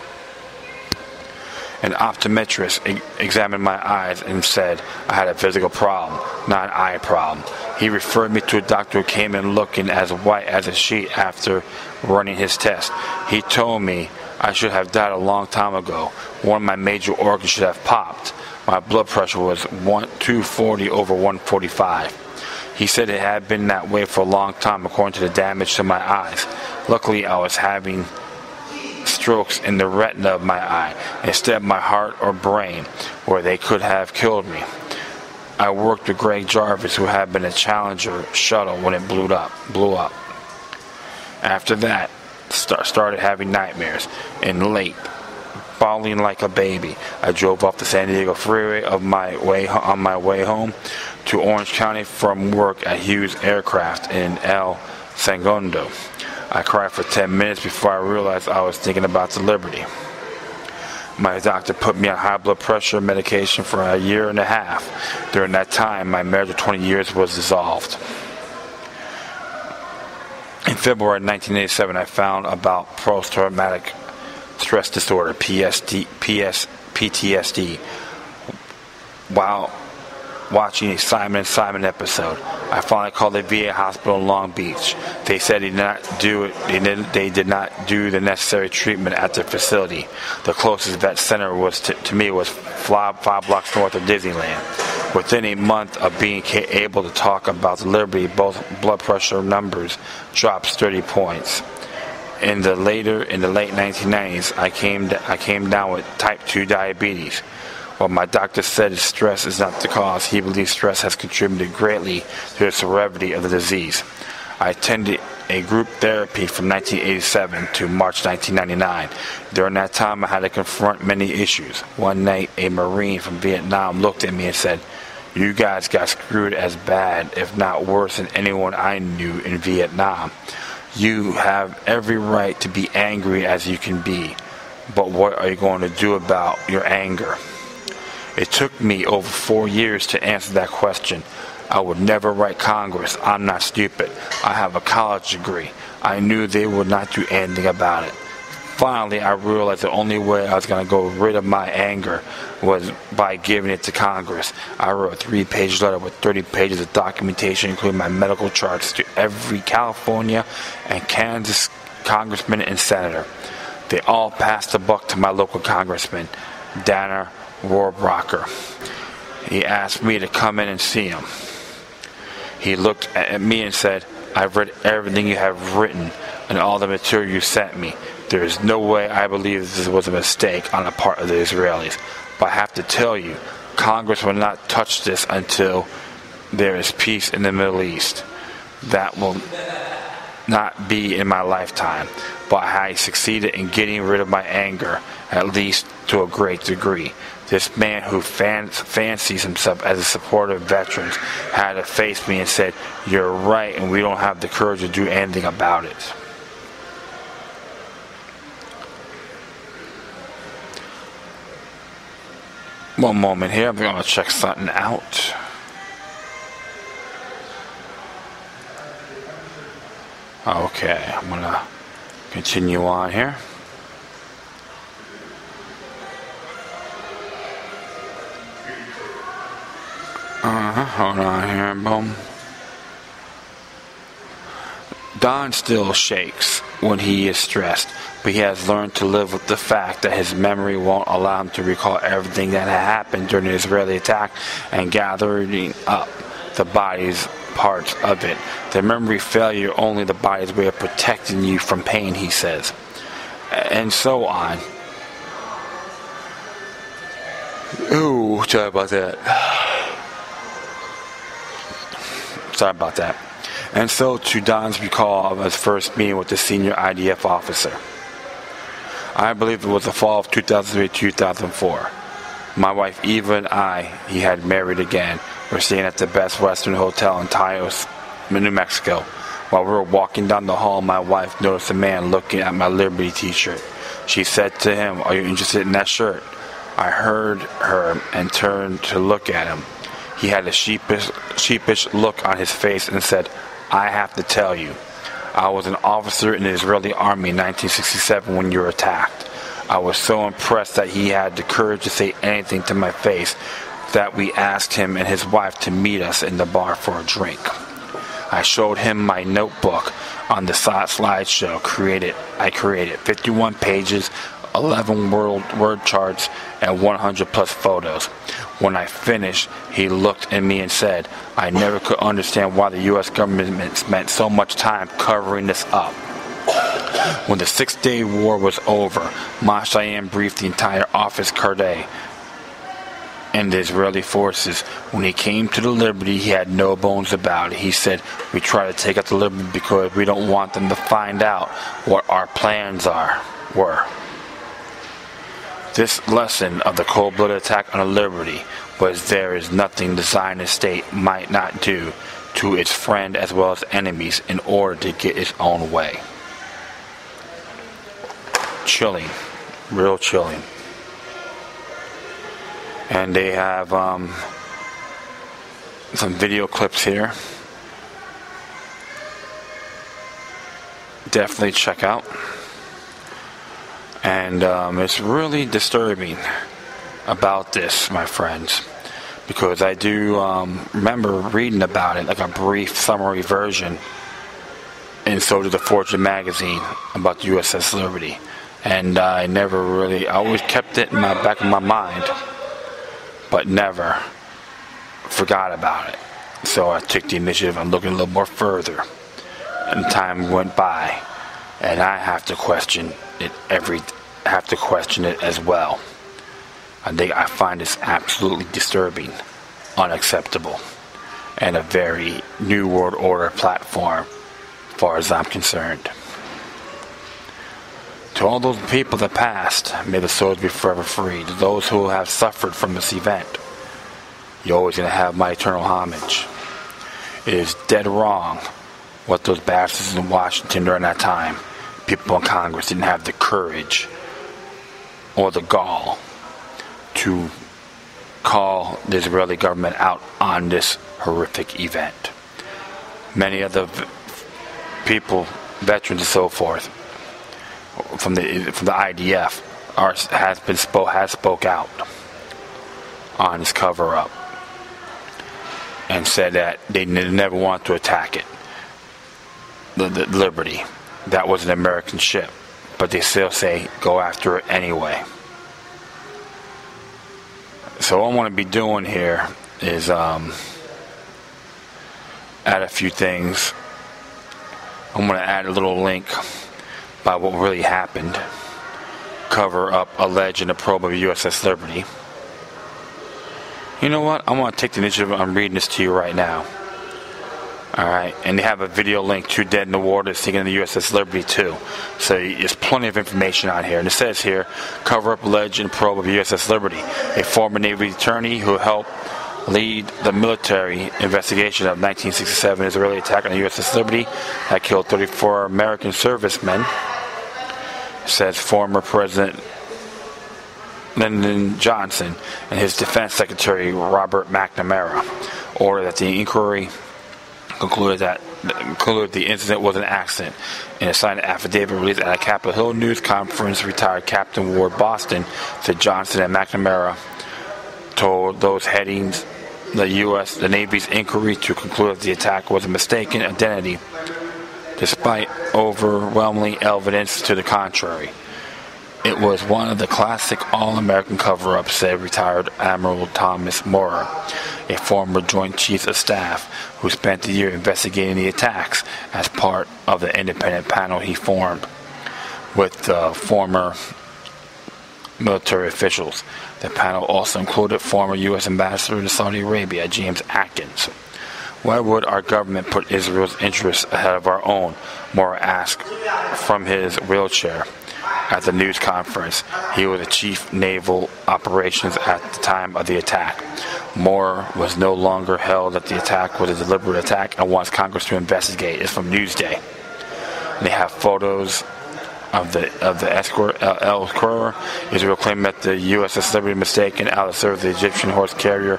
An optometrist e- examined my eyes and said I had a physical problem, not an eye problem. He referred me to a doctor who came in looking as white as a sheet after running his test. He told me I should have died a long time ago. One of my major organs should have popped. My blood pressure was two forty over one forty-five. He said it had been that way for a long time according to the damage to my eyes. Luckily, I was having strokes in the retina of my eye instead of my heart or brain, where they could have killed me. I worked with Greg Jarvis, who had been a Challenger shuttle when it blew up. Blew up. After that, start, started having nightmares. And late, bawling like a baby, I drove off the San Diego freeway of my way on my way home to Orange County from work at Hughes Aircraft in El Segundo. I cried for ten minutes before I realized I was thinking about the Liberty. My doctor put me on high blood pressure medication for a year and a half. During that time, my marriage of twenty years was dissolved. In February nineteen eighty-seven, I found about post-traumatic stress disorder, P S D, P S, P T S D, while watching a Simon and Simon episode. I finally called the V A hospital in Long Beach. They said they did not do it. They did, they did not do the necessary treatment at their facility. The closest vet center was to, to me was five, five blocks north of Disneyland. Within a month of being able to talk about the Liberty, both blood pressure numbers dropped thirty points. In the later, in the late nineteen nineties, I came I came down with type two diabetes. While my doctor said stress is not the cause, he believes stress has contributed greatly to the severity of the disease. I attended a group therapy from nineteen eighty-seven to March nineteen ninety-nine. During that time, I had to confront many issues. One night, a Marine from Vietnam looked at me and said, "You guys got screwed as bad, if not worse, than anyone I knew in Vietnam. You have every right to be angry as you can be, but what are you going to do about your anger?" It took me over four years to answer that question. I would never write Congress. I'm not stupid. I have a college degree. I knew they would not do anything about it. Finally, I realized the only way I was going to go rid of my anger was by giving it to Congress. I wrote a three-page letter with thirty pages of documentation, including my medical charts, to every California and Kansas congressman and senator. They all passed the buck to my local congressman, Danner Rohrabacher. He asked me to come in and see him. He looked at me and said, "I've read everything you have written and all the material you sent me. There is no way I believe this was a mistake on the part of the Israelis. But I have to tell you, Congress will not touch this until there is peace in the Middle East. That will not be in my lifetime. But I succeeded in getting rid of my anger, at least to a great degree. This man who fan- fancies himself as a supporter of veterans had to face me and said, 'You're right, and we don't have the courage to do anything about it.'" One moment here, I'm going to check something out. Okay, I'm going to continue on here. Uh-huh, hold on here, boom. Don still shakes when he is stressed, but he has learned to live with the fact that his memory won't allow him to recall everything that had happened during the Israeli attack and gathering up the body's parts of it. The memory failure only the body's way of protecting you from pain, he says. And so on. Ooh, sorry about that. Sorry about that. And so to Don's recall of his first meeting with the senior I D F officer. I believe it was the fall of two thousand three to two thousand four. My wife Eva and I, he had married again, were staying at the Best Western Hotel in Taos, New Mexico. While we were walking down the hall, my wife noticed a man looking at my Liberty t-shirt. She said to him, "Are you interested in that shirt?" I heard her and turned to look at him. He had a sheepish, sheepish look on his face and said, "I have to tell you, I was an officer in the Israeli army in nineteen sixty-seven when you were attacked. I was so impressed that he had the courage to say anything to my face that we asked him and his wife to meet us in the bar for a drink. I showed him my notebook on the slideshow created. I created fifty-one pages, eleven word, word charts, and one hundred plus photos. When I finished, he looked at me and said, I never could understand why the U S government spent so much time covering this up. When the Six-Day War was over, Moshe Dayan briefed the entire office Kardai and the Israeli forces. When he came to the Liberty, he had no bones about it. He said, we try to take out the Liberty because we don't want them to find out what our plans are were. This lesson of the cold-blooded attack on the Liberty was there is nothing the Zionist state might not do to its friend as well as enemies in order to get its own way. Chilling. Real chilling. And they have um, some video clips here. Definitely check out. And um, it's really disturbing about this, my friends, because I do um, remember reading about it, like a brief summary version, and so did the Fortune magazine about the U S S Liberty. And uh, I never really, I always kept it in my back of my mind, but never forgot about it. So I took the initiative and looked a little more further, and time went by, and I have to question it every, have to question it as well. I think I find this absolutely disturbing, unacceptable, and a very New World Order platform, as far as I'm concerned. To all those people that passed, may the souls be forever free. To those who have suffered from this event, you're always going to have my eternal homage. It is dead wrong what those bastards in Washington during that time, people in Congress, didn't have the courage or the gall to call the Israeli government out on this horrific event. Many of the people, veterans and so forth, from the from the I D F are, has been spoke has spoke out on this cover up and said that they never want to attack it. The, the Liberty, that was an American ship, but they still say go after it anyway. So what I want to be doing here is um, add a few things. I'm going to add a little link about what really happened, cover up alleged in the probe of U S S Liberty. You know what? I'm going to take the initiative. I'm reading this to you right now. Alright, and they have a video link to Dead in the Water sinking in the U S S Liberty too. So there's plenty of information on here. And it says here, cover up alleged in probe of U S S Liberty. A former Navy attorney who helped lead the military investigation of nineteen sixty-seven Israeli attack on the U S S Liberty that killed thirty-four American servicemen, says former President Lyndon Johnson and his Defense Secretary Robert McNamara ordered that the inquiry concluded that concluded the incident was an accident. In a signed affidavit released at a Capitol Hill news conference, retired Captain Ward Boston said Johnson and McNamara told those headings the U S the Navy's inquiry to conclude that the attack was a mistaken identity, despite overwhelming evidence to the contrary. It was one of the classic all-American cover-ups, said retired Admiral Thomas Moorer, a former Joint Chiefs of Staff who spent the year investigating the attacks as part of the independent panel he formed with uh, former military officials. The panel also included former U S Ambassador to Saudi Arabia, James Atkins. Why would our government put Israel's interests ahead of our own? Moorer asked from his wheelchair at the news conference. He was the chief naval operations at the time of the attack. Moorer was no longer held that the attack was a deliberate attack and wants Congress to investigate. It's from Newsday. They have photos of the of the escort uh, El Quer. Israel claimed that the U S S Liberty mistaken out of service the Egyptian horse carrier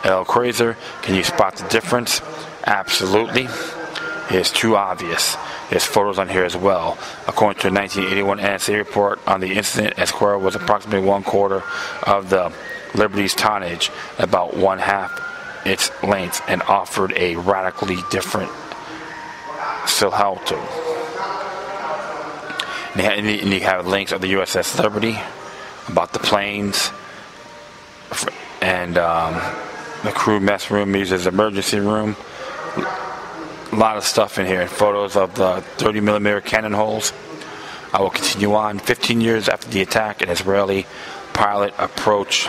L. Crazer, can you spot the difference? Absolutely. It's too obvious. There's photos on here as well. According to a nineteen eighty-one N S A report on the incident, Esquire was approximately one quarter of the Liberty's tonnage, about one half its length, and offered a radically different silhouette. And you have links of the U S S Liberty, about the planes, and um, the crew mess room used as emergency room. A lot of stuff in here. Photos of the thirty millimeter cannon holes. I will continue on. fifteen years after the attack, an Israeli pilot approached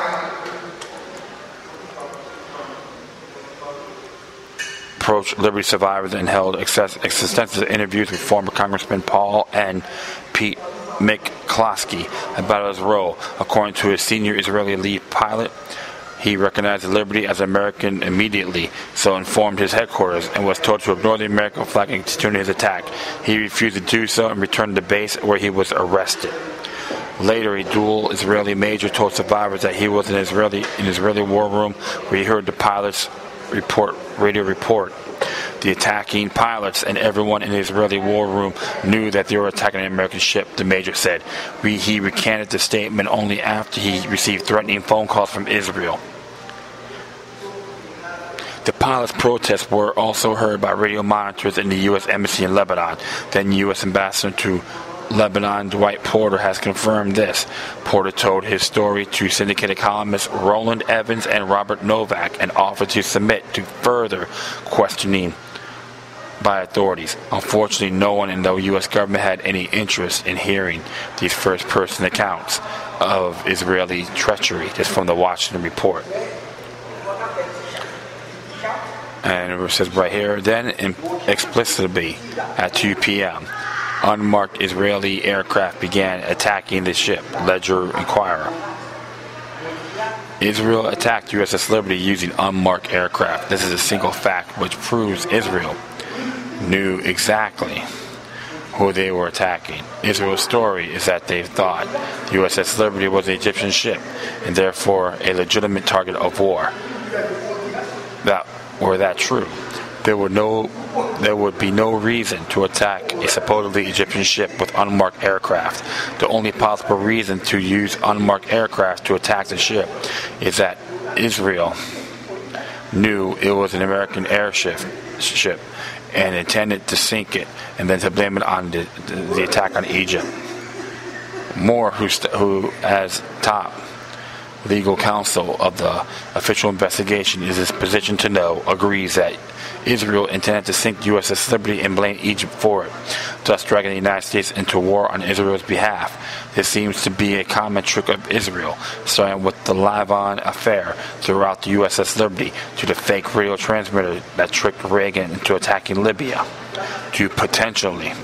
approached Liberty survivors and held extensive interviews with former Congressman Paul and Pete McCloskey about his role. According to a senior Israeli lead pilot, he recognized the Liberty as American immediately, so informed his headquarters and was told to ignore the American flag and continue his attack. He refused to do so and returned to base, where he was arrested. Later, a dual Israeli major told survivors that he was in Israeli in Israeli war room, where he heard the pilot's report, radio report. The attacking pilots and everyone in the Israeli war room knew that they were attacking an American ship, the major said. We, he recanted the statement only after he received threatening phone calls from Israel. The pilots' protests were also heard by radio monitors in the U S Embassy in Lebanon. Then U S Ambassador to Lebanon, Dwight Porter, has confirmed this. Porter told his story to syndicated columnists Roland Evans and Robert Novak and offered to submit to further questioning by authorities. Unfortunately, no one in the U S government had any interest in hearing these first-person accounts of Israeli treachery, just from the Washington Report. And it says right here, then explicitly at two p.m., unmarked Israeli aircraft began attacking the ship, Ledger Inquirer. Israel attacked U S S Liberty using unmarked aircraft. This is a single fact which proves Israel knew exactly who they were attacking. Israel's story is that they thought the U S S Liberty was an Egyptian ship and therefore a legitimate target of war. That were that true, there would no there would be no reason to attack a supposedly Egyptian ship with unmarked aircraft. The only possible reason to use unmarked aircraft to attack the ship is that Israel knew it was an American airship ship and intended to sink it, and then to blame it on the, the, the attack on Egypt. Moore, who, st- who as top legal counsel of the official investigation is his position to know, agrees that Israel intended to sink U S S Liberty and blame Egypt for it, thus dragging the United States into war on Israel's behalf. This seems to be a common trick of Israel, starting with the Lavon affair throughout the U S S Liberty, to the fake radio transmitter that tricked Reagan into attacking Libya, to potentially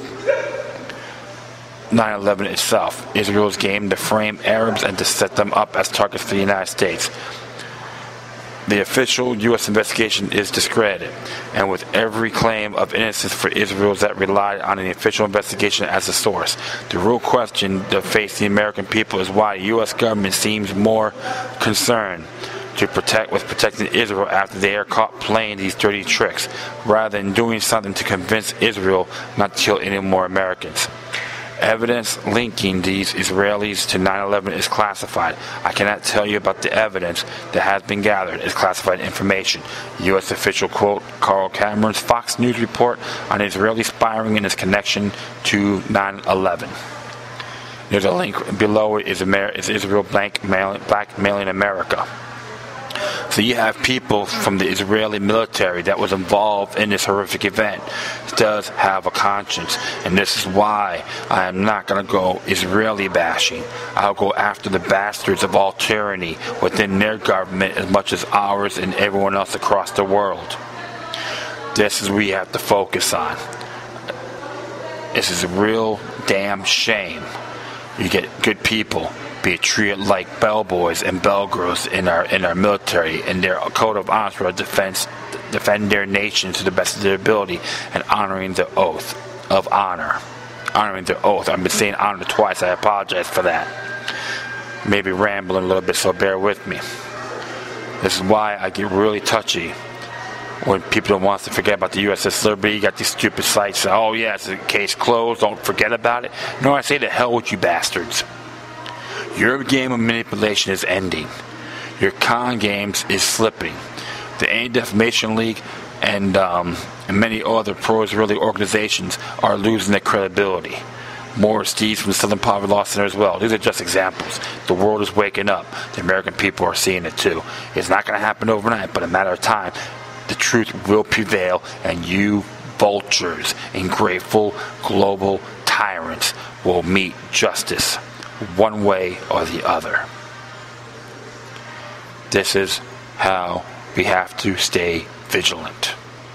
nine eleven itself, Israel's game to frame Arabs and to set them up as targets for the United States. The official U S investigation is discredited, and with every claim of innocence for Israel that relied on the official investigation as a source. The real question that faced the American people is why the U S government seems more concerned to protect with protecting Israel after they are caught playing these dirty tricks, rather than doing something to convince Israel not to kill any more Americans. Evidence linking these Israelis to nine eleven is classified. I cannot tell you about the evidence that has been gathered. It's classified information. U S official quote Carl Cameron's Fox News report on Israeli spying and its connection to nine eleven. There's a link below it. Is, Amer- is Israel blackmailing, blackmailing America? So you have people from the Israeli military that was involved in this horrific event does have a conscience, and this is why I am not going to go Israeli bashing. I'll go after the bastards of all tyranny within their government as much as ours and everyone else across the world. This is what we have to focus on. This is a real damn shame. You get good people be treated like bellboys and bellgirls in our in our military, and their code of honor for defense, defend their nation to the best of their ability, and honoring the oath of honor. Honoring their oath. I've been saying honor twice. I apologize for that. Maybe rambling a little bit, so bear with me. This is why I get really touchy when people don't want us to forget about the U S S Liberty. You got these stupid sites that, oh yeah, it's a case closed, don't forget about it. No, I say to hell with you bastards. Your game of manipulation is ending. Your con games is slipping. The Anti-Defamation League and, um, and many other pro-Israeli organizations are losing their credibility. Morris Dees from the Southern Poverty Law Center as well. These are just examples. The world is waking up. The American people are seeing it too. It's not going to happen overnight, but a matter of time. The truth will prevail, and you vultures and grateful global tyrants will meet justice one way or the other. This is how we have to stay vigilant.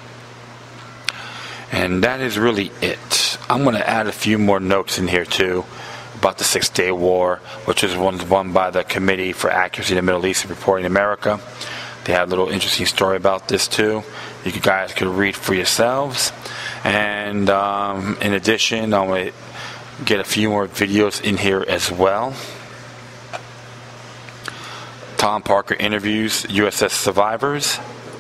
And that is really it. I'm going to add a few more notes in here too about the Six-Day War, which is one won by the Committee for Accuracy in the Middle East and Reporting America. They had a little interesting story about this too. You guys could read for yourselves. And um, in addition, I'm going to get a few more videos in here as well. Tom Parker interviews U S S survivors.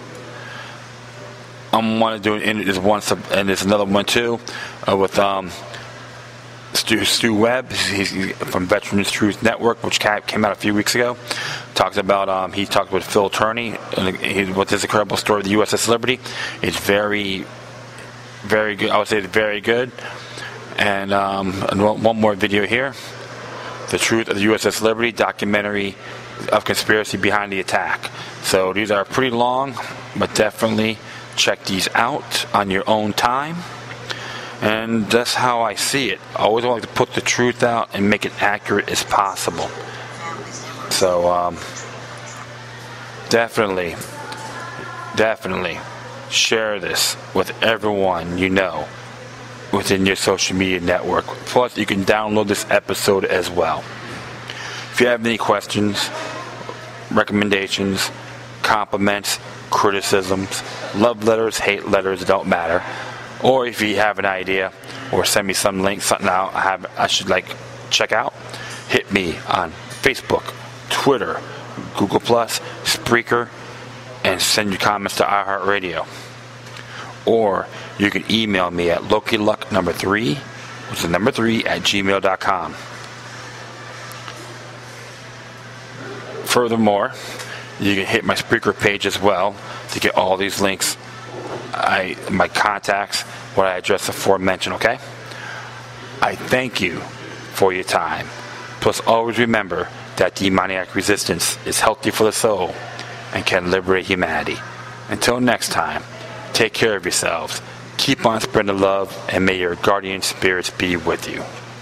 I'm want to do an there's one and there's another one too uh, with um, Stu, Stu Webb. He's, he's from Veterans Truth Network, which came out a few weeks ago. Talks about um, he talked with Phil Turney and he, with this incredible story of the U S S Liberty. It's very, very good. I would say it's very good. And, um, and one more video here: the truth of the U S S Liberty documentary of conspiracy behind the attack. So these are pretty long, but definitely check these out on your own time. And that's how I see it. I always like to put the truth out and make it accurate as possible. So, um, definitely, definitely share this with everyone you know within your social media network. Plus, you can download this episode as well. If you have any questions, recommendations, compliments, criticisms, love letters, hate letters, don't matter. Or if you have an idea, or send me some link, something I have I should like check out, hit me on Facebook, Twitter, Google Plus, Spreaker, and send your comments to iHeartRadio. Or you can email me at LokiLuck number three, which is number three at gmail dot com. Furthermore, you can hit my Spreaker page as well to get all these links, I my contacts, what I addressed aforementioned, okay? I thank you for your time. Plus, always remember that demoniac resistance is healthy for the soul and can liberate humanity. Until next time, take care of yourselves, keep on spreading the love, and may your guardian spirits be with you.